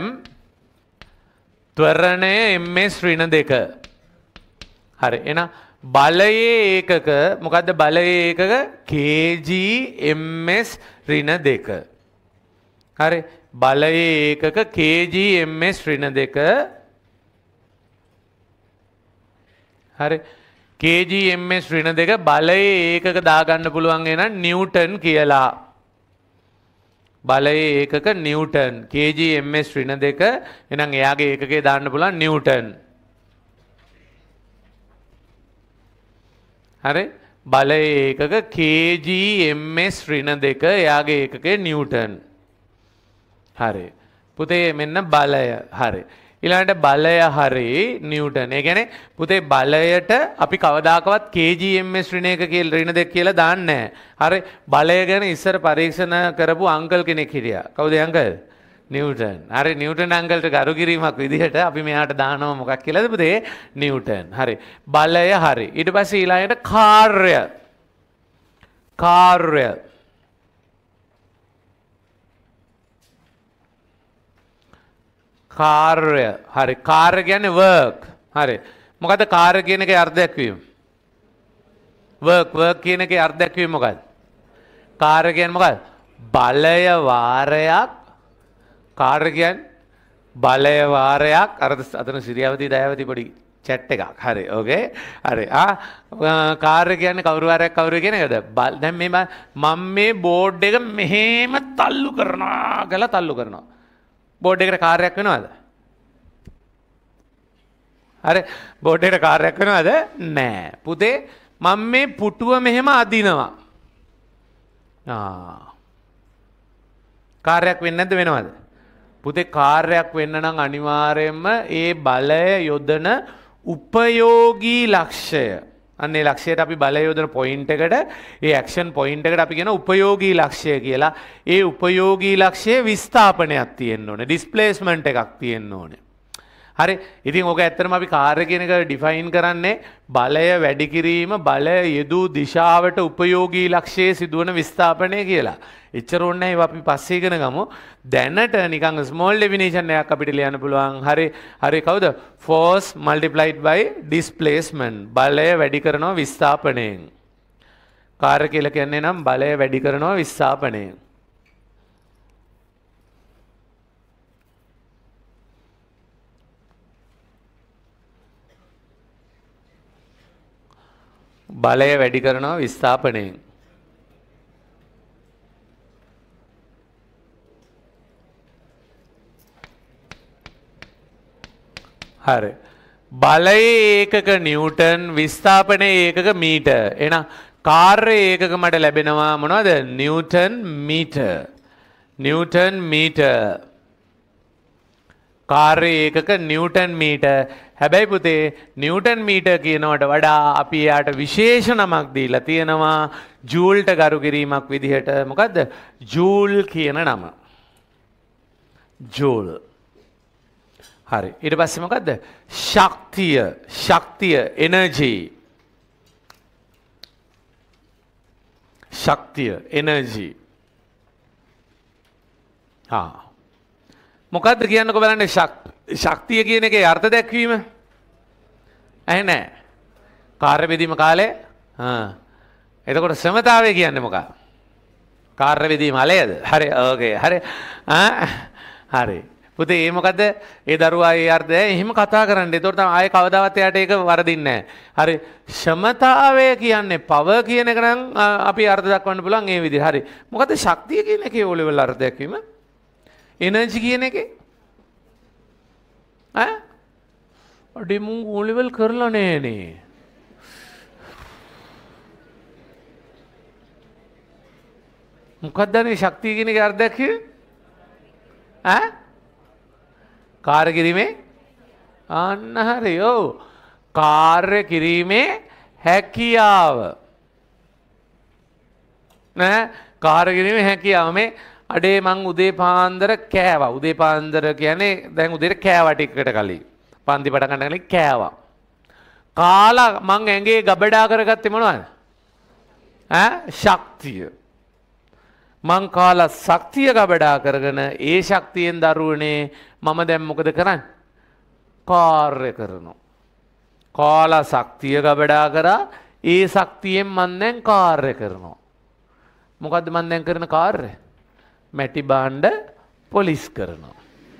[SPEAKER 1] ත්වරණය ms ඍණ 2 හරි එහෙනම් බලයේ ඒකක මොකද්ද බලයේ ඒකක kg ms ඍණ 2 හරි බලයේ ඒකක kg ms ඍණ 2 හරි kg ms ඍණ 2 බලයේ ඒකක දාගන්න පුළුවන් එහෙනම් නිව්ටන් කියලා බලයේ ඒකක නිව්ටන් kg ms ඍණ 2 එහෙනම් එයාගේ ඒකකේ දාන්න පුළුවන් නිව්ටන් හරි බලයේ ඒකක kg ms ඍණ 2 එයාගේ ඒකකේ නිව්ටන් හරි පුතේ මෙන්න බලය හරි ඊළඟට බලය හරි නිව්ටන් ඒ කියන්නේ පුතේ බලයට අපි කවදාකවත් kg ms ඍණ 1 කියලා ඍණ 2 කියලා දාන්නේ නැහැ හරි බලය ගැන ඉස්සර පරීක්ෂණ කරපු අංකල් කෙනෙක් හිටියා කවුද අංකල් නිව්ටන් හරි නිව්ටන් අංකල්ට ගරු කිරීමක් විදිහට අපි මෙයාට දානවා මොකක් කියලාද පුතේ නිව්ටන් හරි බලය හරි ඊට පස්සේ ඊළඟට කාර්ය හරි කාර්ය කියන්නේ work හරි මොකද කාර්ය කියන එකේ අර්ථ දැක්වීම? work කියන එකේ අර්ථ දැක්වීම මොකක්ද? කාර්ය කියන්නේ මොකක්ද? බලය වාරයක්. කාර්ය කියන්නේ බලය වාරයක්. අර අතන සිරියවති දයාවති පොඩි chat එකක්. හරි. ඕකේ. හරි. කාර්ය කියන්නේ කවුරු වාරයක් කවුරු කියන එකද? දැන් මම මේ බෝඩ් එක මෙහෙම තල්ලු කරනවා කියලා තල්ලු කරනවා. බෝඩ් එකට කාර්යයක් වෙනවද? හරි. බෝඩ් එකට කාර්යයක් වෙනවද? නෑ. පුතේ මම මේ පුටුව මෙහෙම අදිනවා. කාර්යයක් වෙන්නේ නැද්ද වෙනවද? පුතේ කාර්යයක් වෙන්න නම් අනිවාර්යයෙන්ම ඒ බලය යොදන උපයෝගී ලක්ෂය. අන්නේ ලක්ෂයට අපි බලය යොදන පොයින්ට් එකට ඒ ඇක්ෂන් පොයින්ට් එකට අපි කියන උපයෝගී ලක්ෂය කියලා. ඒ උපයෝගී ලක්ෂයේ විස්ථාපනයක් තියෙන්න ඕනේ. ඩිස්ප්ලේස්මන්ට් එකක් තියෙන්න ඕනේ. හරි. ඉතින් ඕක ඇත්තටම අපි කාර්ය කියන එක ඩිෆයින් කරන්නේ බලය වැඩි කිරීම බලය යෙදූ දිශාවට උපයෝගී ලක්ෂයේ සිදුවන විස්ථාපනය කියලා. එච්චර ඕනේ නැහැ. අපි පස්සේ ඉගෙන ගමු. දැනට නිකන් ස්මෝල් ඩෙෆිනිෂන් එකක් අපිට ලියන්න පුළුවන්. හරි. හරි කවුද? force multiplied by displacement. බලය වැඩි කරනවා විස්ථාපනයෙන්. කාර්ය කියලා කියන්නේ නම් බලය වැඩි කරනවා විස්ථාපනයෙන්. බලය වැඩි කරනවා විස්ථාපනයෙන්. හරි. බලයේ ඒකක නිව්ටන් විස්ථාපනයේ ඒකක මීටර්. එහෙනම් කාර්ය ඒකක මට ලැබෙනවා මොනවද? Newton metre. Newton metre. කාර්ය ඒකක නිව්ටන් මීටර්. හැබැයි පුතේ නිව්ටන් මීටර් කියනවට වඩා අපි යාට විශේෂ නමක් දීලා තියෙනවා ජූල්ට ගරු කිරීමක් විදිහට. මොකද්ද? ජූල් කියන නම. ජූල්. හරි. ඊට පස්සේ මොකද්ද? ශක්තිය. ශක්තිය එනර්ජි. ශක්තිය එනර්ජි. මොකද්ද කියන්නකෝ බලන්න ශක්තිය කියන එකේ අර්ථ දැක්වීම. ඇයි නෑ? කාර්ය බෙදීම කාලය. එතකොට සමතාවය කියන්නේ මොකක්ද? කාර්ය බෙදීම අලයද? හරි. ඕකේ. හරි. හරි. පුතේ ඒ මොකද්ද? ඒ දරුවා ඒ අර්ථය එහෙම කතා කරන්න. එතකොට තමයි ආයේ කවදාවත් එයාට ඒක වරදින්නේ නැහැ. හරි. ක්ෂමතාවය කියන්නේ පවර් කියන එක නම් අපි අර්ථ දක්වන්න පුළුවන් ඒ විදිහට. හරි. මොකද ශක්තිය කියන එකේ ඕ ලෙවල් අර්ථ දැක්වීම? එනර්ජි කියන එකේ අඩේ මු ඕ ලෙවල් කරලා නෑනේ. මොකක්ද මේ ශක්තිය කියන එකේ අර්ථ දැක්වීම? කාර්ය කිරීමේ අන්න හරි. ඔව්. කාර්ය කිරීමේ හැකියාව. නෑ කාර්ය කිරීමේ හැකියාව. මේ අඩේ මං උදේ පාන්දර කෑවා. උදේ පාන්දර කියන්නේ දැන් උදේට කෑවා ටිකකට කලින්. පන්ති පටන් ගන්න කලින් කෑවා. කාලා මං ඇඟේ ගබඩා කරගත්තේ මොනවද? ශක්තිය. මං කාලා ශක්තිය ගබඩා කරගෙන ඒ ශක්තියෙන් දරුවනේ මම දැන් මොකද කරන්නේ? කාර්ය කරනවා. කාලා ශක්තිය ගබඩා කරා ඒ ශක්තියෙන් මං දැන් කාර්ය කරනවා. මොකද්ද මං දැන් කරන කාර්යය? මැටි බාණ්ඩ පොලිස් කරනවා.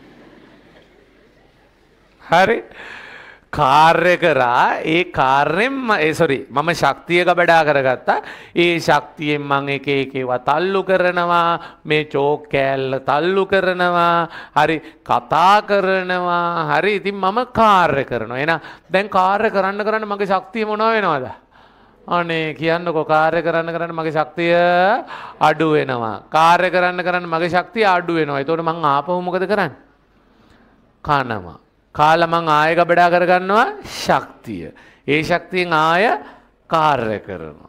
[SPEAKER 1] හරි. කාර්ය කරා ඒ කාර්යෙන් මම ශක්තිය ගබඩා කරගත්තා. ඒ ශක්තියෙන් මම එක එක ඒවා තල්ලු කරනවා. මේ චෝක් කෑල්ල තල්ලු කරනවා. හරි. කතා කරනවා. හරි. ඉතින් මම කාර්ය කරනවා. එහෙනම් දැන් කාර්ය කරන්න මගේ ශක්තිය මොනවා වෙනවද? අනේ කියන්නකෝ කාර්ය කරන්න මගේ ශක්තිය අඩු වෙනවා. කාර්ය කරන්න මගේ ශක්තිය අඩු වෙනවා. එතකොට මං ආපහු මොකද කරන්නේ? කනවා. කාලා මං ආයෙ ගබඩා කරගන්නවා ශක්තිය. ඒ ශක්තියෙන් ආය කාර්ය කරනවා.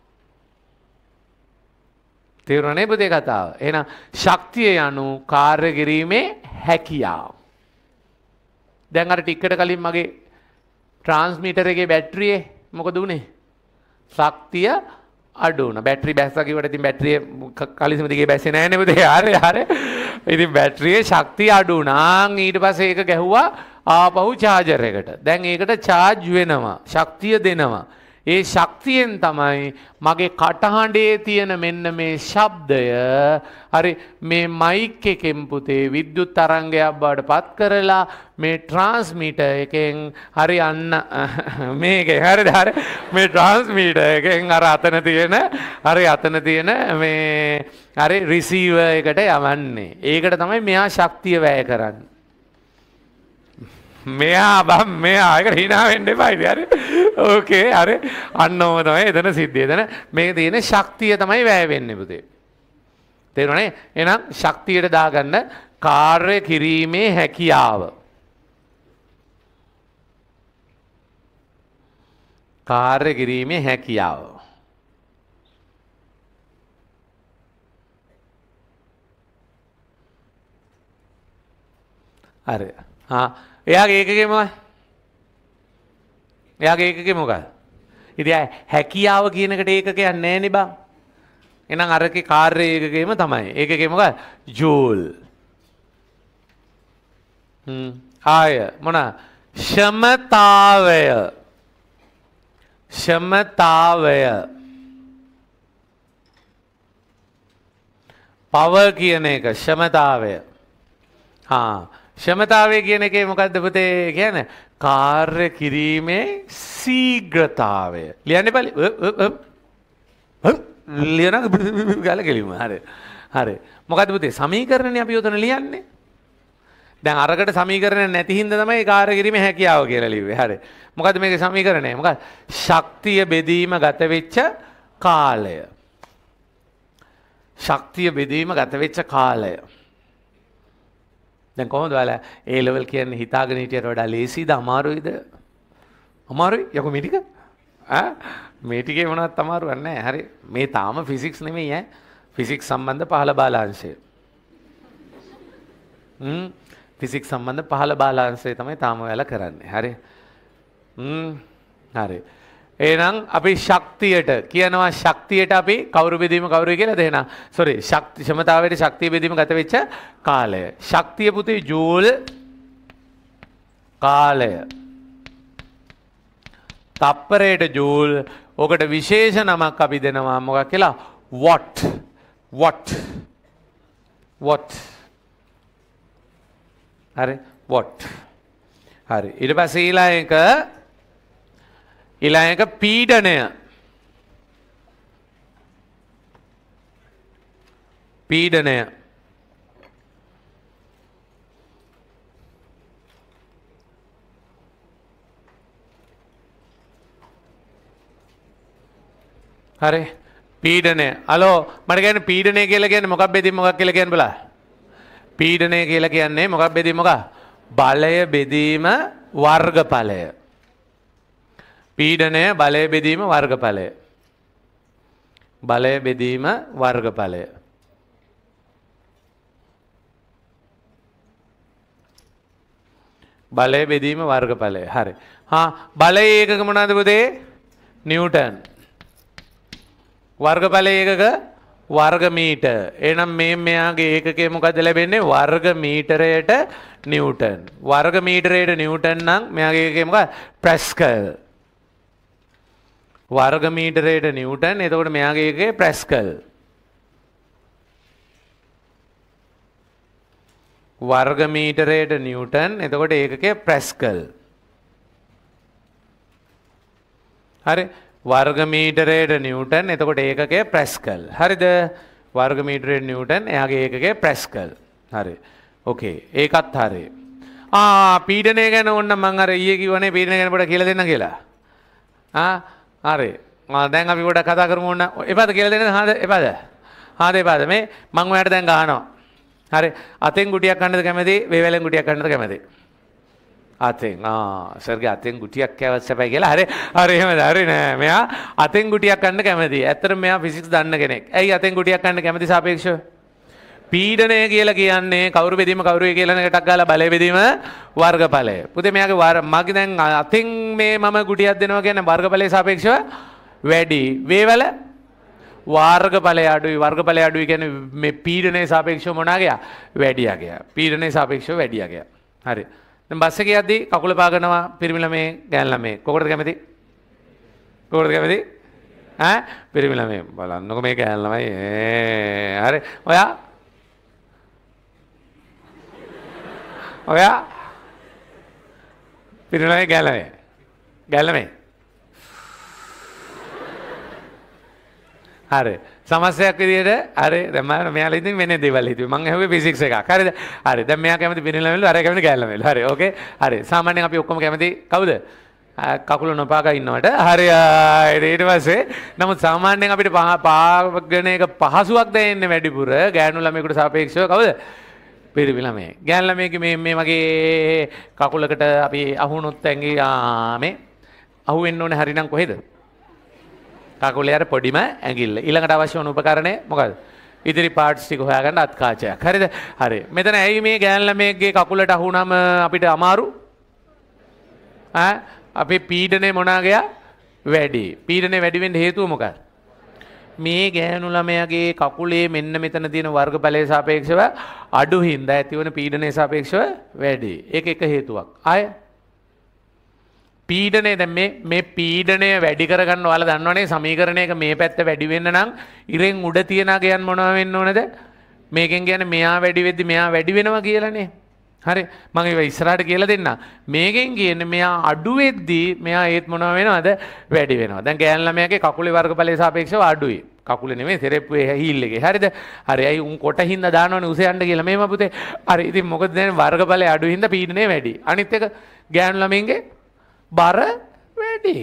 [SPEAKER 1] තේරුණානේ පුතේ කතාව? එහෙනම් ශක්තිය යනු කාර්ය කිරීමේ හැකියාව. දැන් අර ටිකකට කලින් මගේ ට්‍රාන්ස්මිටර් එකේ බැටරියේ මොකද උනේ? ශක්තිය අඩු වුණා. බැටරි බැස්සා කිව්වට ඉතින් බැටරිය කලිසම දිගේ බැස්සේ නැහැ නේ පුතේ. හරි. ඉතින් බැටරියේ ශක්තිය අඩු වුණා. ඊට පස්සේ ඒක ගැහුවා ආපහු චාර්ජර් එකට. දැන් ඒකට චාර්ජ් වෙනවා. ශක්තිය දෙනවා. ඒ ශක්තියෙන් තමයි මගේ කටහඬේ තියෙන මෙන්න මේ ශබ්දය හරි මේ මයික් එකෙන් පුතේ විද්‍යුත් තරංගයක් බවට පත් කරලා මේ ට්‍රාන්ස්මීටර් එකෙන් හරි අන්න මේකේ හරිද හරි මේ ට්‍රාන්ස්මීටර් එකෙන් අර අතන තියෙන මේ හරි රිසීවර් එකට යවන්නේ. ඒකට තමයි මෙයා ශක්තිය වැය කරන්නේ. මෙයා ඒක hina වෙන්න එපා ඉතින් හරි ඕකේ හරි අන්න ඕම තමයි එතන සිද්ධිය. එතන මේ තියෙන ශක්තිය තමයි වැය වෙන්නේ පුතේ. තේරුණානේ? එහෙනම් ශක්තියට දාගන්න කාර්ය කිරීමේ හැකියාව. කාර්ය කිරීමේ හැකියාව. හරි. එයාගේ ඒකකේ මොකක්ද? එයාගේ ඒකකේ මොකක්ද? ඉතින් හැකියාව කියන එකට ඒකකයක් නැහැ නේ බං. එහෙනම් අරකේ කාර්ය ඒකකේම තමයි. ඒකකේ මොකක්ද? ජූල්. ආය මොනවා? ක්ෂමතාවය. පවර් කියන එක ක්ෂමතාවය. ක්ෂමතාවය කියන එකේ මොකද්ද පුතේ කියන්නේ? කාර්ය කිරීමේ ශීඝ්‍රතාවය. ලියන්න බලි. ලියන ගාල කෙලිම. හරි. මොකද්ද පුතේ? සමීකරණනේ අපි උතන ලියන්නේ. දැන් අරකට සමීකරණ නැති හින්දා තමයි කාර්ය කිරීමේ හැකියාව කියලා ලිව්වේ. හරි. මොකද්ද මේකේ සමීකරණය? මොකක්ද? ශක්තිය බෙදීම ගත වෙච්ච කාලය. ශක්තිය බෙදීම ගත වෙච්ච කාලය. දැන් කොහොමද ඔයාලා A level කියන්නේ හිතාගෙන හිටියට වඩා ලේසිද අමාරුයිද? අමාරුයි යකෝ මේ ටික? මේ ටිකේ මොනවත් අමාරුවක් නැහැ. හරි. මේ තාම ෆිසික්ස් නෙමෙයි ඈ. ෆිසික්ස් සම්බන්ධ පහළ බාලාංශය. ෆිසික්ස් සම්බන්ධ පහළ බාලාංශය තමයි තාම ඔයාලා කරන්නේ. හරි. හරි. එහෙනම් අපි ශක්තියට කියනවා ශක්තියට අපි කවුරු බෙදීම කවුරුයි කියලාද එහෙනම් sorry ක්ෂමතාවයට ශක්තිය බෙදීම ගත වෙච්ච කාලය ශක්තිය පුතේ ජූල් කාලය තප්පරයට ජූල් ඔකට විශේෂ නමක් අපි දෙනවා මොකක් කියලා what හරි what හරි ඊට පස්සේ ඊළඟ එක පීඩනය හරි පීඩනය හලෝ මට කියන්නේ පීඩනය කියලා කියන්නේ මොකක් බෙදීම මොකක් කියලා කියන්න බලන්න පීඩනය කියලා කියන්නේ මොකක් බෙදීම මොකක් බලය බෙදීම වර්ගඵලය පීඩනය බලය බෙදීම වර්ගඵලය බලය බෙදීම වර්ගඵලය බලය බෙදීම වර්ගඵලය හරි බලය ඒකක මොනවාද පුතේ නිව්ටන් වර්ගඵලය ඒකක වර්ග මීටර් එහෙනම් මෙයාගේ ඒකකය මොකද ලැබෙන්නේ වර්ග මීටරයට නිව්ටන් වර්ග මීටරයට නිව්ටන් නම් මෙයාගේ ඒකකය මොකක්ද පැස්කල් වර්ග මීටරයට නිව්ටන් එතකොට මෙයාගේ එකේ පැස්කල් වර්ග මීටරයට නිව්ටන් එතකොට ඒකකේ පැස්කල් හරි වර්ග මීටරයට නිව්ටන් එතකොට ඒකකේ පැස්කල් හරිද වර්ග මීටරයට නිව්ටන් එයාගේ ඒකකේ පැස්කල් හරි ඕකේ ඒකත් හරි පීඩනය ගැන ඕන්න මම අර ඊයේ කිව්වනේ පීඩනය ගැන පොඩ්ඩක් කියලා දෙන්න කියලා හරි දැන් අපි පොඩ්ඩක් කතා කරමු ඕන එපාද කියලා දෙන්නද එපාද මේ මම ඔයාලට දැන් ගහනවා හරි අතෙන් ගුටියක් කන්නද කැමති වේවැලෙන් ගුටියක් කන්නද කැමති අතෙන් සර්ගේ අතෙන් ගුටියක් කෑවත් සැපයි කියලා හරි එහෙමද හරි නෑ මෙයා අතෙන් ගුටියක් කන්න කැමති ඇත්තටම මෙයා ෆිසික්ස් දන්න කෙනෙක් ඇයි අතෙන් ගුටියක් කන්න කැමති සාපේක්ෂව පීඩනය කියලා කියන්නේ කවුරු බෙදීම කවුරුයි කියලා එකටක් ගාලා බලය බෙදීම වර්ගඵලය. පුතේ මෙයාගේ මගේ දැන් අතින් මේ මම ගුටියක් දෙනවා කියන්නේ වර්ගඵලයේ සාපේක්ෂව වැඩි. වේවල වර්ගඵලය අඩුයි. වර්ගඵලය අඩුයි කියන්නේ මේ පීඩනයේ සාපේක්ෂව මොනවා ගියා? වැඩියා ගියා. පීඩනයේ සාපේක්ෂව වැඩියා ගියා. හරි. දැන් බස් එකේ යද්දී කකුල පාගනවා පිරිමි ළමේ ගෑනු ළමේ. කොකටද කැමති? කොකටද කැමති? ඈ පිරිමි ළමේ. බලන්නකො මේ ගෑනු ළමයි. හරි. ඔයා පිරිමි ළමේ ගෑනු ළමේ. ගෑනු ළමේ. හරි. සමස්තයක් විදියට හරි දැන් මම මෙයාලා ඉතින් වෙන දේවල් හිතුවේ මම ඇහුවේ ෆිසික්ස් එකක් හරිද හරි දැන් මෙයා කැමති පිරිමි ළමයිලු අර කැමති ගෑනු ළමයිලු හරි ඕකේ හරි සාමාන්‍යයෙන් අපි ඔක්කොම කැමති කවුද කකුල නොපාගා ඉන්නවට හරි ඊට පස්සේ නමුත් සාමාන්‍යයෙන් අපිට පාගන එක පහසුවක් දැනෙන්නේ වැඩිපුර ගෑනු ළමයෙකුට සාපේක්ෂව කවුද පිරිමි ළමයි ගෑනු ළමයිගේ මේ වගේ කකුලකට අපි අහුනොත් ඇඟි මේ අහුවෙන්න ඕනේ හරිනම් කොහෙද කකුලේ අර පොඩිම ඇඟිල්ල ඊළඟට අවශ්‍ය වන උපකරණය මොකද්ද ඉදිරි පාර්ට්ස් ටික හොයාගන්න අත් කාචයක් හරිද හරි මෙතන ඇයි මේ ගෑනු ළමයෙක්ගේ කකුලට අහුනම අපිට අමාරු අපේ පීඩනය මොනාගයා වැඩි පීඩනය වැඩි වෙන්න හේතුව මොකක්ද මේ ගෑනු ළමයාගේ කකුලේ මෙන්න මෙතන තියෙන වර්ගඵලයේ සාපේක්ෂව අඩු හින්දා ඇතිවන පීඩනයේ සාපේක්ෂව වැඩි ඒක එක හේතුවක් ආය පීඩනය දැන් මේ පීඩනය වැඩි කරගන්න ඔයාලා දන්නවනේ සමීකරණයක මේ පැත්ත වැඩි වෙන්න නම් ඉරෙන් උඩ තියන ගයන් මොනවා වෙන්න ඕනද මේකෙන් කියන්නේ මෙයා වැඩි වෙද්දි මෙයා වැඩි වෙනවා කියලානේ හරි මම ඒක ඉස්සරහට කියලා දෙන්න මේකෙන් කියන්නේ මෙයා අඩු වෙද්දි මෙයා ඒත් මොනවා වෙනවද වැඩි වෙනවා දැන් ගෑනු ළමයාගේ කකුලේ වර්ගඵලයේ සාපේක්ෂව අඩුයි කකුලේ නෙමෙයි තෙරප්පුවේ හීල් එකේ හරිද හරි අයි උන් කොට හින්දා දානවනේ උසේ යන්න කියලා මේම පුතේ හරි ඉතින් මොකද දැන් වර්ගඵලයේ අඩු හින්දා පීඩනය වැඩි අනිත් එක ගෑනු ළමයින්ගේ බර වැඩි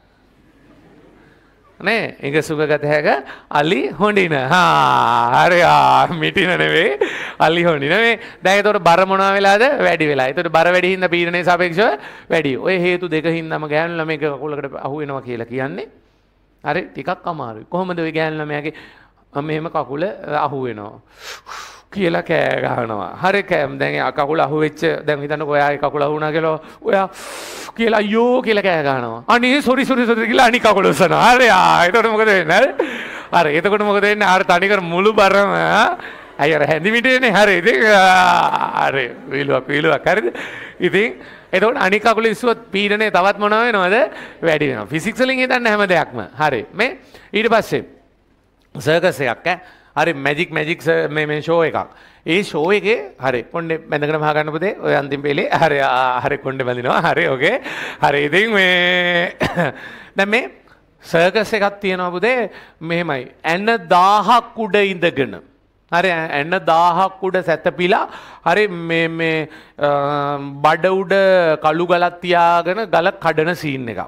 [SPEAKER 1] නේ ඒක සුගත හැක අලි හොඳින හරි මිටින නෙවෙයි අලි හොඳින මේ දැන් ඒතකොට බර මොනවා වෙලාද වැඩි වෙලා ඒතකොට බර වැඩි හින්දා පීඩනයේ සාපේක්ෂව වැඩි ඔය හේතු දෙක හින්දාම ගෑනු ළමයික කකුලකට අහු වෙනවා කියලා කියන්නේ හරි ටිකක් අමාරුයි කොහොමද ඔය ගෑනු ළමයාගේ මෙහෙම කකුල අහු වෙනවා කියලා කෑ ගහනවා හරි දැන් කකුල අහු වෙච්ච දැන් හිතන්නකෝ ඔයාගේ කකුල අහු වුණා කියලා ඔයා කියලා අයියෝ කියලා කෑ ගහනවා අනේ සොරි කියලා අනික කකුල උස්සනවා හරි එතකොට මොකද වෙන්නේ හරි එතකොට මොකද වෙන්නේ අර තනිකර මුළු බරම අය අර හැඳිමිටේනේ හරි ඉතින් හරි වීලුවක් හරිද ඉතින් එතකොට අනික කකුල ඉස්සුවත් පීඩනය තවත් මොනවා වෙනවද වැඩි වෙනවා ෆිසික්ස් වලින් හිතන්න හැම දෙයක්ම හරි මේ ඊට පස්සේ සර්කස් එකක් හරි මැජික් මේ ෂෝ එකක් ඒ ෂෝ එකේ හරි කොණ්ඩේ බැඳගෙන මහා ගන්න පුතේ ඔය අන්තිම පෙළේ හරි කොණ්ඩේ බැඳිනවා හරි ඕකේ හරි ඉතින් මේ දැන් මේ සර්කස් එකක් තියෙනවා පුතේ මෙහෙමයි ඇන 1000ක් උඩ ඉඳගෙන හරි ඇන 1000ක් උඩ සැතපීලා හරි මේ බඩ උඩ කළු ගලක් තියාගෙන ගල කඩන සීන් එකක්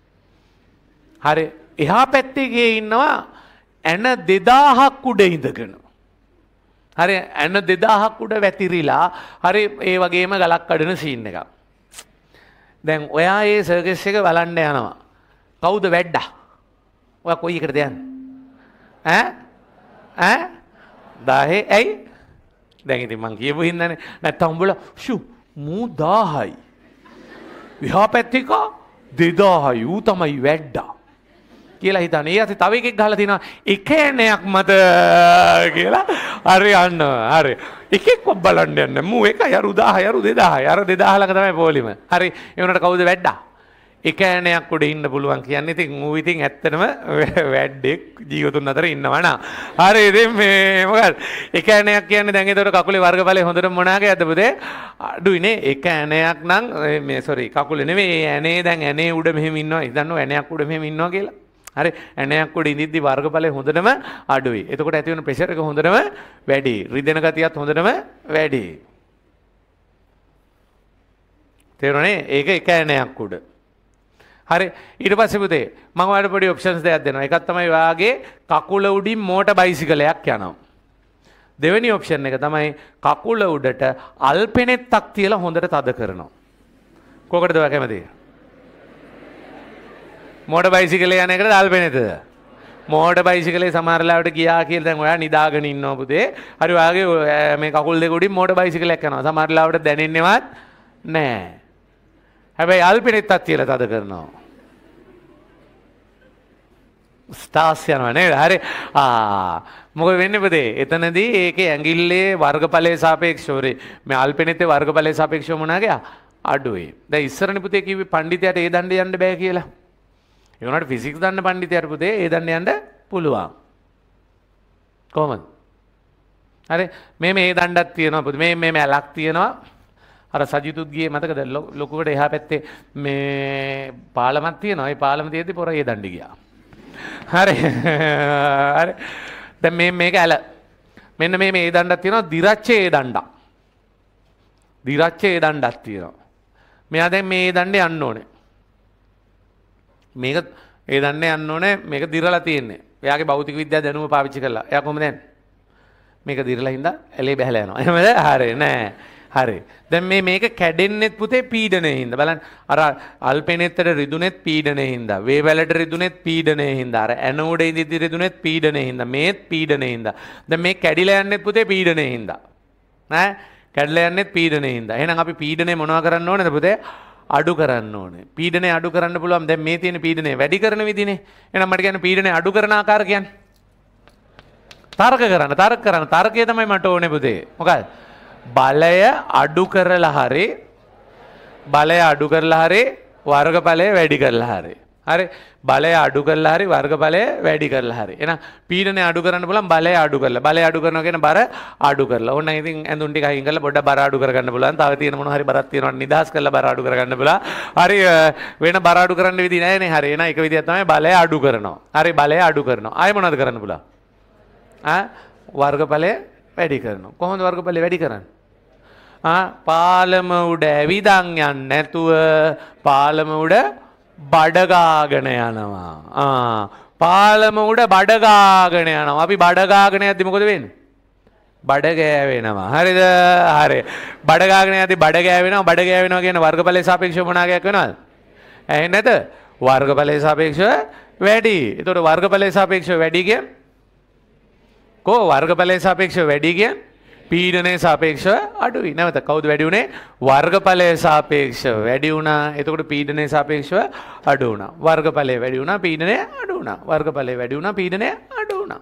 [SPEAKER 1] හරි එහා පැත්තේ ඉන්නවා ඇන 2000ක් උඩ ඉඳගෙන හරි ඇන 2000ක් උඩ වැතිරිලා හරි ඒ වගේම ගලක් කඩන සීන් එකක් දැන් ඔයා ඒ සර්කස් එක බලන්න යනවා කවුද වැඩ්ඩා ඔයා කොයි එකටද යන්නේ ඈ 1000 ඇයි දැන් ඉතින් මං කියපු හින්දානේ නැත්තම් උඹලා මූ 1000යි එහා පැත්තේ 2000යි ඌ තමයි වැඩ්ඩා කියලා හිතන්නේ. ඒ ඇති තව එකෙක් ගහලා තිනවා එක එනයක් මත කියලා. හරි යන්න. හරි. එකෙක්ව බලන්න යන්න. මූ එකයි අරු 1000 අරු 2000 අර 2000 ළඟ තමයි පොලිම. හරි. ඒ වුණාට කවුද වැඩ්ඩා? එක එනයක් උඩ ඉන්න පුළුවන් කියන්නේ ඉතින් ඌ ඉතින් ඇත්තටම වැඩෙක් ජීවතුන් අතර ඉන්නවා නා. හරි ඉතින් මේ මොකද? එක එනයක් කියන්නේ දැන් ඒතකොට කකුලේ වර්ගඵලය හොඳට මොනාගේ යද්ද පුතේ? අඩුයිනේ. එක එනයක් නම් මේ සෝරි කකුලේ නෙමෙයි ඇනේ දැන් ඇනේ උඩ මෙහෙම ඉන්නවා. ඉතින් ඇනයක් උඩ මෙහෙම ඉන්නවා කියලා. හරි ඇණයක් උඩ ඉඳිද්දි වර්ගඵලය හොඳටම අඩුයි. එතකොට ඇති වෙන ප්‍රෙෂර් එක හොඳටම වැඩි. රිදෙන ගතියත් හොඳටම වැඩි. තේරුණේ? ඒක එක ඇණයක් උඩ. හරි ඊට පස්සේ පුතේ මම ඔයාලට පොඩි ඔප්ෂන්ස් දෙකක් දෙනවා. එකක් තමයි ඔයාගේ කකුල උඩින් මෝටර් බයිසිකලයක් යනවා. දෙවෙනි ඔප්ෂන් එක තමයි කකුල උඩට අල්පෙනෙත්තක් තියලා හොඳට තද කරනවා. කොකටද ඔයා කැමති? මෝටර් බයිසිකලේ යන එකට අල්පෙනෙතද? මෝටර් බයිසිකලේ සමහර ලාවට ගියා කියලා දැන් ඔයා නිදාගෙන ඉන්නවා පුතේ. හරි ඔයාගේ මේ කකුල් දෙක උඩින් මෝටර් බයිසිකලයක් යනවා. සමහර ලාවට දැනෙන්නේවත් නැහැ. හැබැයි අල්පෙනෙත්තක් තියලා තද කරනවා. ස්ටාර්ස් යනවා නේද? හරි. මොකද වෙන්නේ පුතේ? එතනදී ඒකේ ඇඟිල්ලේ වර්ගඵලයේ සාපේක්ෂව මේ අල්පෙනෙත්තේ වර්ගඵලයේ සාපේක්ෂව මොනවා ගියා? අඩුයි. දැන් ඉස්සරනේ පුතේ කිව්වේ පඬිතයාට ඒ දණ්ඩේ යන්න බෑ කියලා. ඒ වුණාට ෆිසික්ස් දන්න පඬිතයාට පුතේ ඒ දණ්ඩේ යන්න පුළුවන්. කොහොමද? හරි මේ දණ්ඩක් තියෙනවා පුතේ මේ ඇලක් තියෙනවා. අර සජිතුත් ගියේ මතකද ලොකුවට එහා පැත්තේ මේ පාලමක් තියෙනවා. ඒ පාලම තියෙද්දි පොර ඒ දණ්ඩේ ගියා. හරි. හරි. දැන් මේක ඇල. මෙන්න මේ දණ්ඩක් තියෙනවා දිරච්චේ දණ්ඩක්. දිරච්චේ දණ්ඩක් තියෙනවා. මෙයා දැන් මේ දණ්ඩේ යන්න ඕනේ. මේක ඒ දණ්ඩේ යන්න ඕනේ. මේක දිරලා තියෙන්නේ. එයාගේ භෞතික විද්‍යාව දැනුම පාවිච්චි කරලා. එයා කොහොමද යන්නේ? මේක දිරලා හින්දා ඇලේ බහැලා යනවා. එහෙමද? හරි නෑ. හරි. දැන් මේක කැඩෙන්නෙත් පුතේ පීඩනයේ හින්දා. බලන්න අර අල්පෙනෙත්තට රිදුනෙත් පීඩනයේ හින්දා. වේවැලට රිදුනෙත් පීඩනයේ හින්දා. අර ඇනෝඩ ඉදිරි රිදුනෙත් පීඩනයේ හින්දා. මේත් පීඩනයේ හින්දා. දැන් මේ කැඩිලා යන්නෙත් පුතේ පීඩනයේ හින්දා. ඈ කැඩලා යන්නෙත් පීඩනයේ හින්දා. එහෙනම් අපි පීඩනය මොනවා කරන්න ඕනේද පුතේ? අඩු කරන්න ඕනේ. පීඩනය අඩු කරන්න පුළුවන්. දැන් මේ තියෙන පීඩනය වැඩි කරන විදිහනේ. එහෙනම් මට කියන්නේ පීඩනය අඩු කරන ආකාර කියන්නේ. තර්ක කරන්න. තර්කය තමයි මට ඕනේ පුතේ. මොකද? බලය අඩු කරලා හරි වර්ගඵලය වැඩි කරලා හරි. හරි. බලය අඩු කරලා හරි වර්ගඵලය වැඩි කරලා හරි. එහෙනම් පීඩනය අඩු කරන්න පුළුවන් බලය අඩු කරලා. බලය අඩු කරනවා කියන්නේ බර අඩු කරලා. ඕන්න ඉතින් ඇඳුම් ටික අයින් කරලා පොඩ්ඩක් බර අඩු කරගන්න පුළුවන්. තව තියෙන මොනවා හරි බරක් තියෙනවා නිදාස් කරලා බර අඩු කරගන්න පුළුවන්. හරි වෙන බර අඩු කරන්න විදි නැහැ නේ. හරි. එහෙනම් එක විදියක් තමයි බලය අඩු කරනවා. හරි බලය අඩු කරනවා. ආයෙ මොනවද කරන්න පුළුවන්? වර්ගඵලය වැඩි කරනවා. කොහොමද වර්ගඵලය වැඩි කරන්නේ? පාලම උඩ ඇවිදන් යන්නේ නැතුව පාලම උඩ බඩගාගෙන යනවා. පාලම උඩ බඩගාගෙන යනවා. අපි බඩගාගෙන යද්දි මොකද වෙන්නේ? බඩ ගෑවෙනවා. හරිද? හරි. බඩගාගෙන යද්දි බඩ ගෑවෙනවා. බඩ ගෑවෙනවා කියන වර්ගඵලයේ සාපේක්ෂව මොන ආගයක් වෙනවද? ඇහෙන්නේ නැද? වර්ගඵලයේ සාපේක්ෂව වැඩි. ඒතකොට වර්ගඵලයේ සාපේක්ෂව වැඩි කියන්නේ වර්ගඵලයේ සාපේක්ෂව වැඩි කියන්නේ පීඩනයේ සාපේක්ෂව අඩුයි. නැවත කවුද වැඩි උනේ? වර්ගඵලයේ සාපේක්ෂව වැඩි වුණා. එතකොට පීඩනයේ සාපේක්ෂව අඩු වුණා. වර්ගඵලයේ වැඩි වුණා පීඩනය අඩු වුණා. වර්ගඵලයේ වැඩි වුණා පීඩනය අඩු වුණා.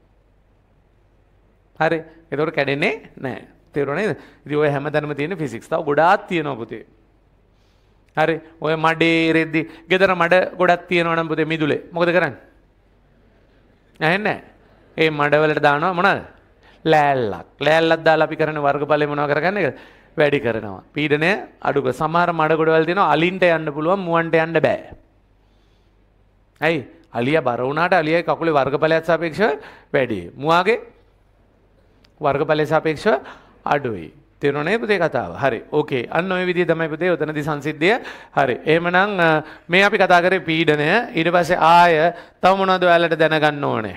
[SPEAKER 1] හරි. එතකොට කැඩෙන්නේ නැහැ. තේරුණා නේද? ඉතින් ඔය හැමදැනම තියෙන ෆිසික්ස් තව ගොඩාක් තියෙනවා පුතේ. හරි. ඔය මඩේ රෙද්දි ගෙදර මඩ ගොඩක් තියෙනවා නම් පුතේ මිදුලේ. මොකද කරන්නේ? ඇහෙන්නේ නැහැ. ඒ මඩවලට දානවා මොනවද? ලෑල්ලක් දාලා අපි කරන වර්ගඵලය මොනවා කරගන්න එකද? වැඩි කරනවා. පීඩනය අඩු කර. සමහර මඩ ගොඩවල් තියෙනවා අලින්ට යන්න පුළුවන් මුවන්ට යන්න බෑ. ඇයි? අලියා බර වුණාට අලියාගේ කකුලේ වර්ගඵලයට සාපේක්ෂව වැඩි. මුවාගේ වර්ගඵලයට සාපේක්ෂව අඩුයි. තේරුණා පුතේ කතාව? හරි. ඕකේ. අන්න ওই විදිහ තමයි පුතේ උතනදී සංසිද්ධිය. හරි. එහෙමනම් මේ අපි කතා කරේ පීඩනය. ඊට පස්සේ ආය තව මොනවද ඔයාලට දැනගන්න ඕනේ?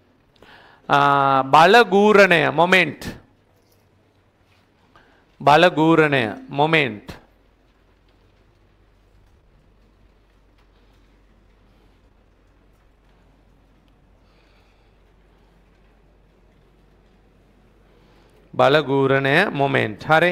[SPEAKER 1] බලගූරණය මොමෙන්ට්. බලගූරණය මොමෙන්ට්. බලගූරණය මොමෙන්ට්. හරි.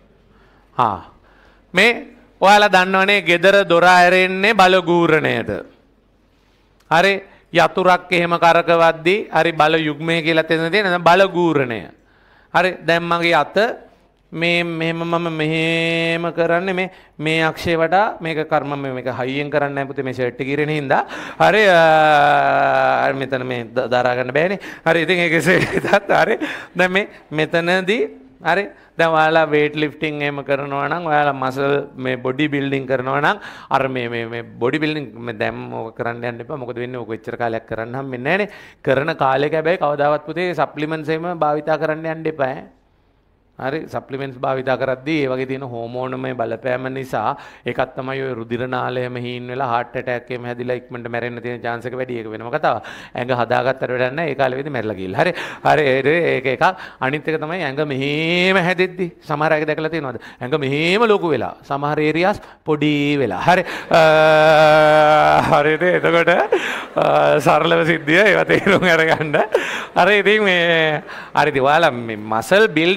[SPEAKER 1] මේ ඔයාලා දන්නවනේ ගෙදර දොර ඇරෙන්නේ බලගූරණයට. හරි. යතුරක් එහෙම කරකවද්දී හරි බල යුග්මය කියලා තේරෙන දේ නේද? බලගූරණය. හරි. දැන් මගේ අත මෙහෙම මම මෙහෙම කරන්නේ මේ අක්ෂය වටා මේක කර්ම මේක හයියෙන් කරන්නේ නැහැ පුතේ මේ ෂර්ට් එක ඉරෙන හින්දා. හරි. මෙතන මේ දරා ගන්න බෑනේ. හරි. ඉතින් ඒකත් හරි. දැන් මෙතනදී හරි. දැන් ඔයාලා weight lifting එහෙම කරනවා නම් ඔයාලා muscle මේ body building කරනවා නම් අර මේ body building දැන් ඕක කරන්න යන්න එපා. මොකද වෙන්නේ? ඕක එච්චර කාලයක් කරන්න හම්බෙන්නේ නැහනේ. කරන කාලෙක හැබැයි කවදාවත් පුතේ supplements එහෙම භාවිතා කරන්න යන්න එපා. හරි. supplements භාවිතා කරද්දී ඒ වගේ තියෙන හෝමෝනමය බලපෑම නිසා ඒකත් තමයි ඔය රුධිර නාලයම හීන් වෙලා heart attack එකම හැදිලා ඉක්මනට මැරෙන්න තියෙන chance එක වැඩි. ඒක වෙනම කතාවක්. ඇඟ හදාගත්තට වැඩක් නැහැ. ඒ කාලෙ වෙදී මැරලා ගිහලා. හරි. හරි. ඒක එකක්. අනිත් එක තමයි ඇඟ මෙහෙම හැදෙද්දි සමහර අය දැකලා තියෙනවද? ඇඟ මෙහෙම ලොකු වෙලා සමහර areas පොඩි වෙලා. හරි. හරිද? එතකොට සරලව සිද්ධිය ඒවා තේරුම් අරගන්න. හරි. ඉතින් මේ හරිද? ඔයාලා මේ muscle build කරන්න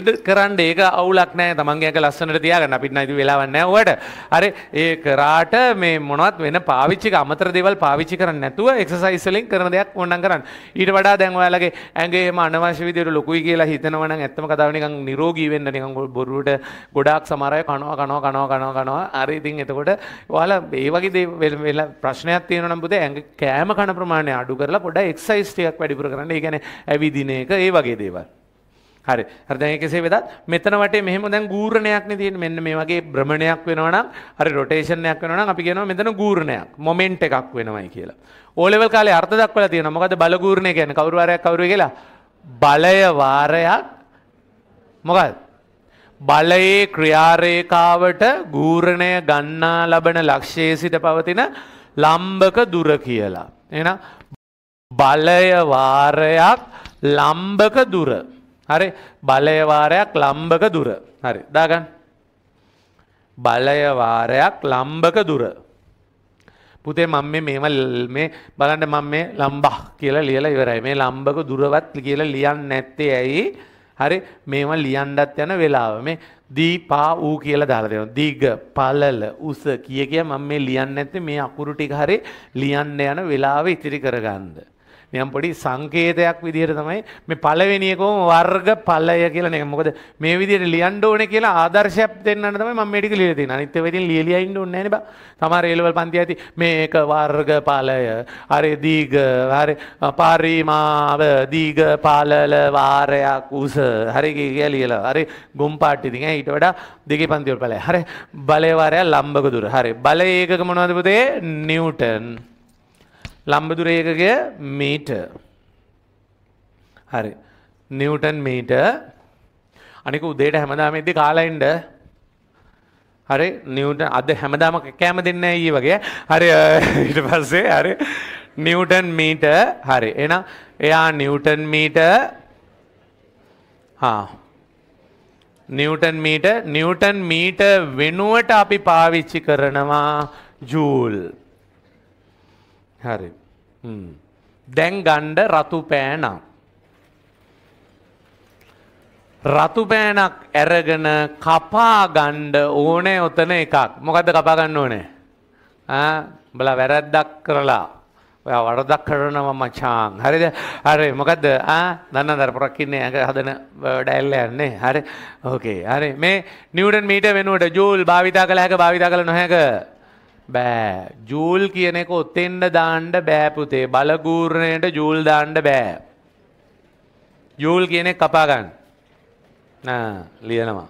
[SPEAKER 1] කරන්න ඒක අවුලක් නැහැ. තමන්ගේ එක ලස්සනට තියාගන්න. අපිට නයිති වෙලාවක් නැහැ ඔයාට. හරි ඒ කරාට මේ මොනවත් වෙන පාවිච්චි අමතර දේවල් පාවිච්චි කරන්නේ නැතුව එක්සර්සයිස් වලින් කරන දෙයක් ඕනනම් කරන්න. ඊට වඩා දැන් ඔයාලගේ ඇඟේම අනවශ්‍ය විදියට ලොකුයි කියලා හිතනවා නම් ඇත්තම කතාව නිකන් නිරෝගී වෙන්න නිකන් බොරුවට ගොඩාක් සමහර අය කනවා. හරි ඉතින් එතකොට ඔයාලා ඒ වගේ දේ ප්‍රශ්නයක් තියෙනවා නම් පුතේ ඇඟ කෑම කන ප්‍රමාණය අඩු කරලා පොඩ්ඩක් එක්සර්සයිස් ටිකක් වැඩිපුර කරන්න. ඒ කියන්නේ ඇවිදින එක ඒ වගේ දේවල්. හරි. හරි දැන් කෙසේ වෙතත් මෙතන වටේ මෙහෙම දැන් ගූර්ණයක් නේ තියෙන්නේ. මෙන්න මේ වගේ භ්‍රමණයක් වෙනවා නම් හරි රොටේෂන් එකක් වෙනවා නම් අපි කියනවා මෙතන ගූර්ණයක්. මොමන්ට් එකක් වෙනවයි කියලා. ඕ ලෙවල් කාලේ අර්ථ දක්වලා තියෙනවා. මොකද්ද බල ගූර්ණය කියන්නේ? කවුරු කියලා? බලය වාරයක් මොකක්ද? බලයේ ක්‍රියාරේඛාවට ගූර්ණය ගන්නා ලබන ලක්ෂයේ සිට පවතින ලම්බක දුර කියලා. එහෙනම් බලය වාරයක් ලම්බක දුර. හරි බලය වාරයක් ලම්බක දුර. හරි දාගන්න. බලය වාරයක් ලම්බක දුර. පුතේ මම මේ බලන්න මම මේ ලම්බා කියලා ලියලා ඉවරයි. මේ ලම්බක දුරවත් කියලා ලියන්නේ නැත්තේ ඇයි? හරි මේවා ලියන්නත් යන වෙලාව මේ දීපා ඌ කියලා දාලා දෙනවා. දිග පළල උස කිය මම මේ ලියන්නේ නැත්තේ මේ අකුරු ටික හරි ලියන්න යන වෙලාව ඉතිරි කරගන්න. නිකන් පොඩි සංකේතයක් විදිහට තමයි මේ පළවෙනි එකම වර්ග ඵලය කියලා නේ. මොකද මේ විදිහට ලියන්න ඕනේ කියලා ආදර්ශයක් දෙන්නන්න තමයි මම මේ ටික ලියලා තියෙන්නේ. අනිත් ඒවා ඉතින් ලියලා ඉන්න ඕනේ නැහැ නේ බා. සමහර ඒ ලෙවල් පන්ති ඇති මේක වර්ග ඵලය. හරි දීග හරි පරිමාව දීග පළල වාරයක් උස හරි කියලා ලියලා. හරි ගොම් පාටි ඉතින් ඊට වඩා දෙකේ පන්ති වල ඵලය. හරි බලය වාරයක් ලම්බක දුර. හරි බලය ඒකක මොනවද පුතේ? නිව්ටන්. ලම්බ දුර ඒකකය මීටර්. හරි නිව්ටන් මීටර්. අනික උදේට හැමදාම ඉද්දි කාලා ඉන්න. හරි නිව්ටන් අද හැමදාම කෑම දෙන්නේ නැහැ ඊයේ වගේ. හරි ඊට පස්සේ හරි නිව්ටන් මීටර්. හරි එහෙනම් එයා නිව්ටන් මීටර් නිව්ටන් මීටර් වෙනුවට අපි පාවිච්චි කරනවා ජූල්. හරි දැන් ගණ්ඩ රතු පෑනක්. රතු පෑනක් ඇරගෙන කපා ගණ්ඩ ඕනේ ඔතන එකක්. මොකක්ද කපා ගන්න ඕනේ? බලා වැරැද්දක් කරලා ඔයා වරදක් කරනවා මචාන්. හරිද? හරි මොකද්ද? දන්නවද අර පොරක් ඉන්නේ ඇඟ හදන ඩයල් යන්නේ. හරි. ඕකේ. හරි මේ නිව්ටන් මීටර් වෙනුවට ජූල් භාවිතා කළ හැක භාවිතා කළ නොහැක? බෑ. ජූල් කියන එක ඔතෙන්ද දාන්න බෑ පුතේ. බලගූර්ණයට ජූල් දාන්න බෑ. ජූල් කියන එක කපා ගන්න. ලියනවා.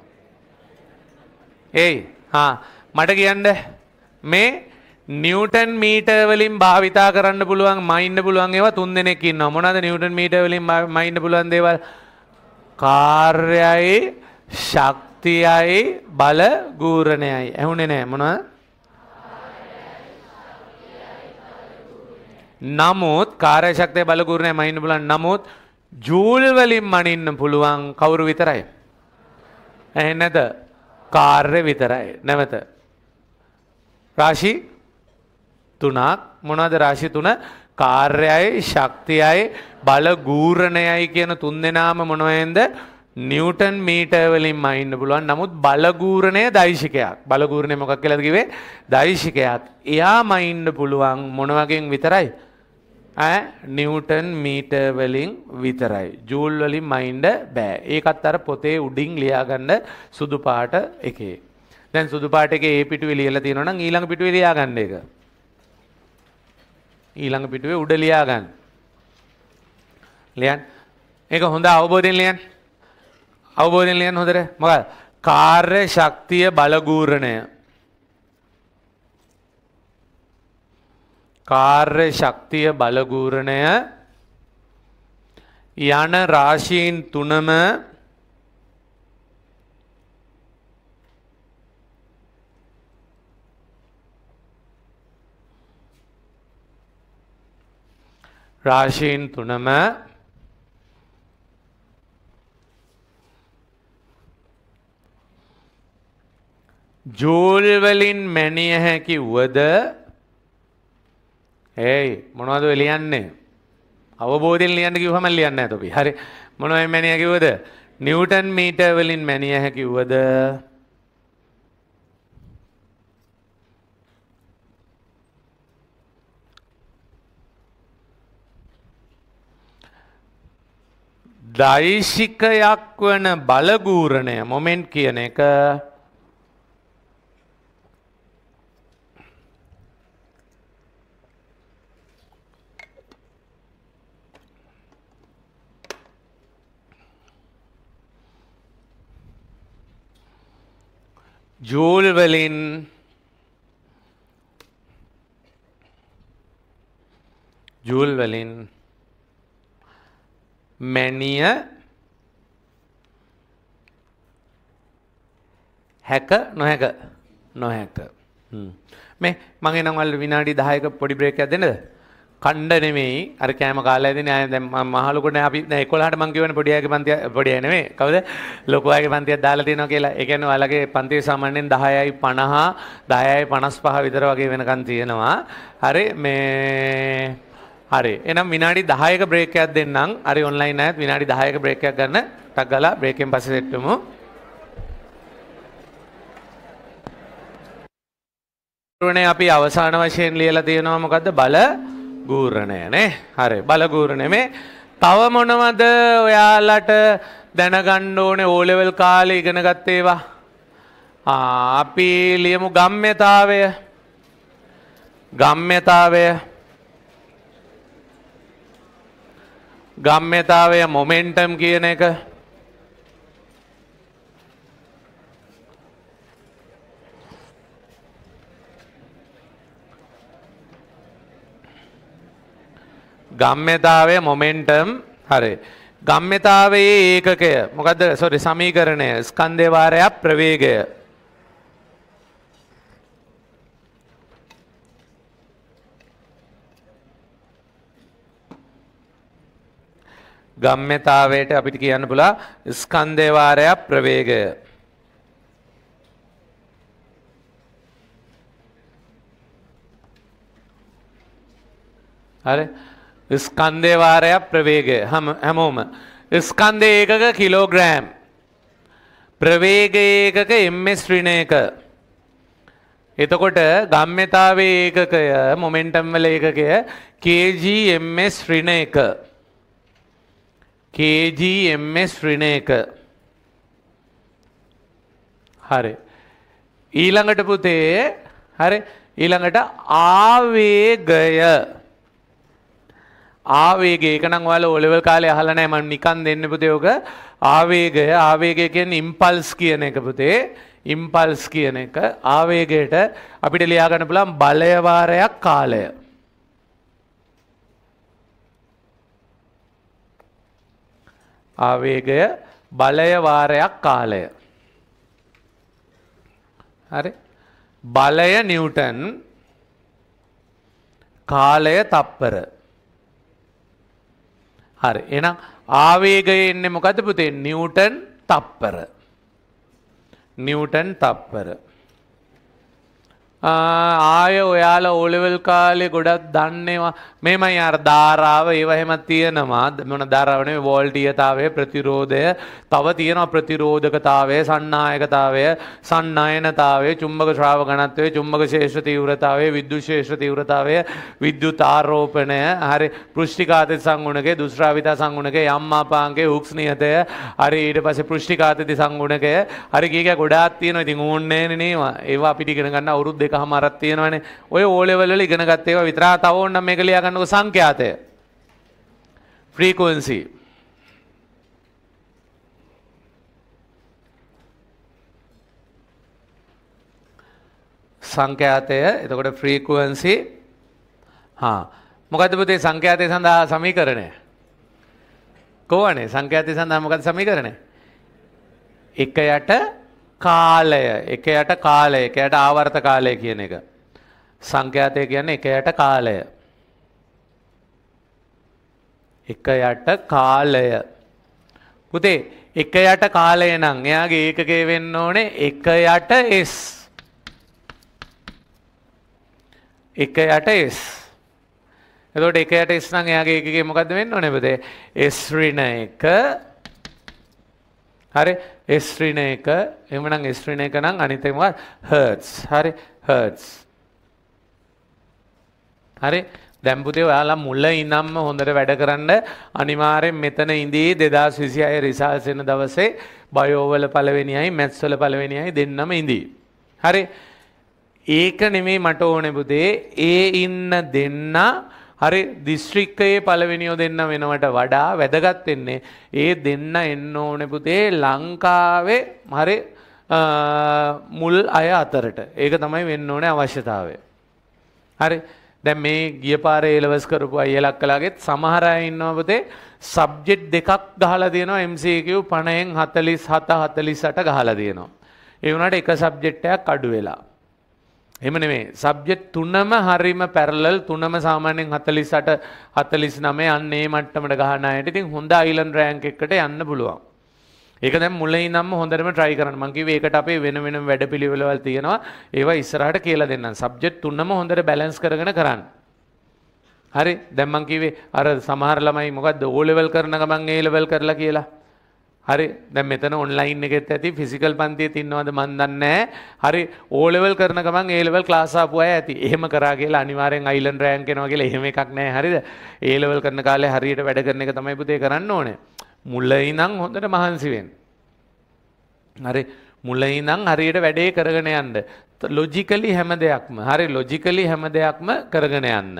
[SPEAKER 1] මට කියන්න මේ නිව්ටන් මීටර් වලින් භාවිතා කරන්න පුළුවන් මයින්න පුළුවන් ඒවා 3 දෙනෙක් ඉන්නවා. මොනවාද නිව්ටන් මීටර් වලින් මයින්න පුළුවන් දේවල්? කාර්යයයි, ශක්තියයි, බලගූර්ණයයි. ඇහුනේ නෑ මොනවද? නමුත් කාර්ය ශක්තිය බලගූර්ණය මනින්න පුළුවන්. නමුත් ජූල් වලින් මනින්න පුළුවන් කවුරු විතරයි? නැත කාර්ය විතරයි. නැවත රාශි තුනක්. මොනවද රාශි තුන? කාර්යයයි, ශක්තියයි, බලගූර්ණයයි කියන තුන් දෙනාම මොනවෙන්ද? නිව්ටන් මීටර් වලින් මනින්න පුළුවන්. නමුත් බලගූර්ණය දෛශිකයක්. බලගූර්ණය මොකක් කියලාද කිව්වේ? දෛශිකයක්. එයා මනින්න පුළුවන් මොන වගේන් විතරයි? නිව්ටන් මීටර් වලින් විතරයි. ජූල් වලින් මනින්න බෑ. ඒකත් අර පොතේ උඩින් ලියාගන්න සුදු පාට එකේ. දැන් සුදු පාට එකේ ඒ පිටුවේ ලියලා තියෙනවා නම් ඊළඟ පිටුවේ ලියාගන්න ඒක. ඊළඟ පිටුවේ උඩ ලියාගන්න. ලියන්න. ඒක හොඳ අවබෝධයෙන් ලියන්න. අවබෝධයෙන් ලියන්න හොඳට. මොකද? කාර්ය ශක්තිය බලගූර්ණය. කාර්ය ශක්තිය බලගූර්ණය යන රාශීන් තුනම ජූල් වලින් මැනිය හැකි වුවද මොනවද ලියන්නේ? අවබෝධයෙන් ලියන්න කිව්වම ලියන්නේ නැහැ තොපි. හරි. මොනවද මැනිය කිව්වද? නිව්ටන් මීටර් වලින් මැනිය හැකි වුවද දෛශිකයක් වන බලගූරණය මොමෙන්ට් කියන එක ජූල් වලින් මැනිය හැක නොහැක මේ මං එනම් වල විනාඩි 10ක පොඩි බ්‍රේක් එකක් දෙන්නද? කණ්ඩ නෙමෙයි අර කෑම කාලා ඉදින් ආයෙ දැන් මහලුකුනේ අපි දැන් 11ට මං කියවනේ පොඩි අයගේ පන්තිය පොඩි අය නෙමෙයි කවුද ලොකු අයගේ පන්තියක් දාලා තියෙනවා කියලා. ඒ කියන්නේ ඔයාලගේ පන්තිය සාමාන්‍යයෙන් 10:50 10:55 විතර වගේ වෙනකන් තියෙනවා. හරි මේ හරි එහෙනම් විනාඩි 10ක බ්‍රේක් එකක් දෙන්නම්. හරි ඔන්ලයින් අයත් විනාඩි 10ක බ්‍රේක් එකක් ගන්න. ටක් ගාලා බ්‍රේක් එකෙන් පස්සේ සෙට් වෙමු. ගූරණය අපි අවසාන වශයෙන් ලියලා තියෙනවා මොකද්ද? බල ගූරණය නේ. හරි බලගූරණය මේ තව මොනවද ඔයාලට දැනගන්න ඕනේ O level කාලේ ඉගෙන ගත්ත ඒවා? අපි ලියමු ගම්ම්‍යතාවය මොමෙන්ටම් කියන එක. ගම්ම්‍යතාවය මොමෙන්ටම් හරි ගම්ම්‍යතාවයේ ඒකකය මොකද්ද? සෝරි සමීකරණය ස්කන්ධේ වාරයක් ප්‍රවේගය. ගම්ම්‍යතාවයට අපිට කියන්න පුළුවන් ස්කන්ධේ වාරයක් ප්‍රවේගය. හරි ස්කන්ධේ වාරයක් ප්‍රවේගය හැමෝම ස්කන්ධේ ඒකක කිලෝග්‍රෑම් ප්‍රවේග ඒකක ms ඍණ එක. එතකොට ගම්ම්‍යතාවයේ ඒකකය මොමෙන්ටම් වල ඒකකය kg ms ඍණ එක. kg ms ඍණ එක. හරි ඊළඟට පුතේ හරි ඊළඟට ආවේගය ඒක නම් ඔයාලා O level කාලේ අහලා නැහැ මම නිකන් දෙන්නේ පුතේ ඔක ආවේගය කියන්නේ ඉම්පල්ස් කියන එක පුතේ ඉම්පල්ස් කියන එක ආවේගයට අපිට ලියා ගන්න පුළුවන් බලය වාරයක් කාලය. ආවේගය බලය වාරයක් කාලය. හරි බලය නිව්ටන් කාලය තප්පර. හරි එහෙනම් ආවේගය එන්නේ මොකද්ද පුතේ? නිව්ටන් තප්පර. ආය ඔයාලා O level කාලේ ගොඩක් දන්නේවා මේමයි අර ධාරාව ඒව එහෙම තියෙනවා මොන ධාරාව නෙවෙයි වෝල්ටීයතාවය ප්‍රතිරෝධය තව තියෙනවා ප්‍රතිරෝධකතාවය සන්නායකතාවය සන්නයනතාවය චුම්බක ශ්‍රාව ඝනත්වය චුම්බක ශේෂ්ත්‍ර තීව්‍රතාවය විද්‍යුත් ශේෂ්ත්‍ර තීව්‍රතාවය විද්‍යුත් ආරෝපණය හරි පෘෂ්ඨිකාතිත සංගුණකය දුෂ්ටාවිතා සංගුණකය යම්මාපාංකය හුක්ස් නියතය හරි ඊට පස්සේ පෘෂ්ඨිකාතිත සංගුණකය හරි කීක ගොඩාක් තියෙනවා ඉතින් ඕන්නේ නේවා ඒවා අපිට ඉගෙන ගන්න අවුරුදු දෙකමාරක් තියෙනවානේ ඔය O level වල ඉගෙන ගත්ත ඒවා විතරක් තව ඕනනම් මේක ලියා ගන්නකො සංඛ්‍යාතය frequency සංඛ්‍යාතය එතකොට frequency මොකද්ද පුතේ සංඛ්‍යාතය සඳහා සමීකරණය කොහොනේ සංඛ්‍යාතය සඳහා මොකද්ද සමීකරණය එක යට කාලය එක යට ආවර්ත කාලය කියන එක සංඛ්‍යාතය කියන්නේ එක යට කාලය පුතේ එක යට කාලය නම් එයාගේ ඒකකය වෙන්න ඕනේ එක යට s එක යට s එතකොට එක යට s නම් එයාගේ ඒකකය මොකද්ද වෙන්න ඕනේ පුතේ s ඍණ 1 හරි S ඍණ එක එහෙමනම් S ඍණ එක නම් අනිත් එක මොකක්ද hertz හරි hertz හරි දැන් පුතේ ඔයාලා මුල ඉඳන්ම හොඳට වැඩ කරන්න අනිවාර්යෙන් මෙතන ඉඳී 2026 රිසල්ට්ස් එන දවසේ බයෝ වල පළවෙනියයි මැත්ස් වල පළවෙනියයි දෙන්නම ඉඳී හරි ඒක නෙමෙයි මට ඕනේ පුතේ ඒ ඉන්න දෙන්න හරි දිස්ත්‍රික්කයේ පළවෙනියෝ දෙන්න වෙනවට වඩා වැදගත් වෙන්නේ ඒ දෙන්න එන්න ඕනේ පුතේ ලංකාවේ හරි මුල් අය අතරට ඒක තමයි වෙන්න ඕනේ අවශ්‍යතාවය හරි දැන් මේ ගිය පාරේ A-levels කරපු අයලා කලාගෙත් සමහර අය ඉන්නවා පුතේ සබ්ජෙක්ට් දෙකක් ගහලා දෙනවා MCQ 50න් 47 48 ගහලා දෙනවා ඒ වුණාට එක සබ්ජෙක්ට් එකක් අඩු වෙලා එහෙම නෙමෙයි සබ්ජෙක්ට් තුනම හරීම පැරලල් තුනම සාමාන්‍යයෙන් 48 49 අන්න ඒ මට්ටමට ගහන අයට ඉතින් හොඳ අයිලන්ඩ් රෑන්ක් එකකට යන්න පුළුවන් ඒක දැන් මුලින් ඉඳන්ම හොඳටම try කරන්න මම කිව්වේ ඒකට අපේ වෙන වෙනම වැඩපිළිවෙළවල් තියෙනවා ඒවා ඉස්සරහට කියලා දෙන්නම් සබ්ජෙක්ට් තුනම හොඳට බැලන්ස් කරගෙන කරන්න හරි දැන් මම කිව්වේ අර සමහර ළමයි මොකද්ද O level කරන ගමන් A level කරලා කියලා හරි දැන් මෙතන ඔන්ලයින් එකෙත් ඇති ෆිසිකල් පන්තියෙත් ඉන්නවද මන් දන්නේ නැහැ හරි O level කරන ගමන් A level ක්ලාස් ආපු අය ඇති එහෙම කරා කියලා අනිවාර්යෙන් අයිලන්ඩ් රෑන්ක් එනවා කියලා එහෙම එකක් නැහැ හරිද A level කරන කාලේ හරියට වැඩ කරන එක තමයි පුතේ කරන්න ඕනේ මුලින් ඉඳන් හොඳට මහන්සි වෙන්න. හරි මුලින් ඉඳන් හරියට වැඩේ කරගෙන යන්න. ලොජිකලි හැම දෙයක්ම හරි ලොජිකලි හැම දෙයක්ම කරගෙන යන්න.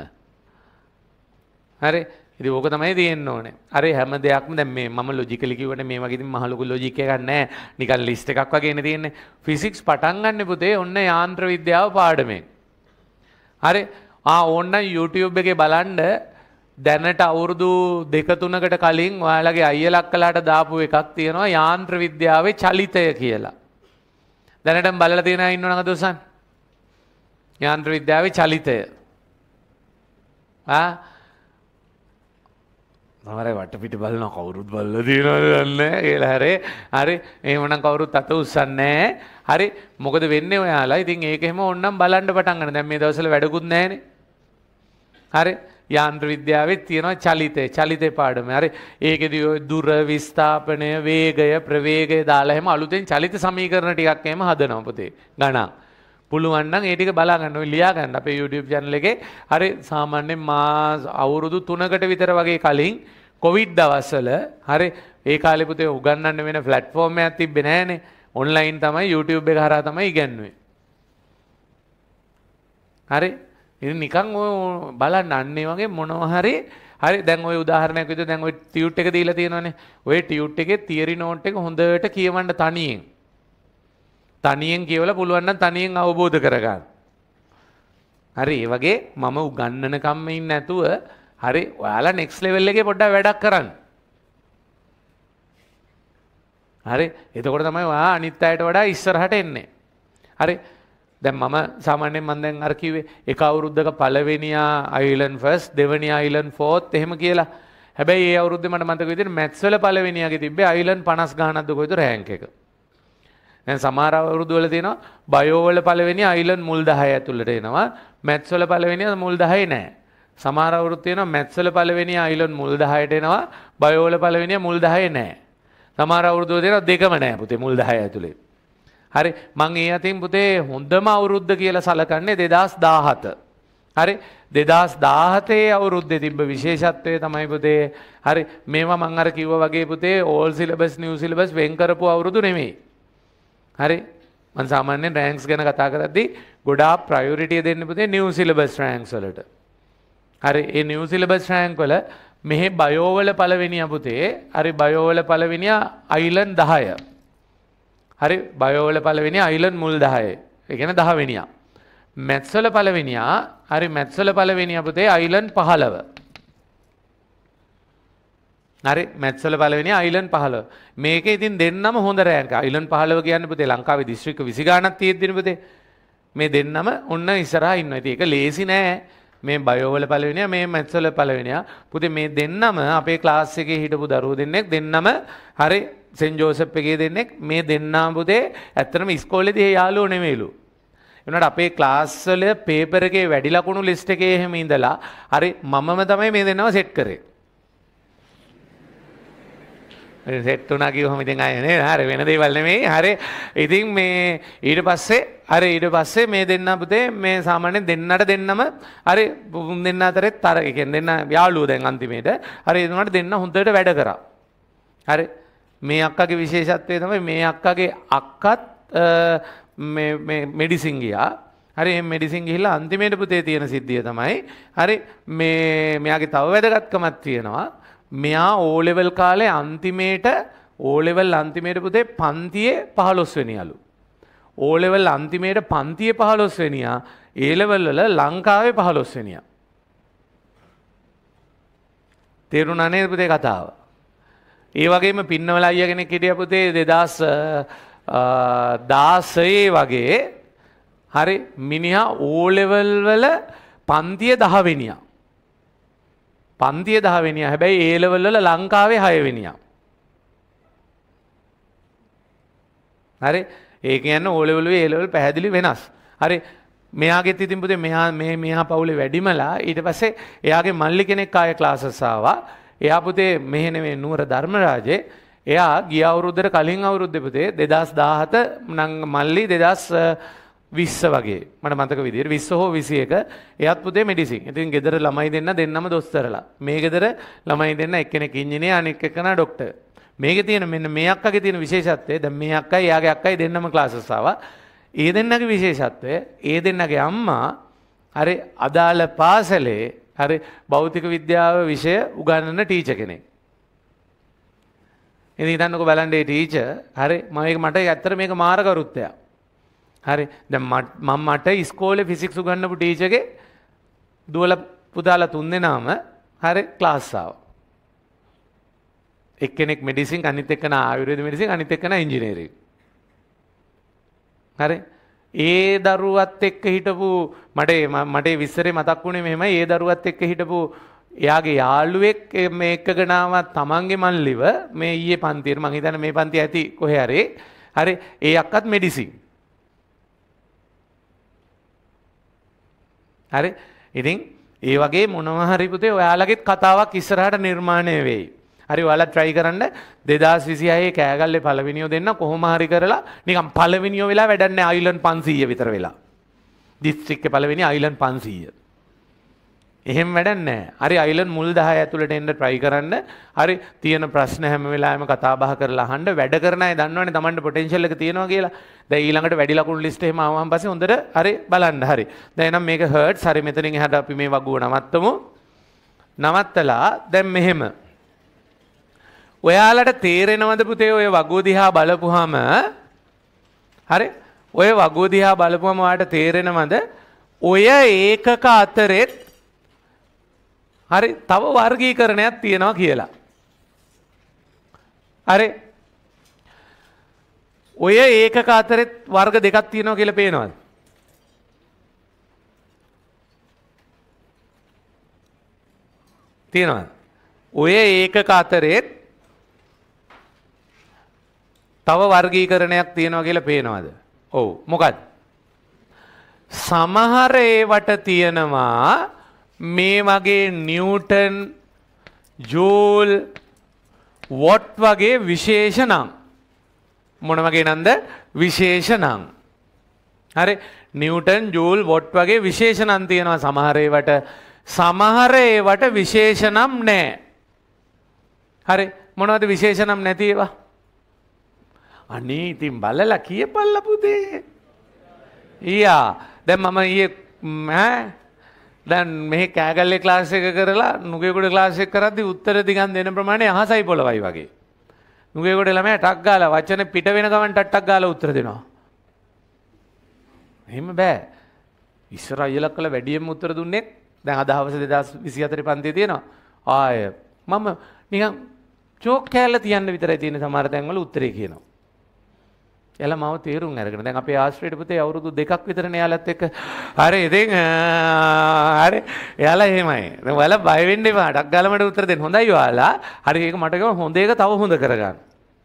[SPEAKER 1] හරි ඉතින් ඕක තමයි තියෙන්න ඕනේ. හරි හැම දෙයක්ම දැන් මේ මම ලොජිකලි කිව්වට මේ වගේ ඉතින් මහ ලොකු ලොජික් එකක් නැහැ. නිකන් ලිස්ට් එකක් වගේනේ තියෙන්නේ. ෆිසික්ස් පටන් ගන්න පුතේ ඔන්න යාන්ත්‍ර විද්‍යාව පාඩමෙන්. හරි ඕන්න YouTube එකේ බලන්න දැනට අවුරුදු 2-3කට කලින් ඔයාලගේ අයියලා අක්කලාට දාපු එකක් තියෙනවා යාන්ත්‍ර විද්‍යාවේ චලිතය කියලා. දැනටම බලලා තියෙන අය ඉන්නවද දොසන්? යාන්ත්‍ර විද්‍යාවේ චලිතය. සමහර අය වටපිට බලනවා කවුරුත් බලලා තියෙනවද දන්නේ කියලා හරි එහෙමනම් කවුරුත් අත උස්සන්නේ හරි මොකද වෙන්නේ ඔයාලා ඉතින් ඒක එහෙම ඕන්නම් බලන්න පටන් ගන්න. දැන් මේ දවස්වල වැඩකුත් නැහැනේ. හරි යාන්ත්‍ර විද්‍යාවේ තියෙනවා චලිතේ පාඩම. හරි ඒකෙදි ඔය දුර විස්ථාපනය වේගය ප්‍රවේගය දාලා එහෙම අලුතෙන් චලිත සමීකරණ ටිකක් එහෙම හදනවා පුතේ. ගණන්. පුළුවන් නම් ඒ ටික බලා ගන්න ඔය ලියා ගන්න අපේ YouTube channel එකේ. හරි සාමාන්‍යයෙන් මාස අවුරුදු 3කට විතර වගේ කලින් කොවිඩ් දවස්වල හරි ඒ කාලේ පුතේ උගන්වන්න වෙන platform එකක් තිබ්බේ නැහනේ. online තමයි YouTube එක හරහා තමයි ඉගන්නුවේ. හරි ඉතින් නිකන් ඔය බලන්න අන්නේ වගේ මොනවා හරි දැන් ඔය උදාහරණයක් විදිහට දැන් ඔය ටියුට් එක දීලා තියෙනවනේ ඔය ටියුට් එකේ තියරි නෝට් එක හොඳට කියවන්න තනියෙන් කියවලා පුළුවන් නම් තනියෙන් අවබෝධ කරගන්න. හරි ඒ වගේ මම උගන්නන කම්ම ඉන්නේ නැතුව හරි ඔයාලා next level එකේ පොඩ්ඩක් වැඩක් කරන්න. හරි එතකොට තමයි ඔයා අනිත් අයට වඩා ඉස්සරහට එන්නේ. හරි දැන් මම සාමාන්‍යයෙන් මම දැන් අර කිව්වේ එක අවුරුද්දක පළවෙනියා අයිලන්ඩ් ෆස්ට් දෙවෙනි අයිලන්ඩ් ෆෝර්ත් එහෙම කියලා. හැබැයි ඒ අවුරුද්දේ මට මතක විදිහට මැත්ස් වල පළවෙනියාගේ තිබ්බේ අයිලන්ඩ් 50 ගානක්ද කොයිද රෑන්ක් එක. දැන් සමහර අවුරුදු වල තියෙනවා බයෝ වල පළවෙනි අයිලන්ඩ් මුල් 10 ඇතුළට එනවා. මැත්ස් වල පළවෙනියා මුල් 10 නෑ. සමහර අවුරුදු තියෙනවා මැත්ස් වල පළවෙනියා අයිලන්ඩ් මුල් 10ට එනවා. බයෝ වල පළවෙනියා මුල් 10 නෑ. සමහර අවුරුදු වල තියෙනවා දෙකම නෑ පුතේ මුල් 10 ඇතුළේ. හරි මං ඒ අතින් පුතේ හොඳම අවුරුද්ද කියලා සලකන්නේ 2017. හරි 2017 අවුරුද්දේ තිබ්බ විශේෂත්වය තමයි පුතේ හරි මේවා මං අර කිව්වා වගේ පුතේ ඕල් සිලබස් නිව් සිලබස් වෙන් කරපු අවුරුදු නෙමෙයි. හරි මං සාමාන්‍යයෙන් රෑන්ක්ස් ගැන කතා කරද්දී ගොඩාක් ප්‍රයොරිටිය දෙන්නේ පුතේ නිව් සිලබස් රෑන්ක්ස් වලට. හරි ඒ නිව් සිලබස් රෑන්ක් වල මෙහි බයෝ වල පළවෙනියා පුතේ හරි බයෝ වල පළවෙනියා අයිලන්ඩ් 10. හරි බයෝ වල පළවෙනියා අයිලන්ඩ් මුල් 10. ඒ කියන්නේ 10 වෙනියා. මැත්ස් වල පළවෙනියා හරි මැත්ස් වල පළවෙනියා පුතේ අයිලන්ඩ් 15. හරි මැත්ස් වල පළවෙනියා අයිලන්ඩ් 15. මේකේ ඉතින් දෙන්නම හොඳ රෑන්ක්. අයිලන්ඩ් 15 කියන්නේ පුතේ ලංකාවේ දිස්ත්‍රික්ක 20 ගාණක් තියෙද්දිනේ පුතේ. මේ දෙන්නම ඔන්න ඉස්සරහා ඉන්නවා. ඉතින් ඒක ලේසි නෑ. මේ බයෝ වල පළවෙනියා මේ මැත්ස් වල පළවෙනියා. පුතේ මේ දෙන්නම අපේ ක්ලාස් එකේ හිටපු දරුවෝ දෙන්නෙක් දෙන්නම හරි සෙන්ට් ජෝසප් එකේ දෙන්නෙක් මේ දෙන්නාම පුතේ ඇත්තටම ඉස්කෝලේදී යාළුවෝ නෙමෙයිලු. එනකොට අපේ ක්ලාස් වල පේපර් එකේ වැඩි ලකුණු ලිස්ට් එකේ එහෙම ඉඳලා හරි මමම තමයි මේ දෙන්නව සෙට් කරේ. සෙට් වුණා කිව්වම ඉතින් ආයේ නේ හරි වෙන දේවල් නෙමෙයි. හරි. ඉතින් මේ ඊට පස්සේ මේ දෙන්න පුතේ මේ සාමාන්‍යයෙන් දෙන්නම හරි දෙන්න අතරේ තර ඒ කියන්නේ දෙන්න යාළුවෝ දැන් අන්තිමේට හරි ඒ උනාට දෙන්න හොඳට වැඩ කරා. හරි. මේ අක්කගේ විශේෂත්වය තමයි මේ අක්කගේ අක්කත් මේ මෙඩිසින් ගියා. හරි මේ මෙඩිසින් ගිහිල්ලා අන්තිමේට පුතේ තියෙන සිද්ධිය තමයි හරි මෙයාගේ තව වැදගත්කමක් තියෙනවා. මෙයා O level කාලේ අන්තිමේට පුතේ පන්තියේ 15 වෙනියලු. O level අන්තිමේට පන්තියේ 15 වෙනියා A level වල ලංකාවේ 15 වෙනියා. තේරුණා නේද පුතේ කතාව? ඒ වගේම පින්නවල අයියා කෙනෙක් හිටියා පුතේ 2016 වගේ හරි මිනිහා O level වල පන්තිය 10 වෙනියා. පන්තිය 10 වෙනියා. හැබැයි A level වල ලංකාවේ 6 වෙනියා. හරි ඒ කියන්නේ O level A level පැහැදිලි වෙනස්. හරි මෙයාගෙත් ඉතින් පුතේ මෙහා පවුලේ වැඩිමලා ඊට පස්සේ එයාගේ මල්ලි කෙනෙක් ආයේ ක්ලාසස් ආවා. එයා පුතේ මෙහෙ නෙමෙයි නුවර ධර්මරාජේ. එයා ගිය අවුරුද්දට කලින් අවුරුද්දේ පුතේ 2017 නම් මල්ලි 2020 වගේ මට මතක විදියට 20 හෝ 21 එයාත් පුතේ මෙඩිසින්. ඉතින් ගෙදර ළමයි දෙන්නම දොස්තරලා. මේ ගෙදර ළමයි දෙන්න එක්කෙනෙක් ඉංජිනේර අනෙක් එක්කෙනා ડોක්ටර්. මේකේ තියෙන මෙන්න මේ අක්කගේ තියෙන විශේෂත්වය දැන් මේ අක්කයි එයාගේ අක්කයි දෙන්නම ක්ලාසස් ආවා. ඒ දෙන්නගේ විශේෂත්වය ඒ දෙන්නගේ අම්මා හරි අදාළ පාසලේ හරි භෞතික විද්‍යාව විෂය උගන්වන ටීචර් කෙනෙක්. ඉතින් හිතන්නකෝ බලන්න මේ ටීචර් හරි මට ඇත්තට මේක මාර කරුත්තයක්. හරි දැන් මට ඉස්කෝලේ ෆිසික්ස් උගන්වපු ටීචර්ගේ දුවලා පුතාලා තුන් දෙනාම හරි ක්ලාස් ආවා. එක්කෙනෙක් මෙඩිසින් අනිත් එක්කෙනා ආයුර්වේද මෙඩිසින් අනිත් එක්කෙනා ඉංජිනේරින්. හරි ඒ දරුවත් එක්ක හිටපු මට විස්තරේ මතක් වුණේ මෙහෙමයි. ඒ දරුවත් එක්ක හිටපු එයාගේ යාළුවෙක් මේ එක්කගෙන ආවා තමන්ගේ මල්ලිව මේ ඊයේ පන්තියේ මං හිතන්නේ මේ පන්තිය ඇති කොහේ හරි ඒ අක්කත් මෙඩිසින්. හරි ඉතින් ඒ වගේ මොනවා හරි පුතේ ඔයාලගෙත් කතාවක් ඉස්සරහට නිර්මාණය වෙයි. හරි ඔයාලා try කරන්න 2026 කෑගල්ලේ පළවෙනියෝ දෙන්න කොහොම හරි කරලා නිකන් පළවෙනියෝ වෙලා වැඩක් නැහැ අයිලන්ඩ් 500 විතර වෙලා. දිස්ත්‍රික්කේ පළවෙනි අයිලන්ඩ් 500. එහෙම වැඩක් නැහැ. හරි අයිලන්ඩ් මුල් 10 ඇතුළට එන්න try කරන්න. හරි තියෙන ප්‍රශ්න හැම වෙලාවෙම කතා බහ කරලා අහන්න වැඩ කරන අය දන්නවනේ Tamanට potential එක තියෙනවා කියලා. දැන් ඊළඟට වැඩි ලකුණු ලිස්ට් එහෙම ආවම පස්සේ හොඳට හරි බලන්න. හරි. දැන් එහෙනම් මේක හර්ට්ස් හරි මෙතනින් එහාට අපි මේ වගුව නවත්තමු. නවත්තලා දැන් මෙහෙම ඔයාලට තේරෙනවද පුතේ ඔය වගුව දිහා බලපුවාම හරි ඔය වගුව දිහා බලපුවාම ඔයාලට තේරෙනවද ඔය ඒකක අතරෙත් හරි තව වර්ගීකරණයක් තියෙනවා කියලා. හරි ඔය ඒකක අතරෙත් වර්ග දෙකක් තියෙනවා කියලා පේනවද? තියෙනවද? ඔය ඒකක අතරෙත් තව වර්ගීකරණයක් තියෙනවා කියලා පේනවද? ඔව්. මොකක්ද? සමහර ඒවට තියෙනවා මේ වගේ නිව්ටන්, ජූල්, වොට් වගේ විශේෂ නම්. මොන වගේ නම්ද? විශේෂ නම්. හරි. නිව්ටන්, ජූල්, වොට් වගේ විශේෂ නම් තියෙනවා සමහර ඒවට. සමහර ඒවට විශේෂ නම් නැහැ. හරි. මොනවද විශේෂ නම් නැති ඒවා? අනේ ඉතින් බලලා කියපල්ලා පුතේ. ඊයා දැන් මම ඊයේ දැන් මේ කෑගල්ලේ ක්ලාස් එක කරලා නුගේගොඩ ක්ලාස් එක කරද්දි උත්තර දිගන් දෙන ප්‍රමාණය අහසයි පොළවයි වගේ. නුගේගොඩ ළමයා ටක් ගාලා වචන පිට වෙන ගමන් ටක් ගාලා උත්තර දෙනවා. එහෙම බෑ. ඉස්සර අයියලා කළ වැඩියෙන්ම උත්තර දුන්නේ දැන් අද හවස 2024 පන්තියේ තියෙනවා. ආය මම නිකන් චෝක් කෑල්ල තියන්න විතරයි තියෙන සමහර තැන්වල උත්තරේ කියනවා. එයාලා මාව තේරුම් අරගෙන දැන් අපේ ආශ්‍රේට පුතේ අවුරුදු 2ක් විතරනේ එයාලත් එක්ක. හරි ඉතින් හරි එයාලා එහෙමයි. දැන් ඔයාලා බය වෙන්න එපා. ඩක් ගාලා මට උත්තර දෙන්න. හොඳයි ඔයාලා. හරි ඒක මට ගම හොඳ එක තව හොඳ කරගන්න.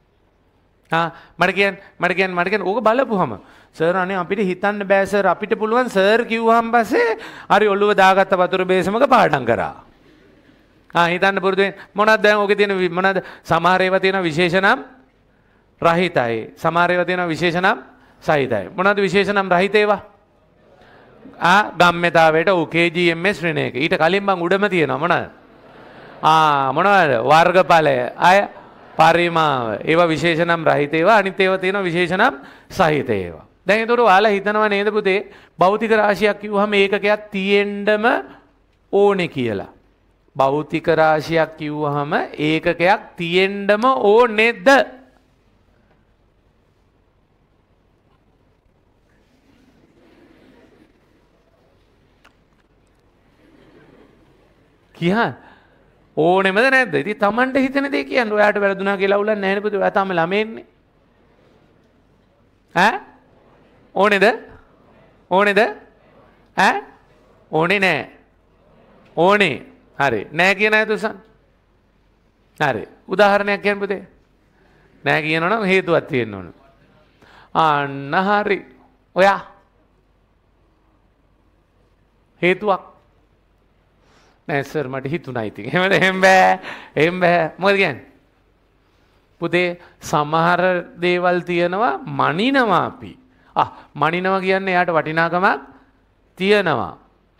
[SPEAKER 1] මට කියන්න ඕක බලපුවම සර් අනේ අපිට හිතන්න බෑ සර් අපිට පුළුවන් සර් කිව්වහම පස්සේ හරි ඔළුව දාගත්ත වතුර බේසමක පාඩම් කරා. හිතන්න පුරුදු වෙන්න. මොනවද දැන් ඔකේ තියෙන මොනවද? සමහර ඒවා තියෙන විශේෂණම් රහිතයි. සමහර ඒවා තියෙන විශේෂණම් සහිතයි. මොනවද විශේෂණම් රහිත ඒවා? ගම්ම්‍යතාවයට KGMS ශ්‍රේණ එක. ඊට කලින් මං උඩම තියෙනවා මොනවද? මොනවද? වර්ගඵලය. අය පරිමාව. ඒවා විශේෂණම් රහිත ඒවා. අනිත් ඒවා තියෙනවා විශේෂණම් සහිත ඒවා. දැන් ඒතකොට ඔයාලා හිතනවා නේද පුතේ භෞතික රාශියක් කිව්වහම ඒකකයක් තියෙන්නම ඕනේ කියලා. භෞතික රාශියක් කිව්වහම ඒකකයක් තියෙන්නම ඕනේද? කියන්න ඕනෙමද නැද්ද? ඉතින් Tamanට හිතෙන දේ කියන්න. ඔයාට වැරදුනා කියලා උලන්නේ නැහැ නේ පුතේ. ඔයා තාම ළමෙන්නේ. ඕනේද? ඕනේද? ඕනේ නෑ. ඕනේ. හරි. නෑ කියන අය තුසන්. හරි. උදාහරණයක් කියන්න පුතේ. නෑ කියනවනම් හේතුවක් තියෙන්න ඕන. අන්න හරි. ඔයා හේතුවක් නෑ සර් මට හිතුණා ඉතින්. එහෙම බෑ. එහෙම බෑ. මොකද කියන්නේ? පුතේ සමහර දේවල් තියෙනවා මනිනවා අපි. මනිනවා කියන්නේ එයාට වටිනාකමක් තියෙනවා.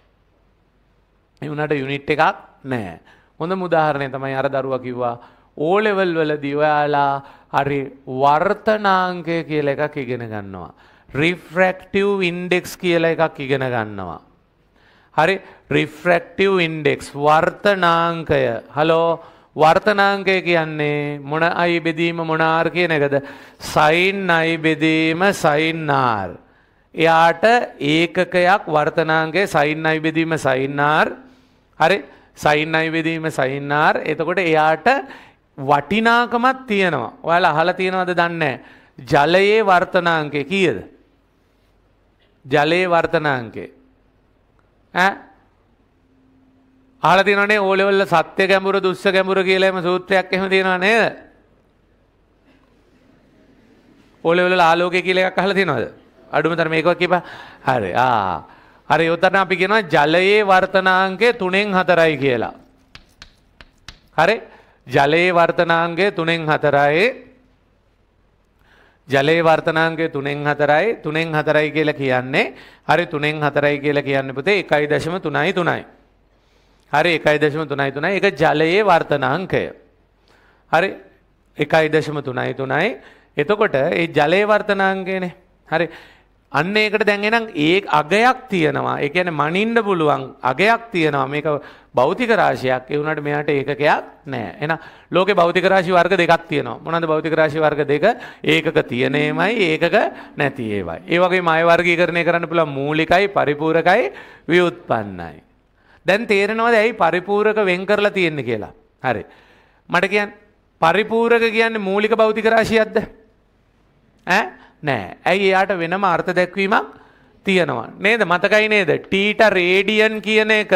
[SPEAKER 1] ඒ උනාට යුනිට් එකක් නැහැ. හොඳම උදාහරණය තමයි අර දරුවා කිව්වා O level වලදී ඔයාලා හරි වර්තනාංකය කියලා එකක් ඉගෙන ගන්නවා. refractive index කියලා එකක් ඉගෙන ගන්නවා. හරි refractive index වර්තනාංකය. හලෝ වර්තනාංකය කියන්නේ මොන i බෙදීම මොන r කියන එකද? sin i බෙදීම sin r. එයාට ඒකකයක් වර්තනාංකය sin i බෙදීම sin r. හරි sin i බෙදීම sin r. එතකොට එයාට වටිනාකමක් තියෙනවා. ඔයාලා අහලා තියෙනවද දන්නේ නැහැ. ජලයේ වර්තනාංකය කීයද? ජලයේ වර්තනාංකය අහලා තියෙනවනේ O level වල සත්‍ය ගැඹුර දුස්ස ගැඹුර කියලා එම සූත්‍රයක් එහෙම තියෙනව නේද? O level වල ආලෝකය කියලා එකක් අහලා තියෙනවද? අඩුම තරම මේකක් කියපන්. හරි. හරි උතන අපි කියනවා ජලයේ වර්තනාංකය 3න් 4යි කියලා. හරි? ජලයේ වර්තනාංකය 3න් 4යි. ජලයේ වර්තනාංකය 3න් 4යි. 3න් 4යි කියලා කියන්නේ හරි 3න් 4යි කියලා කියන්නේ පුතේ 1.33යි. හරි 1.33යි. ඒක ජලයේ වර්තනාංකය. හරි 1.33යි. එතකොට ඒ ජලයේ වර්තනාංකයනේ. හරි අන්න ඒකට දැන් එනං ඒ අගයක් තියෙනවා. ඒ කියන්නේ මනින්න පුළුවන් අගයක් තියෙනවා. මේක භෞතික රාශියක්. ඒ වුණාට මෙයාට ඒකකයක් නැහැ. එහෙනම් ලෝකේ භෞතික රාශි වර්ග දෙකක් තියෙනවා. මොනවාද භෞතික රාශි වර්ග දෙක? ඒකක තියෙන ඒමයි ඒකක නැති ඒවයි. ඒ වගේම ආය වර්ගීකරණය කරන්න පුළුවන් මූලිකයි, පරිපූරකයි, ව්‍යුත්පන්නයි. දැන් තේරෙනවද ඇයි පරිපූරක වෙන් කරලා තියෙන්නේ කියලා? හරි. මට කියන්න පරිපූරක කියන්නේ මූලික භෞතික රාශියක්ද? නෑ. ඇයි එයාට වෙනම අර්ථ දැක්වීමක් තියෙනවා. නේද? මතකයි නේද? ටීට රේඩියන් කියන එක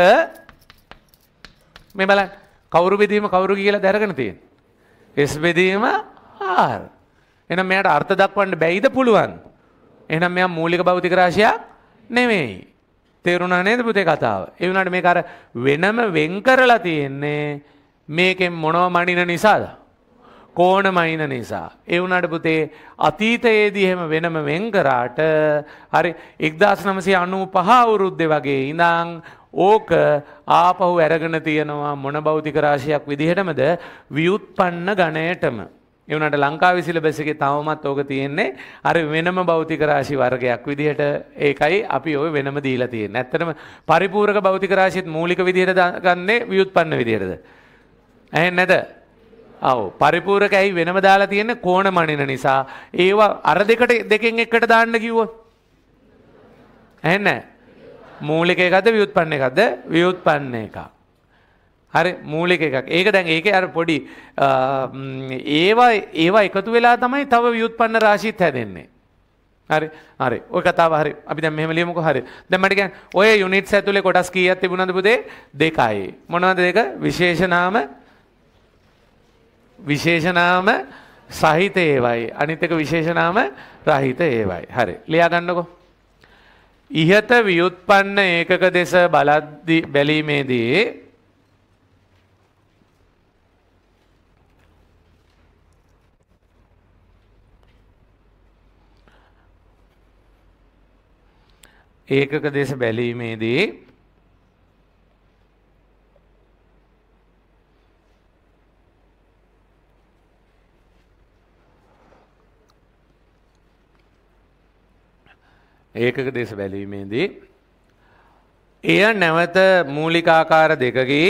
[SPEAKER 1] මේ බලන්න. කවුරු බෙදීම කවුරු කියලා දැනගෙන තියෙන්නේ. S බෙදීම R. එහෙනම් මෙයාට අර්ථ දක්වන්න බැයිද පුළුවන්? එහෙනම් මෙයා මූලික භෞතික රාශියක් නෙමෙයි. තේරුණා නේද පුතේ කතාව? ඒ වුණාට මේක අර වෙනම වෙන් කරලා තියෙන්නේ මේකෙන් මොනව මනින නිසාද? කෝණ මනින නිසා. ඒ වුණාට පුතේ අතීතයේදී එහෙම වෙනම වෙන් කරාට හරි 1995 අවුරුද්දේ වගේ ඉඳන් ඕක ආපහු අරගෙන තියෙනවා මොන භෞතික රාශියක් විදිහටමද? ව්‍යුත්පන්න ගණයටම. ඒ වුණාට ලංකාවේ සිලබස් එකේ තවමත් ඕක තියෙන්නේ අර වෙනම භෞතික රාශි වර්ගයක් විදිහට. ඒකයි අපි ඔය වෙනම දීලා තියෙන්නේ. ඇත්තටම පරිපූර්ණක භෞතික රාශියත් මූලික විදිහට ගන්නේ ව්‍යුත්පන්න විදිහටද? ඇහෙන්නේ නැද? ඔව් පරිපූර්ණක ඇයි වෙනම දාලා තියෙන්නේ? කෝණ මනින නිසා. ඒවා අර දෙකෙන් එකට දාන්න කිව්වොත් ඇහෙන්නේ නැහැ. මූලික එකක්ද ව්‍යුත්පන්න එකක්ද? ව්‍යුත්පන්න එකක්. හරි මූලික එකක්. ඒක දැන් ඒකේ අර පොඩි ඒවා එකතු වෙලා තමයි තව ව්‍යුත්පන්න රාශිත් හැදෙන්නේ. හරි හරි ඔය කතාව හරි. අපි දැන් මෙහෙම ලියමුකෝ. හරි දැන් මට කියන්න ඔය යුනිට්ස් ඇතුලේ කොටස් කීයක් තිබුණාද පුතේ? දෙකයි. මොනවද දෙක? විශේෂනාම සහිත ඒවයි. අනිත් එක විශේෂනාම රහිත ඒවයි. හරි ලියා ගන්නකෝ. ඉහත ව්‍යුත්පන්න ඒකක දෙස බැලීමේදී ඒකක දේශ බැලීමේදී ඒකක දේශ බැලීමේදී එය නැවත මූලික ආකාර දෙකකී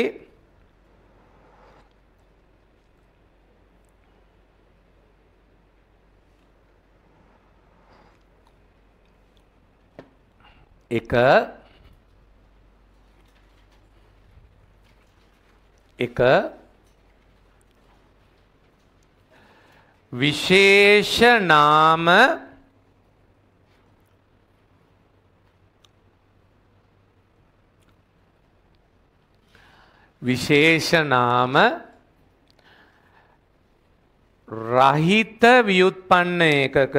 [SPEAKER 1] එක විශේෂ නාම රහිත ව්‍යුත්පන්න ඒකක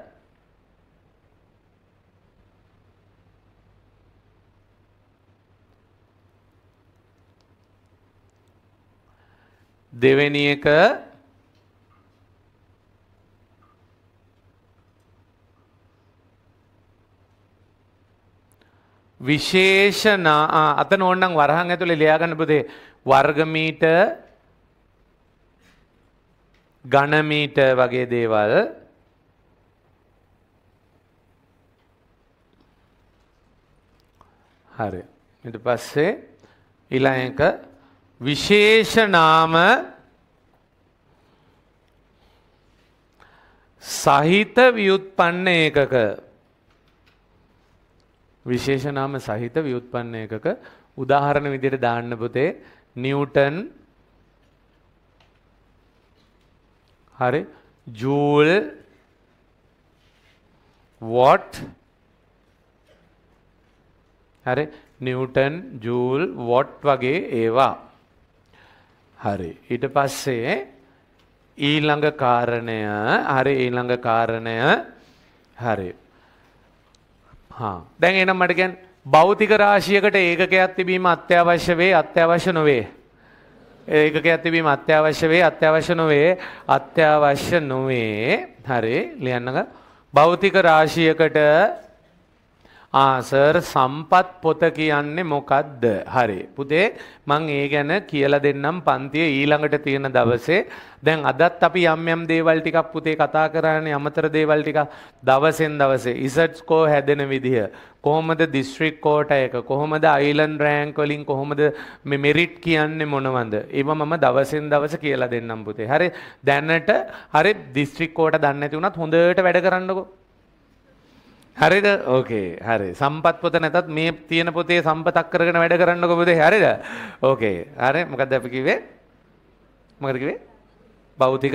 [SPEAKER 1] දෙවෙනි එක විශේෂණ අතන ඕනනම් වරහන් ඇතුලේ ලියා ගන්න පුතේ වර්ග මීටර් ඝන මීටර් වගේ දේවල් හරි ඊට පස්සේ ඊළඟ එක විශේෂ නාම සහිත ව්‍යුත්පන්න ඒකක විශේෂ නාම සහිත ව්‍යුත්පන්න ඒකක උදාහරණ විදිහට දාන්න පුතේ නිව්ටන් හරි ජූල් වොට් හරි නිව්ටන් ජූල් වොට් වගේ ඒවා හරි ඊට පස්සේ ඊළඟ කාරණය හරි ඊළඟ කාරණය හරි දැන් එහෙනම් මට කියන්න භෞතික රාශියකට ඒකකයක් තිබීම අත්‍යවශ්‍ය වේ අත්‍යවශ්‍ය නොවේ ඒකකයක් තිබීම අත්‍යවශ්‍ය වේ අත්‍යවශ්‍ය නොවේ අත්‍යවශ්‍ය නොවේ හරි ලියන්නක භෞතික රාශියකට සර් සම්පත් පොත කියන්නේ මොකක්ද හරි පුතේ මං ඒ ගැන කියලා දෙන්නම් පන්තියේ ඊළඟට තියෙන දවසේ දැන් අදත් අපි යම් දේවල් ටිකක් පුතේ කතා කරානේ අමතර දේවල් ටිකක් දවසෙන් දවසේ ඉසට් ස්කෝර් හැදෙන විදිය කොහොමද දිස්ත්‍රික් කෝටා එක කොහොමද අයිලන්ඩ් රෑන්ක් වලින් කොහොමද මේ මෙරිට් කියන්නේ මොනවද ඒව මම දවසෙන් දවස කියලා දෙන්නම් පුතේ හරි දැනට හරි දිස්ත්‍රික් කෝටා දන්නේ නැති වුණත් හොඳට වැඩ කරන්නකෝ හරිද ඕකේ හරි සම්පත් පොත නැතත් මේ තියෙන පොතේ සම්පතක් කරගෙන වැඩ කරන්නකෝ පුතේ හරිද ඕකේ හරි මොකද්ද අපි කිව්වේ මොකද කිව්වේ භෞතික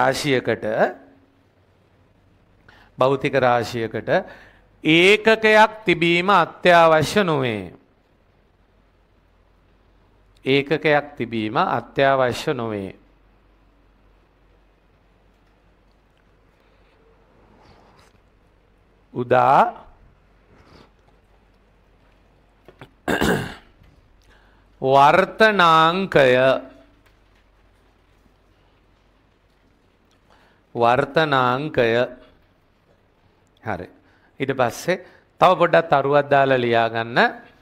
[SPEAKER 1] රාශියකට ඒකකයක් තිබීම අත්‍යවශ්‍ය නොවේ ඒකකයක් තිබීම අත්‍යවශ්‍ය නොවේ උදා වර්තනාංකය හරි ඊට පස්සේ තව පොඩ්ඩක් තරුවක් දාලා ලියා ගන්න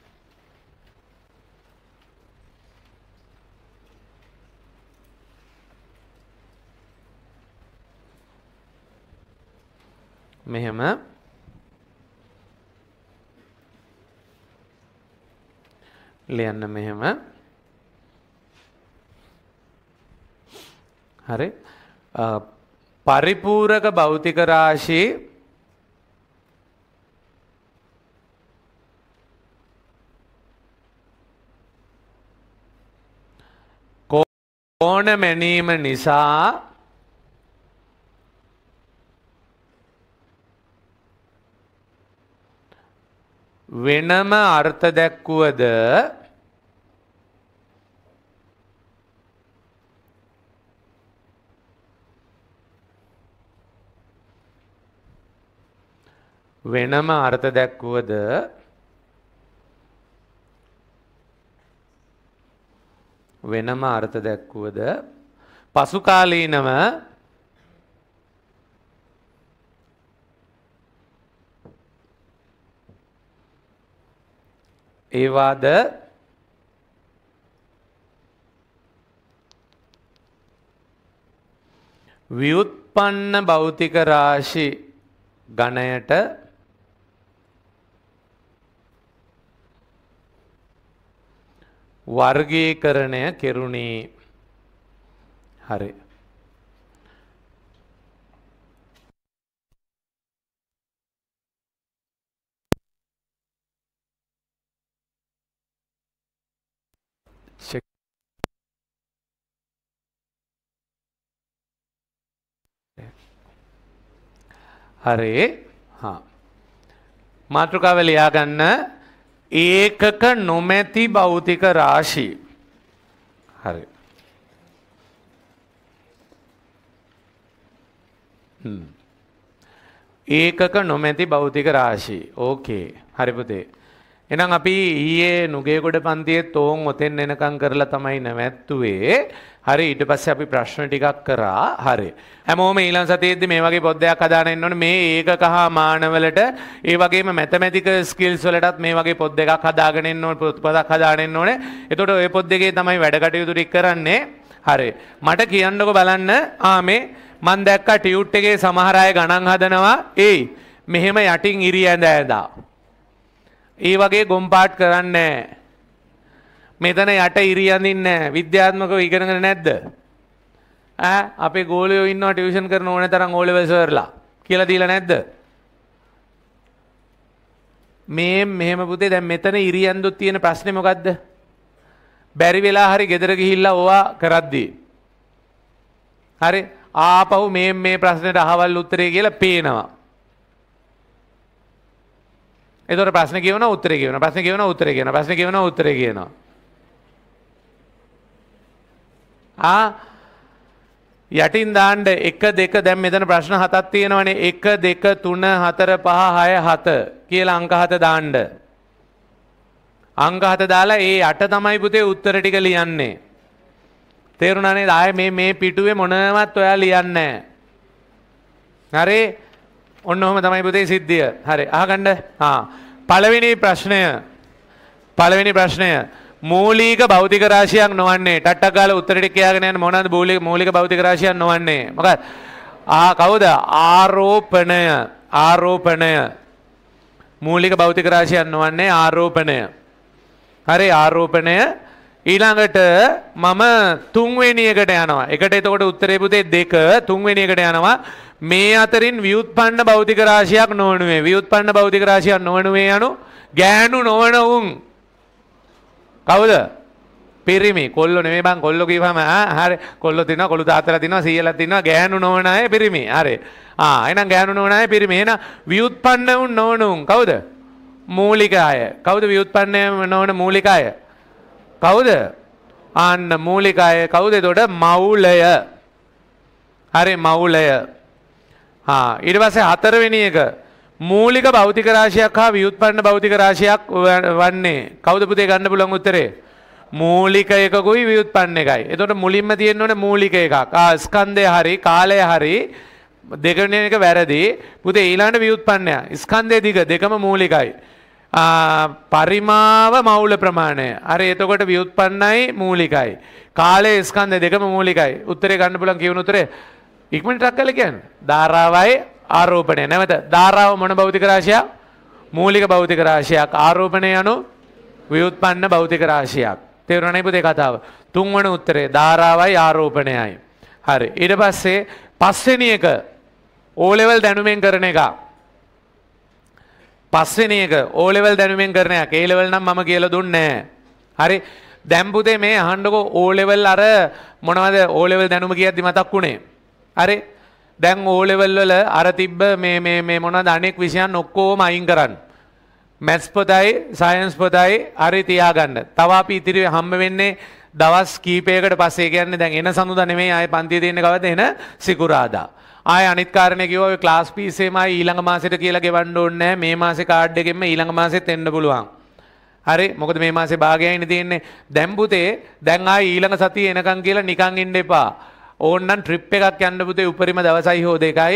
[SPEAKER 1] මෙහෙම ලියන්න මෙහෙම හරි පරිපූරක භෞතික රාශි කෝණ මැනීම නිසා වෙනම අර්ථ දැක්වුවද පසු කාලීනව ඒවාද ව්‍යුත්පන්න භෞතික රාශි ගණයට වර්ගීකරණය කෙරුණේ. හරි. හරි. හා මාතෘකාව ලියා ගන්න. ඒකක නොමැති භෞතික රාශි. හරි. ඒකක නොමැති භෞතික රාශි. ඕකේ. හරි පුතේ. එහෙනම් අපි ඊයේ නුගේගොඩ පන්තියේ තෝන් ඔතෙන් එනකම් කරලා තමයි නැවැත්තුවේ. හරි. ඊට පස්සේ අපි ප්‍රශ්න ටිකක් කරා. හරි. හැමෝම ඊළඟ සතියේදී මේ වගේ පොද්දයක් හදාගෙන ඉන්න ඕනේ. මේ ඒකක හා මානවලට ඒ වගේම මැතමැටිකල් ස්කිල්ස් වලටත් මේ වගේ පොත් දෙකක් හදාගෙන ඉන්න ඕනේ. පොතක් හදාගෙන ඉන්න ඕනේ. එතකොට ওই පොත් දෙකේ තමයි වැඩ කටයුතු ටික කරන්නේ. හරි. මට කියන්නකෝ බලන්න. මේ මම දැක්කා ටියුට් එකේ සමහර අය ගණන් හදනවා. ඒයි මෙහෙම යටින් ඉරි ඇඳ ඇඳා. ඒ වගේ ගොම්පාට් කරන්නේ මෙතන යට ඉරි අඳින්නේ විද්‍යාත්මකව ඉගෙනගෙන නැද්ද? අපේ ගෝලියෝ ඉන්නවා ටියුෂන් කරන ඕනේ තරම් O level සර්ලා කියලා දීලා නැද්ද? මේ මෙහෙම පුතේ දැන් මෙතන ඉරි ඇඳුත් තියෙන ප්‍රශ්නේ මොකද්ද? බැරි වෙලා හරි ගෙදර ගිහිල්ලා ඕවා කරද්දී. හරි. ආපහු මේ ප්‍රශ්නෙට අහවල් උත්තරේ කියලා පේනවා. එතකොට ප්‍රශ්න කියවනවා උත්තරේ කියවනවා. ප්‍රශ්න කියවනවා උත්තරේ කියවනවා. ප්‍රශ්න කියවනවා උත්තරේ කියනවා. යටින් දාන්න 1 2 දැන් මෙතන ප්‍රශ්න 7ක් තියෙනවනේ 1 2 3 4 5 6 7 කියලා අංක 7 දාන්න. අංක 7 දාලා ඒ 8 තමයි පුතේ උත්තර ටික ලියන්නේ. තේරුණා නේද? ආයේ මේ පිටුවේ මොනවත් ඔයා ලියන්නේ නැහැ. හරි. ඔන්න ඔහම තමයි පුතේ සිද්ධිය. හරි. අහගන්න. පළවෙනි ප්‍රශ්නය මූලික භෞතික රාශියක් නොවන්නේ. ටට්ටක් ගාලා උත්තරෙට කියාගෙන යන මොනවාද මූලික භෞතික රාශියක් නොවන්නේ? මොකක්ද? කවුද? ආරෝපණය. මූලික භෞතික රාශියක් නොවන්නේ ආරෝපණය. හරි. ආරෝපණය. ඊළඟට මම තුන්වෙනි එකට යනවා. එකට එතකොට උත්තරේ පුතේ 2. තුන්වෙනි එකට යනවා. මේ අතරින් ව්‍යුත්පන්න භෞතික රාශියක් නොවනුවේ. ව්‍යුත්පන්න භෞතික රාශියක් නොවනුවේ යනු ගෑනු නොවන උන්. කවුද? පිරිමි. කොල්ලෝ නෙමෙයි බං. කොල්ලෝ කියවම හරි. කොල්ලෝ තිනවා, කොළු තාත්තලා තිනවා, සීයලා තිනවා. ගෑනු නොවන අය පිරිමි. හරි. එහෙනම් ගෑනු නොවන අය පිරිමි. එහෙනම් ව්‍යුත්පන්න උන් නොවන උන් කවුද? මූලික අය. කවුද ව්‍යුත්පන්න නොවන මූලික අය? කවුද? අන්න මූලික අය කවුද? එතකොට මවුලය. හරි. මවුලය. ඊට පස්සේ හතරවෙනි එක මූලික භෞතික රාශියක් හා ව්‍යුත්පන්න භෞතික රාශියක් වන්නේ කවුද පුතේ ගන්න පුළුවන් උත්තරේ? මූලික එකකුයි ව්‍යුත්පන්න එකයි. එතකොට මුලින්ම තියෙන්න ඕනේ මූලික එකක්. ස්කන්ධය හරි කාලය හරි දෙකෙන් එක වැරදි. පුතේ ඊළඟට ව්‍යුත්පන්නය. ස්කන්ධය දිග දෙකම මූලිකයි. පරිමාව මවුල ප්‍රමාණය. හරි. එතකොට ව්‍යුත්පන්නයි මූලිකයි. කාලය ස්කන්ධය දෙකම මූලිකයි. උත්තරේ ගන්න පුළුවන් කියවන උත්තරේ ඉක්මනට ටක් කරලා කියන්න. ධාරාවයි ආරෝපණය. නැවත ධාරාව මොන භෞතික රාශියක්? මූලික භෞතික රාශියක්. ආරෝපණය යනු ව්‍යුත්පන්න භෞතික රාශියක්. තේරුණා නේද පුතේ කතාව? තුන්වන උත්තරේ ධාරාවයි ආරෝපණයයි. හරි. ඊට පස්සේ පස්වෙනි එක O level දැනුමෙන් කරන එක. පස්වෙනි එක O level දැනුමෙන් කරන එක. A level නම් මම කියලා දුන්නේ නැහැ. හරි. දැන් පුතේ මේ අහන්නකෝ O level අර මොනවද O level දැනුම කියද්දි මතක් වුණේ? හරි. දැන් O level වල අර තිබ්බ මේ මොනවද අනෙක් විෂයන් ඔක්කොම අයින් කරන්න. මැත්ස් පොතයි සයන්ස් පොතයි හරි තියාගන්න. තව අපි ඉතිරි හම්බ වෙන්නේ දවස් කීපයකට පස්සේ. කියන්නේ දැන් එන සඳුදා නෙමෙයි ආයේ පන්තියේ තියෙන්නේ කවද? එන සිකුරාදා. ආයේ අනිත් කාරණේ කිව්වා ඔය ක්ලාස් ෆීස් එකමයි ඊළඟ මාසෙට කියලා ගෙවන්න ඕනේ නැහැ. මේ මාසේ කාඩ් එකෙන්ම ඊළඟ මාසෙත් එන්න පුළුවන්. හරි. මොකද මේ මාසේ භාගයයිනේ තියෙන්නේ. දැන් පුතේ දැන් ආයේ ඊළඟ සතියේ එනකන් කියලා නිකන් ඉන්න එපා. ඕන්නම් ට්‍රිප් එකක් යන්න පුතේ උපරිම දවසයි හෝ දෙකයි.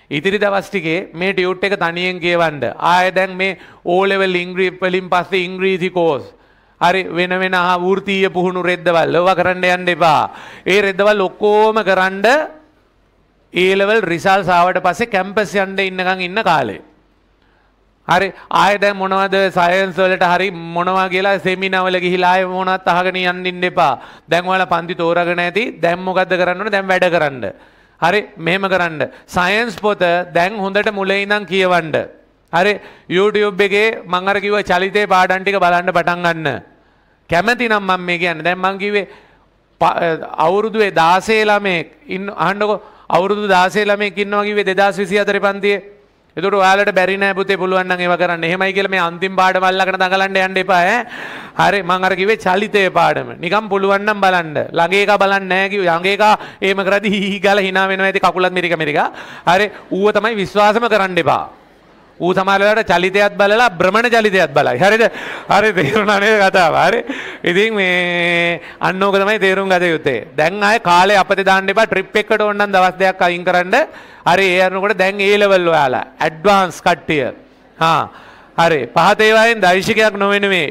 [SPEAKER 1] ඉතිරි දවස් ටිකේ මේ ටියුට් එක තනියෙන් කියවන්න. ආයෙ දැන් මේ O level ඉංග්‍රීසි වලින් පස්සේ ඉංග්‍රීසි කෝස්. හරි වෙන වෙන වෘත්තීය පුහුණු රෙද්දවල් ඒවා කරන්න යන්න එපා. ඒ රෙද්දවල් ඔක්කොම කරන්ඩ A level රිසල්ට්ස් ආවට පස්සේ කැම්පස් යන්න ඉන්නකම් ඉන්න කාලේ. හරි ආයෙ දැන් මොනවද සයන්ස් වලට හරි මොනවා කියලා සෙමිනාර් වල ගිහිලා ආයෙ මොනවත් අහගෙන යන්න ඉන්න එපා. දැන් ඔයාලා පන්ති තෝරාගෙන ඇති. දැන් මොකද්ද කරන්න ඕනේ? දැන් වැඩ කරන්න. හරි මෙහෙම කරන්න. සයන්ස් පොත දැන් හොඳට මුලින් ඉඳන් කියවන්න. හරි YouTube එකේ මම අර කිව්ව චලිතේ පාඩම් ටික බලන්න පටන් ගන්න. කැමති නම් මම මේ කියන්නේ. දැන් මම කිව්වේ අවුරුදු 16 ළමෙක් අහන්නකෝ අවුරුදු 16 ළමෙක් ඉන්නවා කිව්වේ 2024 පන්තියේ. එතකොට ඔයාලට බැරි නෑ පුතේ පුළුවන් නම් ඒව කරන්න. එහෙමයි කියලා මේ අන්තිම පාඩම අල්ලගෙන දඟලන්න යන්න එපා ඈ. හරි මම අර කිව්වේ චලිතයේ පාඩම. නිකන් පුළුවන් නම් බලන්න. ළඟ එක බලන්නේ නෑ කිව්වේ. ළඟ එක එහෙම කරද්දි හී ගාලා hina වෙනවා ඇති කකුලත් මිරික. හරි ඌව තමයි විශ්වාසම කරන්න එපා. ඌ සමහරවිට චලිතයත් බලලා භ්‍රමණ චලිතයත් බලයි. හරිද? හරි තේරුණා නේද කතාව? හරි. ඉතින් මේ අන්න ඕක තමයි තේරුම් ගත යුත්තේ. දැන් ආයේ කාලේ අපතේ දාන්න එපා. ට්‍රිප් එකකට ඕන නම් දවස් දෙකක් අයින් කරන්න. හරි ඒ අරනකොට දැන් A level ඔයාලා ඇඩ්වාන්ස් කට්ටිය. හරි පහත ඒවායින් දෛශිකයක් නොවෙන මේ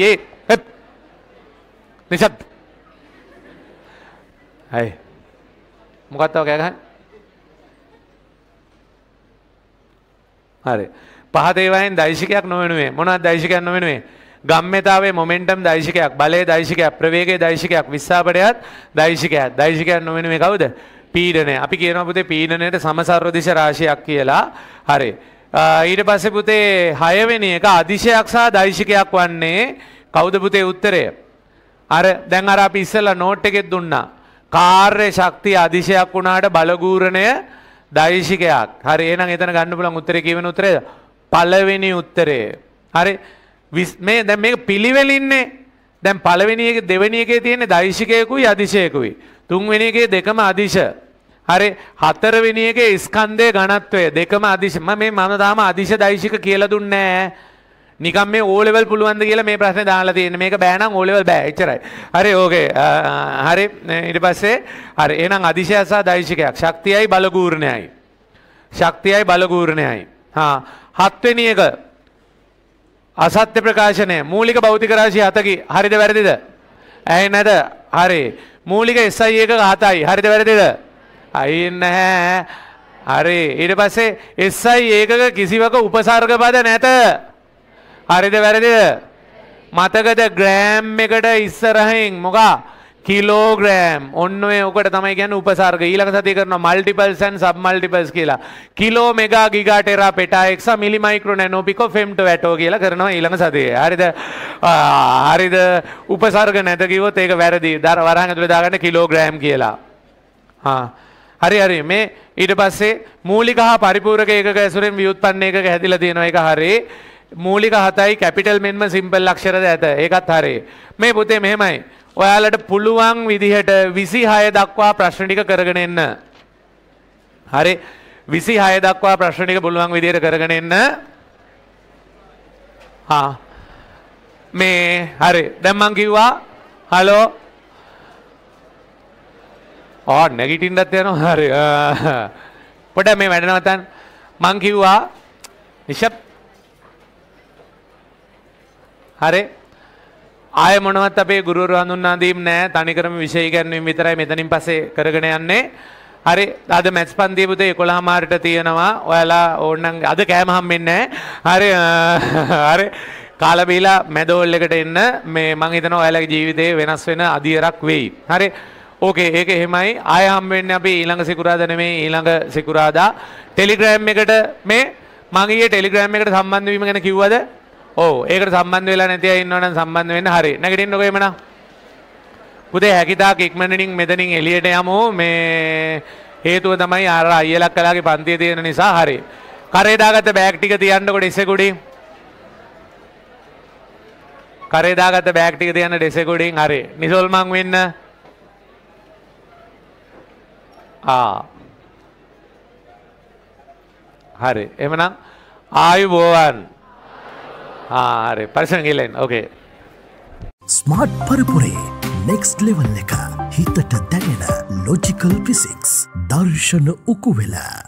[SPEAKER 1] නිසත්. හයි මොකක්ද ඔය කෑ ගහන්නේ? හරි පහත ඒවායින් දෛශිකයක් නොවෙනුවේ මොනවද දෛශිකයක් නොවෙනුවේ? ගම්ම්‍යතාවේ මොමෙන්ටම් දෛශිකයක්, බලයේ දෛශිකයක්, ප්‍රවේගයේ දෛශිකයක්, විස්සාපනයත් දෛශිකයක්. දෛශිකයක් නොවෙනුවේ කවුද? පීඩනය. අපි කියනවා පුතේ පීඩනයට සමසර්වදිශ රාශියක් කියලා. හරි ඊට පස්සේ පුතේ 6 වෙනි එක අදිශයක් සහ දෛශිකයක් වන්නේ කවුද පුතේ උත්තරය? අර දැන් අර අපි ඉස්සෙල්ලා නෝට් එකෙත් දුන්නා. කාර්ය ශක්තිය අදිශයක් වුණාට බලගූරණය දෛශිකයක්. හරි එහෙනම් එතන ගන්න පුළුවන් උත්තරේ කියවෙන උත්තරේද? පළවෙනි උත්තරේ. හරි මේ දැන් මේක පිළිවෙලින්නේ. දැන් පළවෙනි එකේ දෙවෙනි එකේ තියෙන්නේ දෛශිකයකුයි අදිශයකුයි. තුන්වෙනි එකේ දෙකම අදිශ. හරි හතරවෙනි එකේ ස්කන්ධයේ ඝනත්වය දෙකම අදිශ. මම තාම අදිශ දෛශික කියලා දුන්නේ නැහැ. නිකම් මේ O level පුළුවන්ද කියලා මේ ප්‍රශ්නේ දාලා තියෙන්නේ. මේක බෑ නම් O level බෑ. එච්චරයි. හරි ඕකේ. හරි ඊට පස්සේ හරි එහෙනම් අදිශය සහ දෛශිකයක්. ශක්තියයි බලගූර්ණයයි. ශක්තියයි බලගූර්ණයයි. හත්වෙනි එක අසත්‍ය ප්‍රකාශනය. මූලික භෞතික රාශිය 7කි. හරිද වැරදිද? ඇයි නැද? හරි. මූලික SI එක 7යි. හරිද වැරදිද? අයින් නැහැ. හරි ඊට පස්සේ SI ඒකක කිසිවක උපසර්ග පද නැත. හරිද වැරදිද? මතකද ග්‍රෑම් එකට ඉස්සරහින් මොකා? කිලෝග්‍රෑම්. ඔන්න ඔය ඔකට තමයි කියන්නේ උපසර්ග. ඊළඟ සතියේ කරනවා මල්ටිපල්ස් ඇන්ඩ් සබ් මල්ටිපල්ස් කියලා. Kilo mega giga tera peta exa milli micro nano pico femto atto කියලා කරනවා ඊළඟ සතියේ. හරිද? හරිද? උපසර්ග නැත කිව්වොත් ඒක වැරදි. වරහන් ඇතුලේ දාගන්න කිලෝග්‍රෑම් කියලා. හරි මේ ඊට පස්සේ මූලික හා පරිපූර්ණක ඒකක ඇසුරෙන් ව්‍යුත්පන්න ඒකක හැදිලා තියෙනවා. ඒක හරි. මූලික 7යි කැපිටල් මෙන්ම සිම්පල් අක්ෂරද ඇත. ඒකත් හරි. මේ පුතේ මෙහෙමයි. ඔයාලට පුළුවන් විදිහට 26 දක්වා ප්‍රශ්න ටික කරගෙන එන්න. හරි 26 දක්වා ප්‍රශ්න ටික පුළුවන් විදිහට කරගෙන එන්න. මේ හරි දැන් මං කිව්වා හලෝ නැගිටින්නත් යනවා. හරි පොඩ්ඩක් මේ වැඩ නවත්තන්න. මං කිව්වා නිෂප් හරි ආය මොනවත් අපේ ගුරුවරු හඳුන්වා දීම් නෑ. තනිකරම විෂය ඉගෙනීම විතරයි මෙතනින් පස්සේ කරගෙන යන්නේ. හරි අද මැත්ස් පන්තිය පුතේ 11 මාරට තියෙනවා. ඔයාලා ඕනනම් අද කෑම හම්බෙන්නේ නෑ. හරි කාලා බීලා මැදෝල් එකට එන්න. මේ මං හිතනවා ඔයාලගේ ජීවිතේ වෙනස් වෙන අදියරක් වෙයි. හරි ඕකේ ඒක එහෙමයි. ආය හම්බ වෙන්නේ අපි ඊළඟ සිකුරාදා නෙමෙයි ඊළඟ සිකුරාදා. ටෙලිග්‍රෑම් එකට මේ මං ඊයේ ටෙලිග්‍රෑම් එකට සම්බන්ධ වීම ගැන කිව්වද? ඔව් ඒකට සම්බන්ධ වෙලා නැති අය ඉන්නවනම් සම්බන්ධ වෙන්න. හරි නැගිටින්නකෝ එමනම්. පුතේ හැකිතාක් ඉක්මනටින් මෙතනින් එළියට යමු. මේ හේතුව තමයි අර අයියලක් කලාගේ පන්තියේ තියෙන නිසා. හරි කරේ දාගත්ත බෑග් ටික තියන්නකො ඩෙසෙකුඩින්. කරේ දාගත්ත බෑග් ටික තියන්න ඩෙසෙකුඩින්. හරි නිසල්මන් වෙන්න. හරි එමනම් ආයුබෝවන්. හරි පරිස්සම් ගිහලා එන්න. ඕකේ
[SPEAKER 2] ස්මාර්ට් පරපුරේ නෙක්ස්ට් ලෙවල් එක හිතට දැනෙන ලොජිකල් ෆිසික්ස් දර්ශන උකුවෙලා